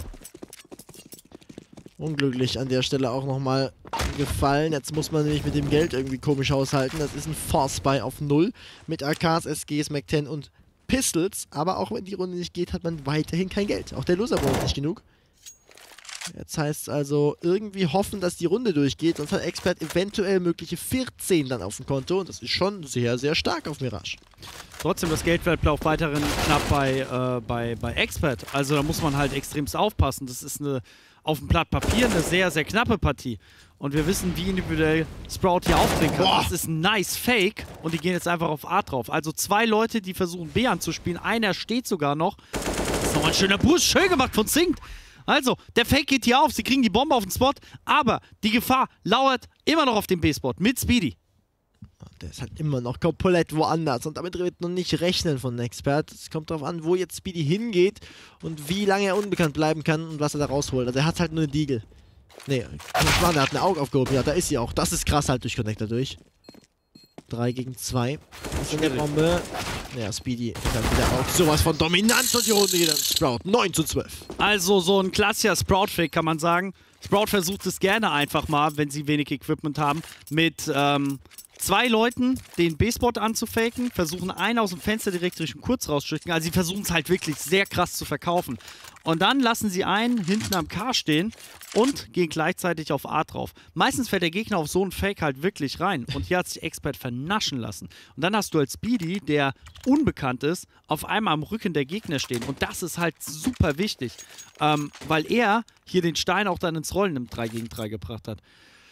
Unglücklich an der Stelle auch nochmal gefallen. Jetzt muss man nämlich mit dem Geld irgendwie komisch haushalten. Das ist ein Force Buy auf 0 mit AKs, SGs, Mac-10 und Pistols. Aber auch wenn die Runde nicht geht, hat man weiterhin kein Geld. Auch der Loser braucht nicht genug. Jetzt heißt es also irgendwie hoffen, dass die Runde durchgeht. Sonst hat Expert eventuell mögliche 14 dann auf dem Konto. Und das ist schon sehr, sehr stark auf Mirage. Trotzdem, das Geld bleibt auch weiterhin knapp bei Expert. Also da muss man halt extremst aufpassen. Das ist auf dem Blatt Papier eine sehr, sehr knappe Partie. Und wir wissen, wie individuell Sprout hier auftreten kann. Boah. Das ist ein nice Fake. Und die gehen jetzt einfach auf A drauf. Also 2 Leute, die versuchen B anzuspielen. Einer steht sogar noch. Das ist noch ein schöner Boost. Schön gemacht von Synct. Also, der Fake geht hier auf. Sie kriegen die Bombe auf den Spot. Aber die Gefahr lauert immer noch auf dem B-Spot mit Speedy. Der ist halt immer noch komplett woanders. Und damit wird noch nicht rechnen von Expert. Es kommt darauf an, wo jetzt Speedy hingeht und wie lange er unbekannt bleiben kann und was er da rausholt. Also er hat halt nur eine Deagle. Nee, er hat ein Auge aufgehoben. Ja, da ist sie auch. Das ist krass halt durch Connector durch. 3 gegen 2. Das ist eine Bombe. Ja, Speedy ist halt wieder auch sowas von dominant und die Runde geht an Sprout. 9:12. Also so ein klassischer Sprout-Fake kann man sagen. Sprout versucht es gerne einfach mal, wenn sie wenig Equipment haben, mit 2 Leuten den B-Spot anzufaken, versuchen einen aus dem Fenster direkt Richtung Kurz rausschicken. Also sie versuchen es halt wirklich sehr krass zu verkaufen. Und dann lassen sie einen hinten am K stehen und gehen gleichzeitig auf A drauf. Meistens fällt der Gegner auf so einen Fake halt wirklich rein. Und hier hat sich Expert vernaschen lassen. Und dann hast du als Speedy, der unbekannt ist, auf einmal am Rücken der Gegner stehen. Und das ist halt super wichtig, weil er hier den Stein auch dann ins Rollen im 3 gegen 3 gebracht hat.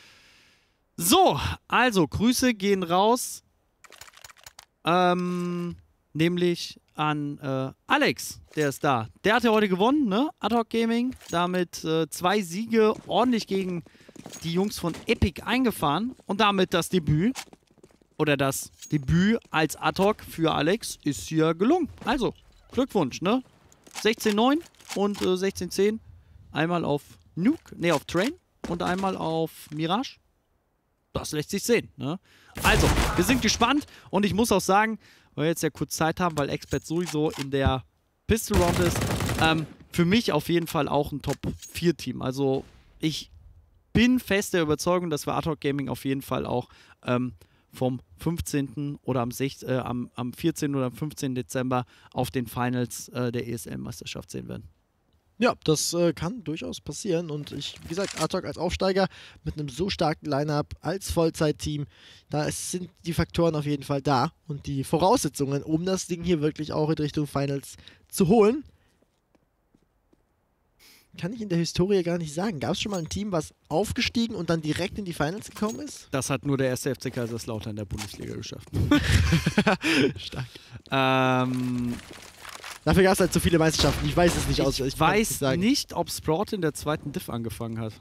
So, also Grüße gehen raus, nämlich an Alex, der ist da. Der hat ja heute gewonnen, ne? Ad Hoc Gaming, damit 2 Siege ordentlich gegen die Jungs von Epic eingefahren und damit das Debüt als Ad Hoc für Alex ist hier gelungen. Also, Glückwunsch, ne? 16-9 und 16-10, einmal auf auf Train und einmal auf Mirage. Das lässt sich sehen, ne? Also, wir sind gespannt und ich muss auch sagen, weil wir jetzt ja kurz Zeit haben, weil Expert sowieso in der Pistol Round ist, für mich auf jeden Fall auch ein Top-4-Team. Also, ich bin fest der Überzeugung, dass wir Ad Hoc Gaming auf jeden Fall auch vom 15. oder am 14. oder am 15. Dezember auf den Finals der ESL-Meisterschaft sehen werden. Ja, das kann durchaus passieren und wie gesagt, Ad Hoc als Aufsteiger mit einem so starken Line-Up als Vollzeitteam, da sind die Faktoren auf jeden Fall da und die Voraussetzungen, um das Ding hier wirklich auch in Richtung Finals zu holen, kann ich in der Historie gar nicht sagen. Gab es schon mal ein Team, was aufgestiegen und dann direkt in die Finals gekommen ist? Das hat nur der erste FC Kaiserslautern in der Bundesliga geschafft. Stark. Ähm, Dafür gab es halt so viele Meisterschaften. Ich weiß es nicht aus. Ich kann es weiß sagen. nicht, ob Sprout in der 2. Div angefangen hat.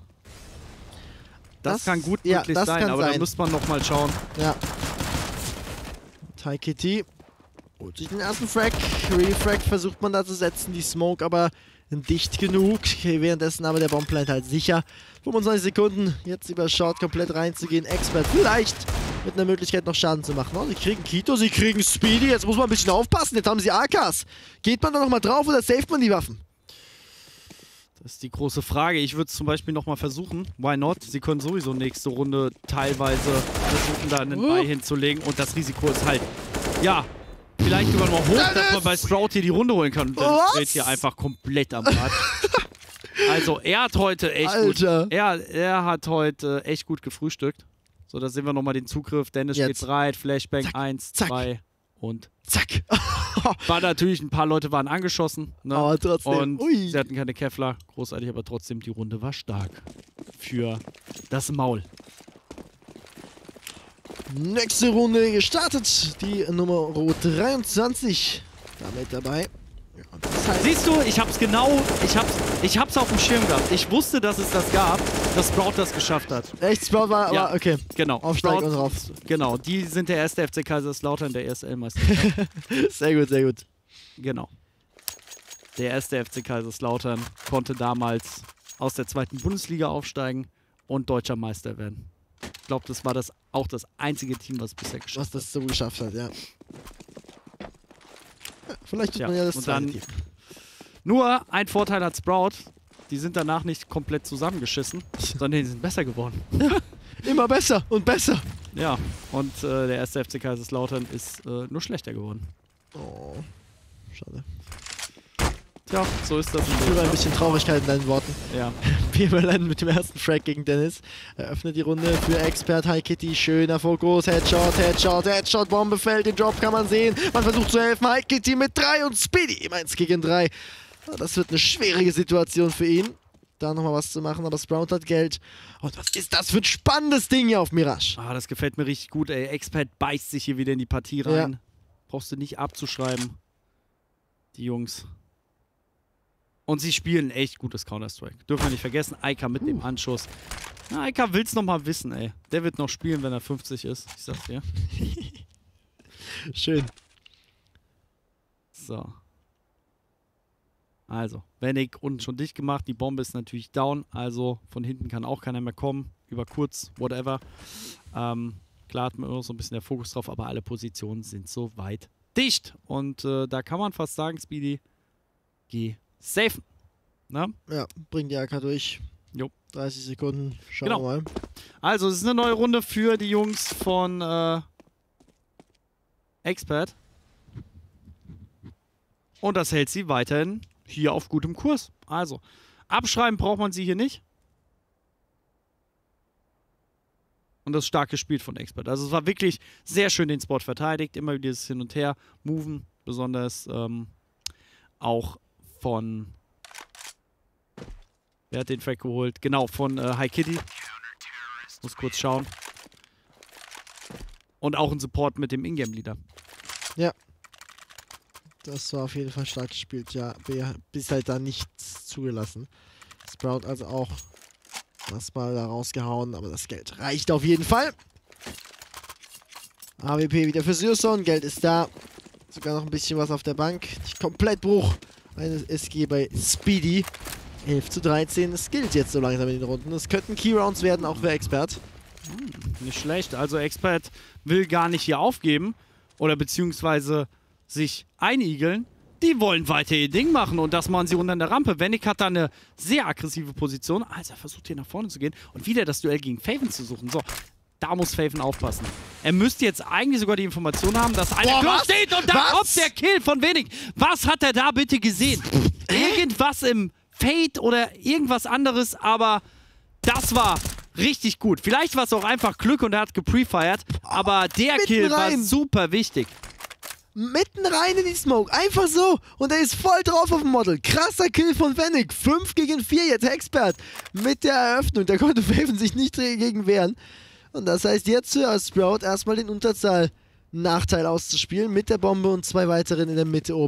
Das Das- kann gut ja, möglich das sein, kann aber da sein. müsste man nochmal schauen. Ja. Thai Kitty holt sich den ersten Frag. Refrag versucht man da zu setzen, die Smoke aber dicht genug. Okay, währenddessen aber der Bombplant halt sicher. 25 Sekunden, jetzt über Short komplett reinzugehen. Expert vielleicht mit einer Möglichkeit noch Schaden zu machen. Oh, sie kriegen Kito, sie kriegen Speedy, jetzt muss man ein bisschen aufpassen, jetzt haben sie AKs. Geht man da nochmal drauf oder saved man die Waffen? Das ist die große Frage. Ich würde es zum Beispiel nochmal versuchen. Why not? Sie können sowieso nächste Runde teilweise versuchen, da einen Ball hinzulegen. Und das Risiko ist halt, ja, vielleicht sogar noch hoch, dass man bei Sprout hier die Runde holen kann. Und dann dreht hier einfach komplett am Rad. Also, er hat heute echt gut. Er hat heute echt gut gefrühstückt. So, da sehen wir nochmal den Zugriff. Dennis steht bereit. Flashbang 1, 2 und zack. War natürlich, ein paar Leute waren angeschossen. Ne? Aber trotzdem. Und sie hatten keine Kevlar. Großartig, aber trotzdem, die Runde war stark. Für das Maul. Nächste Runde gestartet. Die Nummer 23 damit dabei. Ja, das heißt, Siehst du, ich hab's auf dem Schirm gehabt. Ich wusste, dass es das gab, dass Sprout das geschafft hat. echt, Sprout war, Ja. aber okay. Genau. Aufsteigen und rauf. Genau, die sind der erste FC Kaiserslautern, der ESL-Meister. Sehr gut, sehr gut. Genau. Der erste FC Kaiserslautern konnte damals aus der 2. Bundesliga aufsteigen und deutscher Meister werden. Ich glaube, das war auch das einzige Team, was es bisher geschafft Was hat. das so geschafft hat, ja. Vielleicht tut Ja, man ja das und zweite dann- Team. Nur ein Vorteil hat Sprout. Die sind danach nicht komplett zusammengeschissen, sondern die sind besser geworden. Immer besser und besser. Ja, und der erste FC Kaiserslautern ist nur schlechter geworden. Oh, schade. Tja, so ist das. Ich spüre ein bisschen Traurigkeit in deinen Worten. Ja. Pimerland mit dem ersten Frag gegen Dennis. Eröffnet die Runde für Expert High Kitty. Schöner Fokus. Headshot, Headshot, Headshot. Bombe fällt. Den Drop kann man sehen. Man versucht zu helfen. High Kitty mit 3 und Speedy im 1 gegen 3. Das wird eine schwierige Situation für ihn. Da nochmal was zu machen, aber Sprout hat Geld. Und was ist das für ein spannendes Ding hier auf Mirage? Ah, das gefällt mir richtig gut, ey. Expert beißt sich hier wieder in die Partie rein. Ja. Brauchst du nicht abzuschreiben. Die Jungs. Und sie spielen echt gutes Counter-Strike. Dürfen wir nicht vergessen, Aika mit dem Anschuss. Na, Aika will's noch mal wissen, ey. Der wird noch spielen, wenn er 50 ist. Ich sag's dir. Schön. So. Also, Wennig unten schon dicht gemacht. Die Bombe ist natürlich down. Also, von hinten kann auch keiner mehr kommen. Über kurz, whatever. Klar hat man immer so ein bisschen der Fokus drauf, aber alle Positionen sind soweit dicht. Und da kann man fast sagen, Speedy, geh safen. Na? Ja, bringt die AK durch. Jo. 30 Sekunden. Schauen Genau. wir mal. Also, es ist eine neue Runde für die Jungs von Expert. Und das hält sie weiterhin hier auf gutem Kurs. Also, abschreiben braucht man sie hier nicht. Und das ist stark gespielt von Expert. Also, es war wirklich sehr schön den Spot verteidigt. Immer wieder dieses Hin und Her, Moven. Besonders auch von... Wer hat den Track geholt? Genau, von High Kitty. Muss kurz schauen. Und auch ein Support mit dem Ingame-Leader. Ja. Das war auf jeden Fall stark gespielt. Ja, bis halt da nichts zugelassen. Sprout also auch erstmal da rausgehauen, aber das Geld reicht auf jeden Fall. AWP wieder für Syrson. Geld ist da. Sogar noch ein bisschen was auf der Bank. Nicht komplett Bruch. Eines SG bei Speedy. 11:13. Es gilt jetzt so langsam in den Runden. Es könnten Keyrounds werden, auch für Expert. Nicht schlecht. Also Expert will gar nicht hier aufgeben. Oder beziehungsweise sich einigeln. Die wollen weiter ihr Ding machen und das machen sie unter der Rampe. Wennig hat da eine sehr aggressive Position. Also er versucht hier nach vorne zu gehen und wieder das Duell gegen Faven zu suchen. So, da muss Faven aufpassen. Er müsste jetzt eigentlich sogar die Information haben, dass einer Klo steht und dann kommt der Kill von Wennig. Was hat er da bitte gesehen? Irgendwas im Fade oder irgendwas anderes, aber das war richtig gut. Vielleicht war es auch einfach Glück und er hat geprefired, aber der Kill war super wichtig. Mitten rein in die Smoke. Einfach so. Und er ist voll drauf auf dem Model. Krasser Kill von Wennig. 5 gegen 4 jetzt Expert. Mit der Eröffnung. Da konnte Faven sich nicht dagegen wehren. Und das heißt jetzt für Sprout erstmal den Unterzahl-Nachteil auszuspielen. Mit der Bombe und 2 weiteren in der Mitte oben.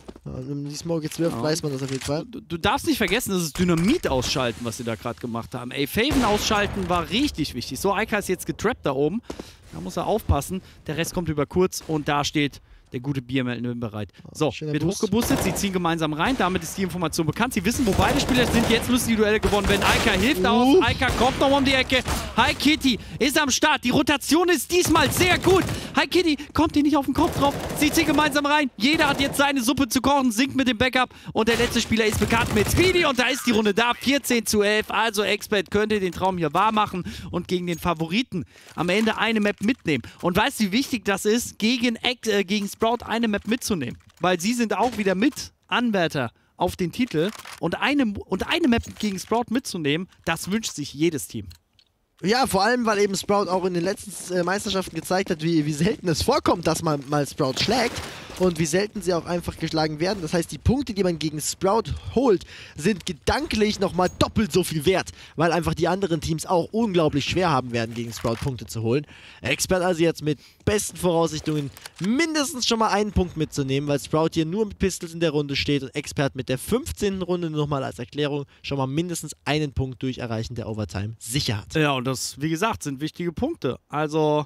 Wenn die Smoke jetzt wirft, weiß man das auf jeden Fall. Du darfst nicht vergessen, das ist Dynamit ausschalten, was sie da gerade gemacht haben. Ey, Faven ausschalten war richtig wichtig. So, Eika ist jetzt getrappt da oben. Da muss er aufpassen. Der Rest kommt über kurz und da steht der gute Biermelden bereit. So, schöner wird Boost. hochgeboostet. Sie ziehen gemeinsam rein. Damit ist die Information bekannt. Sie wissen, wo beide Spieler sind. Jetzt müssen die Duelle gewonnen werden. Eika hilft aus. Eika kommt noch um die Ecke. Hi Kitty ist am Start. Die Rotation ist diesmal sehr gut. Hi Kitty kommt hier nicht auf den Kopf drauf. Zieht sie gemeinsam rein. Jeder hat jetzt seine Suppe zu kochen. Sinkt mit dem Backup. Und der letzte Spieler ist bekannt mit Speedy. Und da ist die Runde da. 14:11. Also Expert könnte den Traum hier wahr machen und gegen den Favoriten am Ende eine Map mitnehmen. Und weißt du, wie wichtig das ist, gegen Sprout eine Map mitzunehmen? Weil sie sind auch wieder mit Anwärter auf den Titel. Und eine Map gegen Sprout mitzunehmen, das wünscht sich jedes Team. Ja, vor allem, weil eben Sprout auch in den letzten Meisterschaften gezeigt hat, wie selten es vorkommt, dass man mal Sprout schlägt und wie selten sie auch einfach geschlagen werden. Das heißt, die Punkte, die man gegen Sprout holt, sind gedanklich nochmal doppelt so viel wert, weil einfach die anderen Teams auch unglaublich schwer haben werden, gegen Sprout Punkte zu holen. Expert also jetzt mit besten Voraussichtungen mindestens schon mal einen Punkt mitzunehmen, weil Sprout hier nur mit Pistols in der Runde steht und Expert mit der 15. Runde nochmal als Erklärung schon mal mindestens einen Punkt durch Erreichen der Overtime sicher hat. Ja, und das, wie gesagt, sind wichtige Punkte. Also,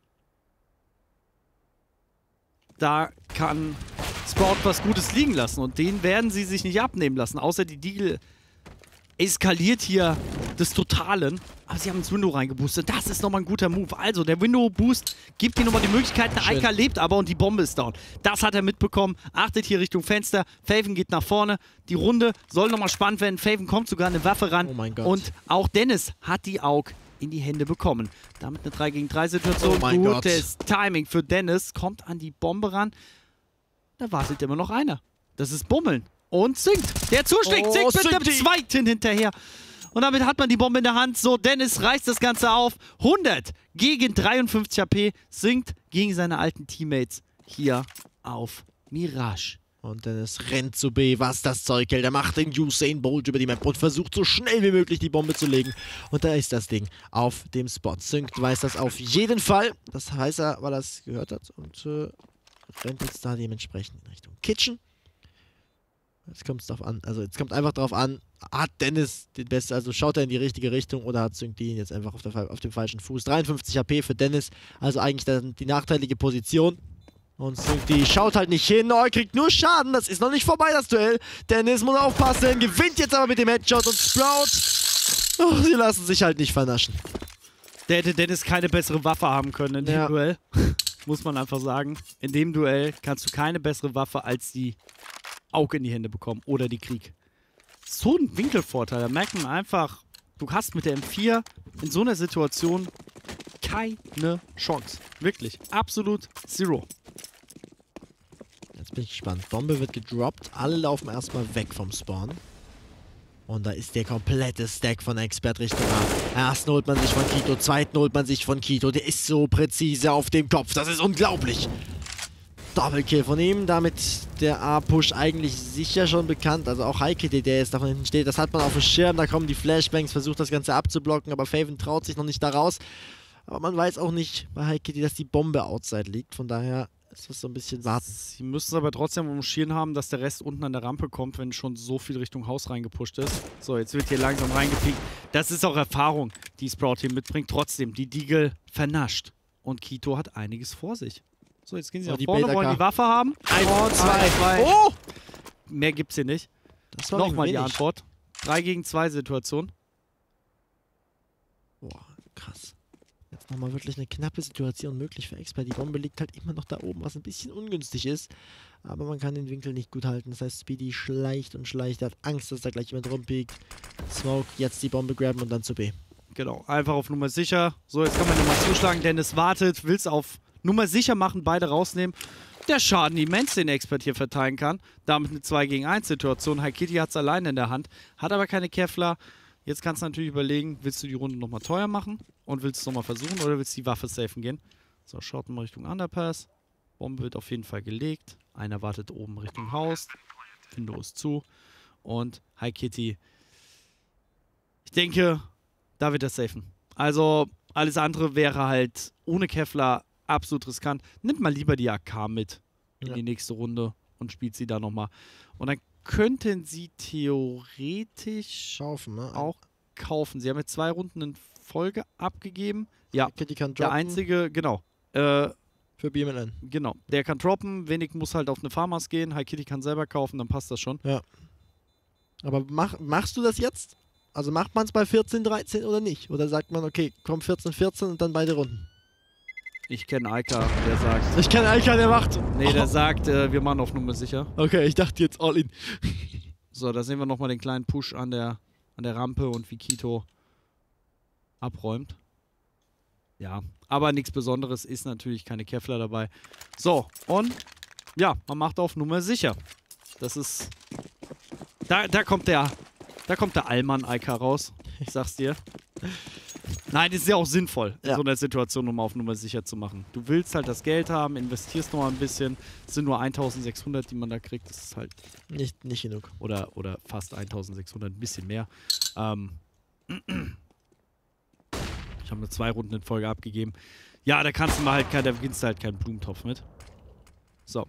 da kann Sprout was Gutes liegen lassen und den werden sie sich nicht abnehmen lassen. Außer die Deagle eskaliert hier des Totalen. Aber sie haben ins Window reingeboostet. Das ist nochmal ein guter Move. Also, der Window-Boost gibt ihnen nochmal die Möglichkeit. Der Eika lebt aber und die Bombe ist down. Das hat er mitbekommen. Achtet hier Richtung Fenster. Faven geht nach vorne. Die Runde soll nochmal spannend werden. Faven kommt sogar eine Waffe ran. Oh mein Gott. Und auch Dennis hat die AUG in die Hände bekommen. Damit eine 3-gegen-3-Situation. Oh mein Gott. Gutes Timing für Dennis. Kommt an die Bombe ran. Da wartet immer noch einer. Das ist Bummeln. Und sinkt. Der zuschlägt. Sinkt mit einem zweiten hinterher. Und damit hat man die Bombe in der Hand. So, Dennis reißt das Ganze auf. 100 gegen 53 HP. Sinkt gegen seine alten Teammates hier auf Mirage. Und Dennis rennt zu B, was das Zeug hält. Er macht den Usain Bolt über die Map und versucht so schnell wie möglich die Bombe zu legen. Und da ist das Ding auf dem Spot. Sync weiß das auf jeden Fall. Das weiß er, weil er es gehört hat. Und rennt jetzt da dementsprechend in Richtung Kitchen. Jetzt kommt es drauf an. Also jetzt kommt einfach drauf an, hat Dennis den besten, also schaut er in die richtige Richtung oder hat Sync ihn jetzt einfach auf dem falschen Fuß. 53 HP für Dennis, also eigentlich die nachteilige Position. Und Sync schaut halt nicht hin, er kriegt nur Schaden, das ist noch nicht vorbei, das Duell. Dennis muss aufpassen, gewinnt jetzt aber mit dem Headshot und Sprout, sie lassen sich halt nicht vernaschen. Der hätte Dennis keine bessere Waffe haben können in dem Duell. Muss man einfach sagen. In dem Duell kannst du keine bessere Waffe als die AUG in die Hände bekommen oder die Krieg. So ein Winkelvorteil, da merkt man einfach, du hast mit der M4 in so einer Situation keine Chance. Wirklich, absolut zero. Jetzt bin ich gespannt. Bombe wird gedroppt, alle laufen erstmal weg vom Spawn. Und da ist der komplette Stack von Expert Richtung A. Ersten holt man sich von Kito, zweiten holt man sich von Kito. Der ist so präzise auf dem Kopf, das ist unglaublich. Doppelkill von ihm, damit der A-Push eigentlich sicher schon bekannt. Also auch Hi-Kitty, der jetzt da von hinten steht, das hat man auf dem Schirm. Da kommen die Flashbangs, versucht das Ganze abzublocken, aber Faven traut sich noch nicht da raus. Aber man weiß auch nicht bei Hi-Kitty, dass die Bombe outside liegt. Von daher ist das so ein bisschen warten. Sie müssen es aber trotzdem am Schirm haben, dass der Rest unten an der Rampe kommt, wenn schon so viel Richtung Haus reingepusht ist. So, jetzt wird hier langsam reingepiekt. Das ist auch Erfahrung, die Sprout hier mitbringt. Trotzdem, die Deagle vernascht. Und Kito hat einiges vor sich. So, jetzt gehen sie nach vorne, wollen die Waffe haben. 1, 2. Oh! Mehr gibt's hier nicht. Das war Nochmal die wenig. Antwort. 3-gegen-2 Situation. Boah, krass. Jetzt nochmal wirklich eine knappe Situation möglich für Expert. Die Bombe liegt halt immer noch da oben, was ein bisschen ungünstig ist. Aber man kann den Winkel nicht gut halten. Das heißt, Speedy schleicht und schleicht. Er hat Angst, dass da gleich jemand rumpiekt. Smoke, jetzt die Bombe grabben und dann zu B. Genau, einfach auf Nummer sicher. So, jetzt kann man nochmal zuschlagen. Dennis wartet, will es auf Nummer sicher machen, beide rausnehmen. Der Schaden immens, den Expert hier verteilen kann. Damit eine 2-gegen-1-Situation. Hi-Kitty hat es alleine in der Hand, hat aber keine Kevlar. Jetzt kannst du natürlich überlegen, willst du die Runde nochmal teuer machen und willst es nochmal versuchen oder willst du die Waffe safen gehen? So, schaut mal Richtung Underpass. Bombe wird auf jeden Fall gelegt. Einer wartet oben Richtung Haus. Window ist zu. Und Hi-Kitty. Ich denke, da wird er safen. Also, alles andere wäre halt ohne Kevlar absolut riskant. Nimmt mal lieber die AK mit in die nächste Runde und spielt sie da nochmal. Und dann könnten sie theoretisch Kaufen, ne? auch kaufen. Sie haben jetzt 2 Runden in Folge abgegeben. Ja, Kitty kann der droppen einzige, genau. für BMLN. Genau, der kann droppen, Wenig muss halt auf eine Farmers gehen, High Kitty kann selber kaufen, dann passt das schon. Ja. Aber machst du das jetzt? Also macht man es bei 14, 13 oder nicht? Oder sagt man, okay, komm 14, 14 und dann beide Runden? Ich kenne Aika, der sagt, Ich kenne eigentlich keinen, der macht. nee, der sagt, wir machen auf Nummer sicher. Okay, ich dachte jetzt all in. So, da sehen wir nochmal den kleinen Push an der Rampe und wie Kito abräumt. Ja, aber nichts Besonderes, ist natürlich keine Kevlar dabei. So, und ja, man macht auf Nummer sicher. Das ist, da kommt der Allmann-Aika raus. Ich sag's dir. Nein, das ist ja auch sinnvoll, in Ja. so einer Situation, um auf Nummer sicher zu machen. Du willst halt das Geld haben, investierst noch mal ein bisschen. Es sind nur 1600, die man da kriegt. Das ist halt, Nicht genug. oder fast 1600, ein bisschen mehr. Ich habe nur 2 Runden in Folge abgegeben. Ja, da kannst du mal halt da beginnst du halt keinen Blumentopf mit. So.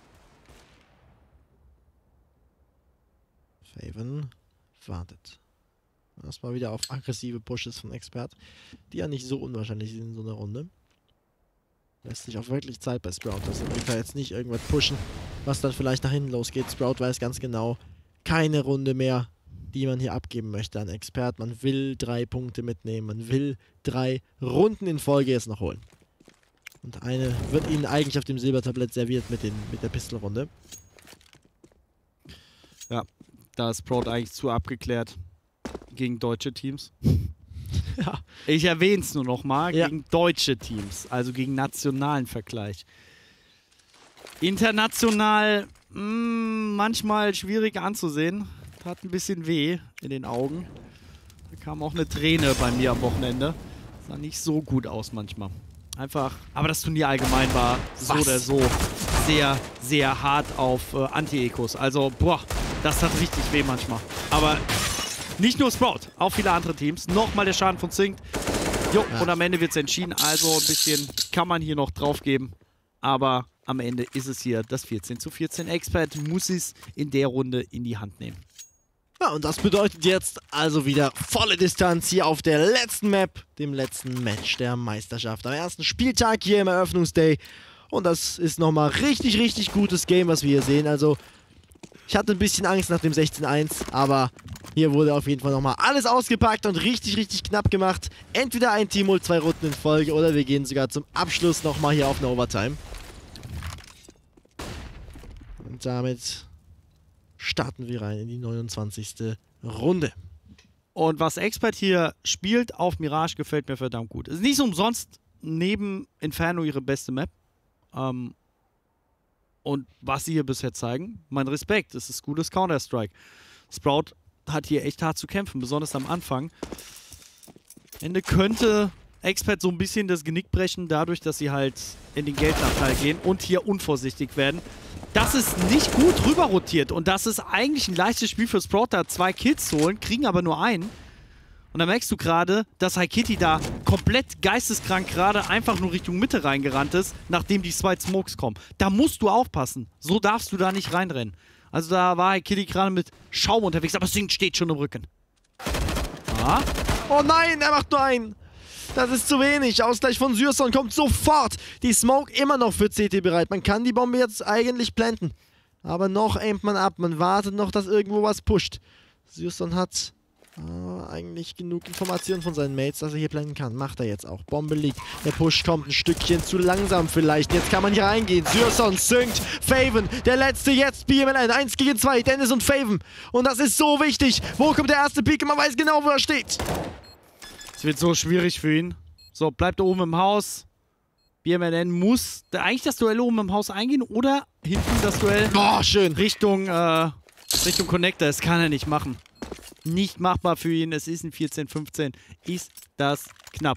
Faven wartet. Erstmal wieder auf aggressive Pushes von Expert, die ja nicht so unwahrscheinlich sind in so einer Runde. Lässt sich auch wirklich Zeit bei Sprout. Also wird da jetzt nicht irgendwas pushen, was dann vielleicht nach hinten losgeht. Sprout weiß ganz genau, keine Runde mehr, die man hier abgeben möchte an Expert. Man will 3 Punkte mitnehmen. Man will 3 Runden in Folge jetzt noch holen. Und eine wird ihnen eigentlich auf dem Silbertablett serviert mit der Pistolrunde. Ja, da ist Sprout eigentlich zu abgeklärt gegen deutsche Teams. Ja. Ich erwähne es nur noch mal, Ja. gegen deutsche Teams, also gegen nationalen Vergleich. International manchmal schwierig anzusehen. Hat ein bisschen weh in den Augen. Da kam auch eine Träne bei mir am Wochenende. Sah nicht so gut aus manchmal. Einfach, aber das Turnier allgemein war so Was? oder so sehr, sehr hart auf Anti-Ecos. Also, boah, das hat richtig weh manchmal. Aber nicht nur Sprout, auch viele andere Teams. Nochmal der Schaden von Zinkt. Jo, Ja. und am Ende wird es entschieden. Also ein bisschen kann man hier noch drauf geben. Aber am Ende ist es hier das 14:14. Expert muss es in der Runde in die Hand nehmen. Ja, und das bedeutet jetzt also wieder volle Distanz hier auf der letzten Map, dem letzten Match der Meisterschaft. Am ersten Spieltag hier im Eröffnungsday. Und das ist nochmal richtig, richtig gutes Game, was wir hier sehen. Also, ich hatte ein bisschen Angst nach dem 16:1, aber hier wurde auf jeden Fall nochmal alles ausgepackt und richtig, richtig knapp gemacht. Entweder ein Team holt 2 Runden in Folge oder wir gehen sogar zum Abschluss nochmal hier auf eine Overtime. Und damit starten wir rein in die 29. Runde. Und was Expert hier spielt auf Mirage, gefällt mir verdammt gut. Ist nicht so umsonst neben Inferno ihre beste Map. Und was sie hier bisher zeigen, mein Respekt, es ist gutes Counter-Strike. Sprout hat hier echt hart zu kämpfen, besonders am Anfang. Ende könnte Expert so ein bisschen das Genick brechen, dadurch, dass sie halt in den Geldnachteil gehen und hier unvorsichtig werden. Das ist nicht gut rüber rotiert und das ist eigentlich ein leichtes Spiel für Sprout, da 2 Kills zu holen, kriegen aber nur einen. Und dann merkst du gerade, dass High Kitty da komplett geisteskrank gerade einfach nur Richtung Mitte reingerannt ist, nachdem die 2 Smokes kommen. Da musst du aufpassen. So darfst du da nicht reinrennen. Also da war High Kitty gerade mit Schaum unterwegs, aber Zinkt steht schon im Rücken. Ah. Oh nein, er macht nur einen. Das ist zu wenig. Ausgleich von Syrson kommt sofort. Die Smoke immer noch für CT bereit. Man kann die Bombe jetzt eigentlich planten. Aber noch aimt man ab. Man wartet noch, dass irgendwo was pusht. Syrson hat eigentlich genug Informationen von seinen Mates, dass er hier planten kann. Macht er jetzt auch. Bombe liegt. Der Push kommt ein Stückchen zu langsam vielleicht. Jetzt kann man hier reingehen. Syrson sinkt. Faven, der letzte jetzt. BMLN 1 gegen 2. Dennis und Faven. Und das ist so wichtig. Wo kommt der erste Peak? Man weiß genau, wo er steht. Es wird so schwierig für ihn. So, bleibt oben im Haus. BMLN muss eigentlich das Duell oben im Haus eingehen oder hinten das Duell Oh, schön. Richtung Connector. Das kann er nicht machen. Nicht machbar für ihn. Es ist ein 14:15. Ist das knapp.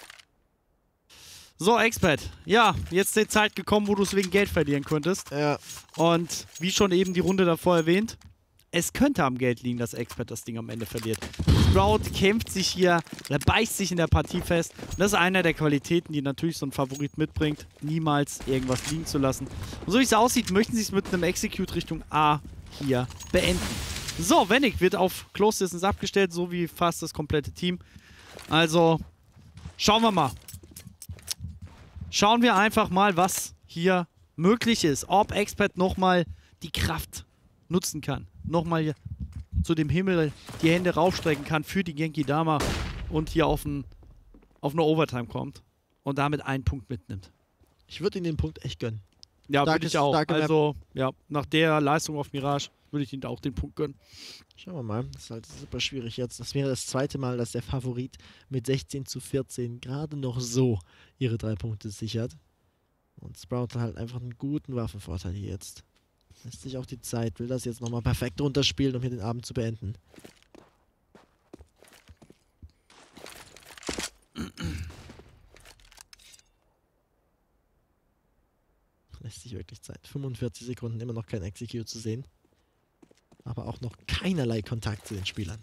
So, Expert. Ja, jetzt ist die Zeit gekommen, wo du es wegen Geld verlieren könntest. Ja. Und wie schon eben die Runde davor erwähnt, es könnte am Geld liegen, dass Expert das Ding am Ende verliert. Sprout kämpft sich hier, er beißt sich in der Partie fest. Und das ist einer der Qualitäten, die natürlich so ein Favorit mitbringt, niemals irgendwas liegen zu lassen. Und so wie es aussieht, möchten sie es mit einem Execute Richtung A hier beenden. So, Wennig wird auf Close Distance abgestellt, so wie fast das komplette Team. Also, schauen wir mal. Schauen wir einfach mal, was hier möglich ist. Ob Expert nochmal die Kraft nutzen kann. Nochmal zu dem Himmel die Hände raufstrecken kann für die Genki Dama und hier auf eine Overtime kommt und damit einen Punkt mitnimmt. Ich würde ihm den Punkt echt gönnen. Ja, würde ich auch. Starke Map. Also, ja, nach der Leistung auf Mirage würde ich ihm auch den Punkt gönnen. Schauen wir mal. Das ist halt super schwierig jetzt. Das wäre das zweite Mal, dass der Favorit mit 16:14 gerade noch so ihre 3 Punkte sichert. Und Sprout hat halt einfach einen guten Waffenvorteil hier jetzt. Lässt sich auch die Zeit, will das jetzt nochmal perfekt runterspielen, um hier den Abend zu beenden. Lässt sich wirklich Zeit. 45 Sekunden, immer noch kein Execute zu sehen. Aber auch noch keinerlei Kontakt zu den Spielern.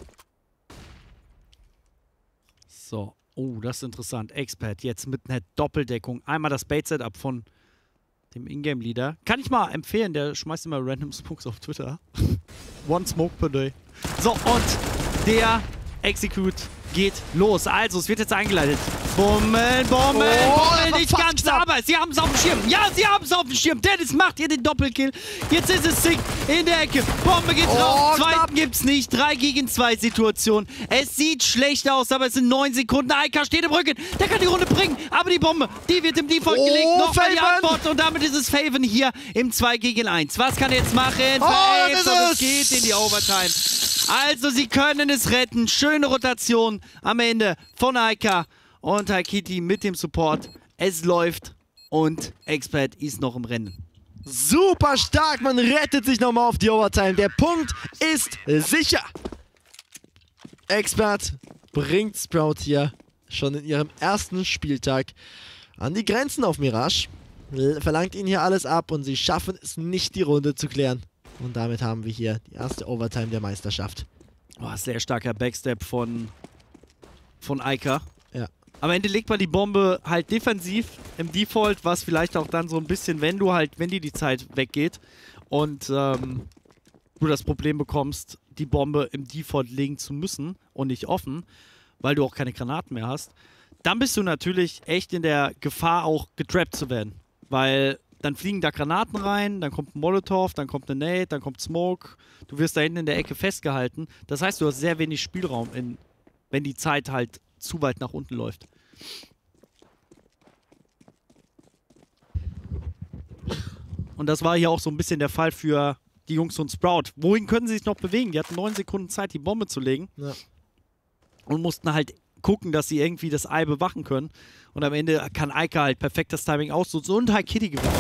So. Oh, das ist interessant. Expert jetzt mit einer Doppeldeckung. Einmal das Bait-Setup von dem Ingame-Leader. Kann ich mal empfehlen, der schmeißt immer random Smokes auf Twitter. One Smoke per day. So, und der Execute geht los. Also, es wird jetzt eingeleitet. Bummeln, bummeln, bummeln, nicht ganz, aber sie haben es auf dem Schirm. Ja, sie haben es auf dem Schirm. Dennis macht hier den Doppelkill. Jetzt ist es Sick in der Ecke. Bombe geht drauf. Zweiten gibt's nicht. 3 gegen 2 Situation. Es sieht schlecht aus, aber es sind 9 Sekunden. Aika steht im Rücken. Der kann die Runde bringen. Aber die Bombe, die wird im Default gelegt. Nochmal die Antwort. Und damit ist es Faven hier im 2 gegen 1. Was kann er jetzt machen? Das ist und es geht in die Overtime. Also, sie können es retten. Schöne Rotation am Ende von Aika. Und Haikiti mit dem Support. Es läuft und Expert ist noch im Rennen. Super stark, man rettet sich nochmal auf die Overtime. Der Punkt ist sicher. Expert bringt Sprout hier schon in ihrem ersten Spieltag an die Grenzen auf Mirage. Verlangt ihnen hier alles ab und sie schaffen es nicht, die Runde zu klären. Und damit haben wir hier die erste Overtime der Meisterschaft. Oh, sehr starker Backstep von Aika. Ja. Am Ende legt man die Bombe halt defensiv im Default, was vielleicht auch dann so ein bisschen, wenn dir die Zeit weggeht und du das Problem bekommst, die Bombe im Default legen zu müssen und nicht offen, weil du auch keine Granaten mehr hast, dann bist du natürlich echt in der Gefahr, auch getrappt zu werden. Weil dann fliegen da Granaten rein, dann kommt ein Molotov, dann kommt eine Nade, dann kommt Smoke, du wirst da hinten in der Ecke festgehalten. Das heißt, du hast sehr wenig Spielraum, wenn die Zeit halt zu weit nach unten läuft. Und das war hier auch so ein bisschen der Fall für die Jungs von Sprout. Wohin können sie sich noch bewegen? Die hatten 9 Sekunden Zeit, die Bombe zu legen. Ja. Und mussten halt gucken, dass sie irgendwie das Ei bewachen können. Und am Ende kann Aika halt perfekt das Timing ausnutzen und halt Kitty gewinnt.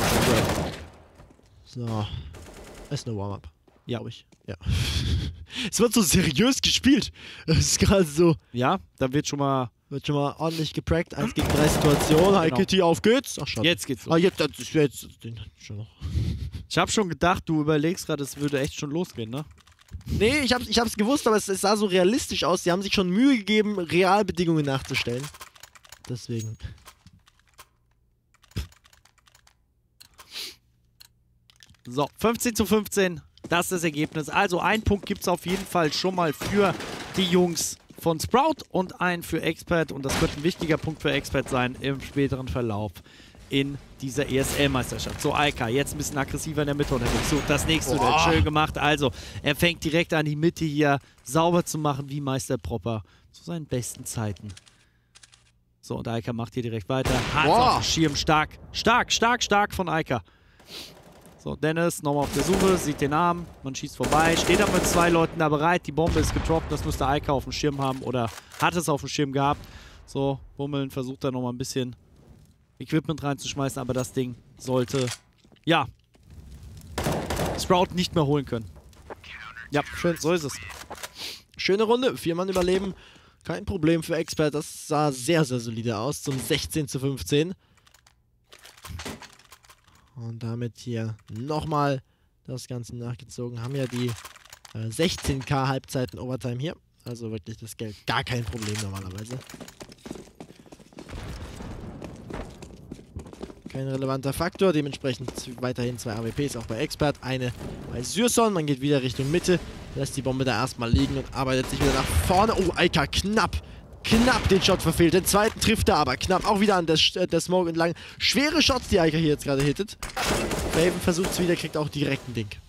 So. Ist eine Warm-Up. Ja. Glaube ich. Ja. Es wird so seriös gespielt. Es ist gerade so. Ja, da wird schon mal ordentlich geprackt. 1 gegen 3 Situation. Hi Kitty, auf geht's. Ach, schade. Jetzt geht's los. Ah, jetzt schon noch. Ich habe schon gedacht, du überlegst gerade, es würde echt schon losgehen, ne? Nee, ich hab's gewusst, aber es sah so realistisch aus. Die haben sich schon Mühe gegeben, Realbedingungen nachzustellen. Deswegen. So, 15:15. Das ist das Ergebnis. Also, einen Punkt gibt es auf jeden Fall schon mal für die Jungs von Sprout und einen für Expert. Und das wird ein wichtiger Punkt für Expert sein im späteren Verlauf in dieser ESL-Meisterschaft. So, Aika, jetzt ein bisschen aggressiver in der Mitte unterwegs. So, das nächste wird schön gemacht. Also, er fängt direkt an, die Mitte hier sauber zu machen, wie Meister Proper zu seinen besten Zeiten. So, und Aika macht hier direkt weiter. Hat auf dem Schirm. Stark von Aika. So, Dennis nochmal auf der Suche, sieht den Arm, man schießt vorbei, steht dann mit 2 Leuten da bereit, die Bombe ist getroppt, das müsste Aika auf dem Schirm haben oder hat es auf dem Schirm gehabt. So, Bummeln versucht da nochmal ein bisschen Equipment reinzuschmeißen, aber das Ding sollte, ja, Sprout nicht mehr holen können. Ja, schön, so ist es. Schöne Runde, 4 Mann überleben, kein Problem für Expert, das sah sehr, sehr solide aus, zum 16:15. Und damit hier nochmal das Ganze nachgezogen. Haben ja die 16k Halbzeiten Overtime hier. Also wirklich das Geld. Gar kein Problem normalerweise. Kein relevanter Faktor. Dementsprechend weiterhin 2 AWPs, auch bei Expert. Eine bei Syrson. Man geht wieder Richtung Mitte. Lässt die Bombe da erstmal liegen und arbeitet sich wieder nach vorne. Oh, Eika knapp den Shot verfehlt. Den zweiten trifft er aber knapp. Auch wieder an der Smoke entlang. Schwere Shots, die Eika hier jetzt gerade hittet. Raven versucht es wieder, kriegt auch direkt ein Ding.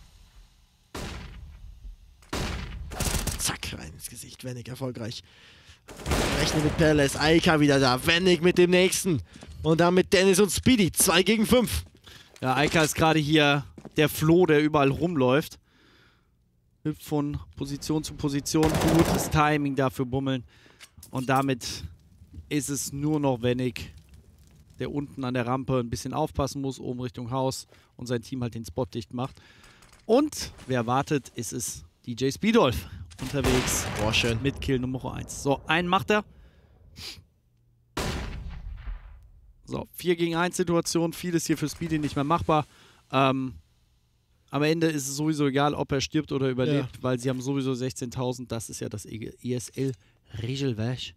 Zack, rein ins Gesicht. Wennig erfolgreich. Rechne mit Perles. Eika wieder da. Wennig mit dem nächsten. Und dann mit Dennis und Speedy. 2 gegen 5. Ja, Eika ist gerade hier der Floh, der überall rumläuft. Hüpft von Position zu Position. Gutes Timing dafür Bummeln. Und damit ist es nur noch Wennig, der unten an der Rampe ein bisschen aufpassen muss, oben Richtung Haus und sein Team halt den Spot dicht macht. Und wer wartet, ist es DJ Speedolf unterwegs. Boah, schön. Mit Kill Nummer 1. So, einen macht er. So, 4 gegen 1 Situation. Vieles hier für Speedy nicht mehr machbar. Am Ende ist es sowieso egal, ob er stirbt oder überlebt, weil sie haben sowieso 16.000. Das ist ja das ESL-Regelwerk.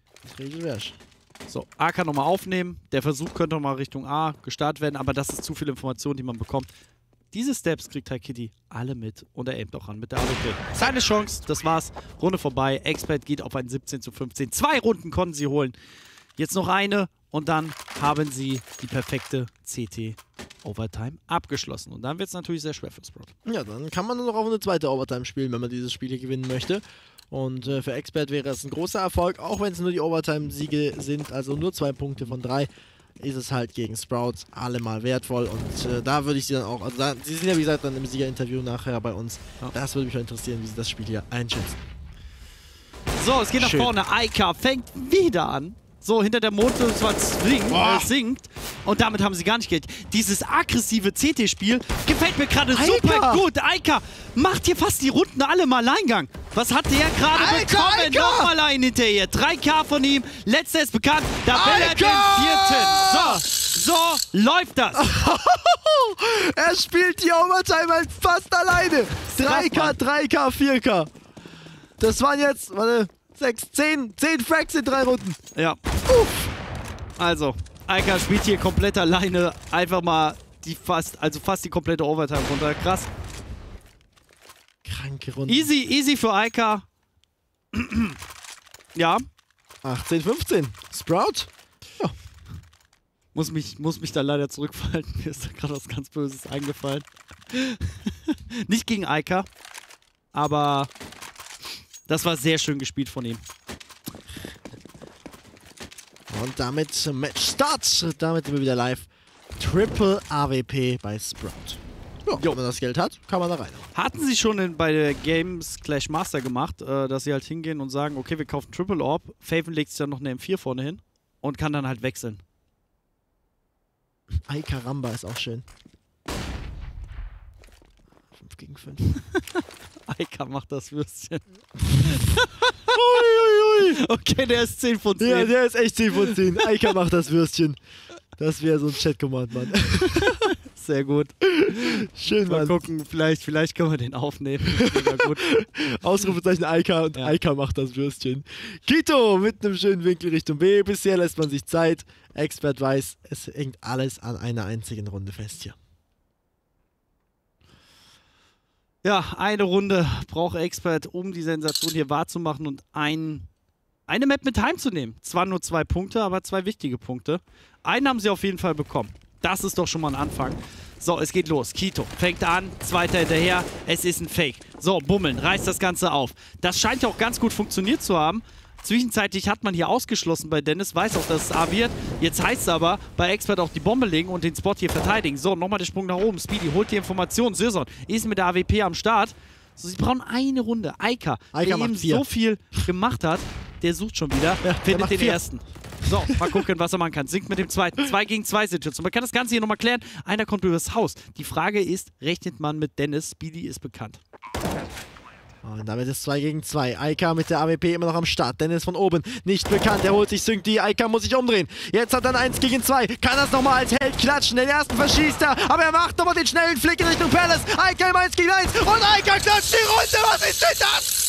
So, A kann nochmal aufnehmen. Der Versuch könnte nochmal Richtung A gestartet werden, aber das ist zu viel Information, die man bekommt. Diese Steps kriegt Kitty alle mit und er aimt auch an mit der AWP. Seine Chance, das war's. Runde vorbei. Expert geht auf ein 17:15. 2 Runden konnten sie holen. Jetzt noch eine und dann haben sie die perfekte CT Overtime abgeschlossen. Und dann wird es natürlich sehr schwer für Sprout. Ja, dann kann man nur noch auf eine zweite Overtime spielen, wenn man dieses Spiel hier gewinnen möchte. Und für Expert wäre es ein großer Erfolg, auch wenn es nur die Overtime-Siege sind, also nur 2 Punkte von 3, ist es halt gegen Sprouts allemal wertvoll. Und da würde ich sie dann auch, also sie sind ja wie gesagt dann im Siegerinterview nachher bei uns. Ja. Das würde mich auch interessieren, wie sie das Spiel hier einschätzen. So, es geht nach vorne. Eika fängt wieder an. So, hinter der Motor sinkt. Und damit haben sie gar nicht Geld. Dieses aggressive CT-Spiel gefällt mir gerade super gut. Eika macht hier fast die Runden alle im Alleingang. Was hat der gerade bekommen? Nochmal einen hinterher. 3K von ihm. Letzter ist bekannt. Da will er den 4. So läuft das. Er spielt die Overtime halt fast alleine. 3K, 3K, 4K. Das waren jetzt, warte, 10 Frags in 3 Runden. Ja. Also, Eika spielt hier komplett alleine einfach mal fast die komplette Overtime runter. Krass. Kranke Runde. Easy für Eika. Ja. 18:15. Sprout? Ja. Muss mich da leider zurückfallen. Mir ist da gerade was ganz Böses eingefallen. Nicht gegen Eika, aber das war sehr schön gespielt von ihm. Und damit Match Start. Damit sind wir wieder live. Triple AWP bei Sprout. Ja, wenn man das Geld hat, kann man da rein. Hatten sie schon bei der Games Clash Master gemacht, dass sie halt hingehen und sagen, okay, wir kaufen Triple Orb. Faven legt sich dann noch eine M4 vorne hin und kann dann halt wechseln. Ay Caramba ist auch schön. 5 gegen 5. Eika macht das Würstchen. Uiuiui. Okay, der ist 10 von 10. Ja, der ist echt 10 von 10. Eika macht das Würstchen. Das wäre so ein Chat-Command, Mann. Sehr gut. Schön, Mal Mann. gucken, vielleicht können wir den aufnehmen. Mega gut. Ausrufezeichen Eika und Eika macht das Würstchen. Kito mit einem schönen Winkel Richtung B. Bisher lässt man sich Zeit. Expert weiß, es hängt alles an einer einzigen Runde fest hier. Ja, eine Runde braucht Expert, um die Sensation hier wahrzumachen und eine Map mit heimzunehmen. Zwar nur 2 Punkte, aber 2 wichtige Punkte. Einen haben sie auf jeden Fall bekommen. Das ist doch schon mal ein Anfang. So, es geht los. Kito fängt an, zweiter hinterher. Es ist ein Fake. So, bummeln, reißt das Ganze auf. Das scheint ja auch ganz gut funktioniert zu haben. Zwischenzeitlich hat man hier ausgeschlossen bei Dennis, weiß auch, dass es A wird. Jetzt heißt es aber, bei Expert auch die Bombe legen und den Spot hier verteidigen. So, nochmal der Sprung nach oben. Speedy holt die Information. Syrson ist mit der AWP am Start. So, sie brauchen eine Runde. Eika, der eben so viel gemacht hat, der sucht schon wieder, findet den ersten. So, mal gucken, was er machen kann. Sinkt mit dem zweiten. 2 gegen 2 Situation. Man kann das Ganze hier nochmal klären. Einer kommt übers Haus. Die Frage ist, rechnet man mit Dennis? Speedy ist bekannt. Und damit ist 2 gegen 2. Eika mit der AWP immer noch am Start. Dennis von oben nicht bekannt. Er holt sich Sync die. Eika muss sich umdrehen. Jetzt hat er ein 1 gegen 2. Kann das nochmal als Held klatschen. Den ersten verschießt er. Aber er macht nochmal den schnellen Flick in Richtung Palace. Eika im 1 gegen 1. Und Eika klatscht die Runde. Was ist denn das?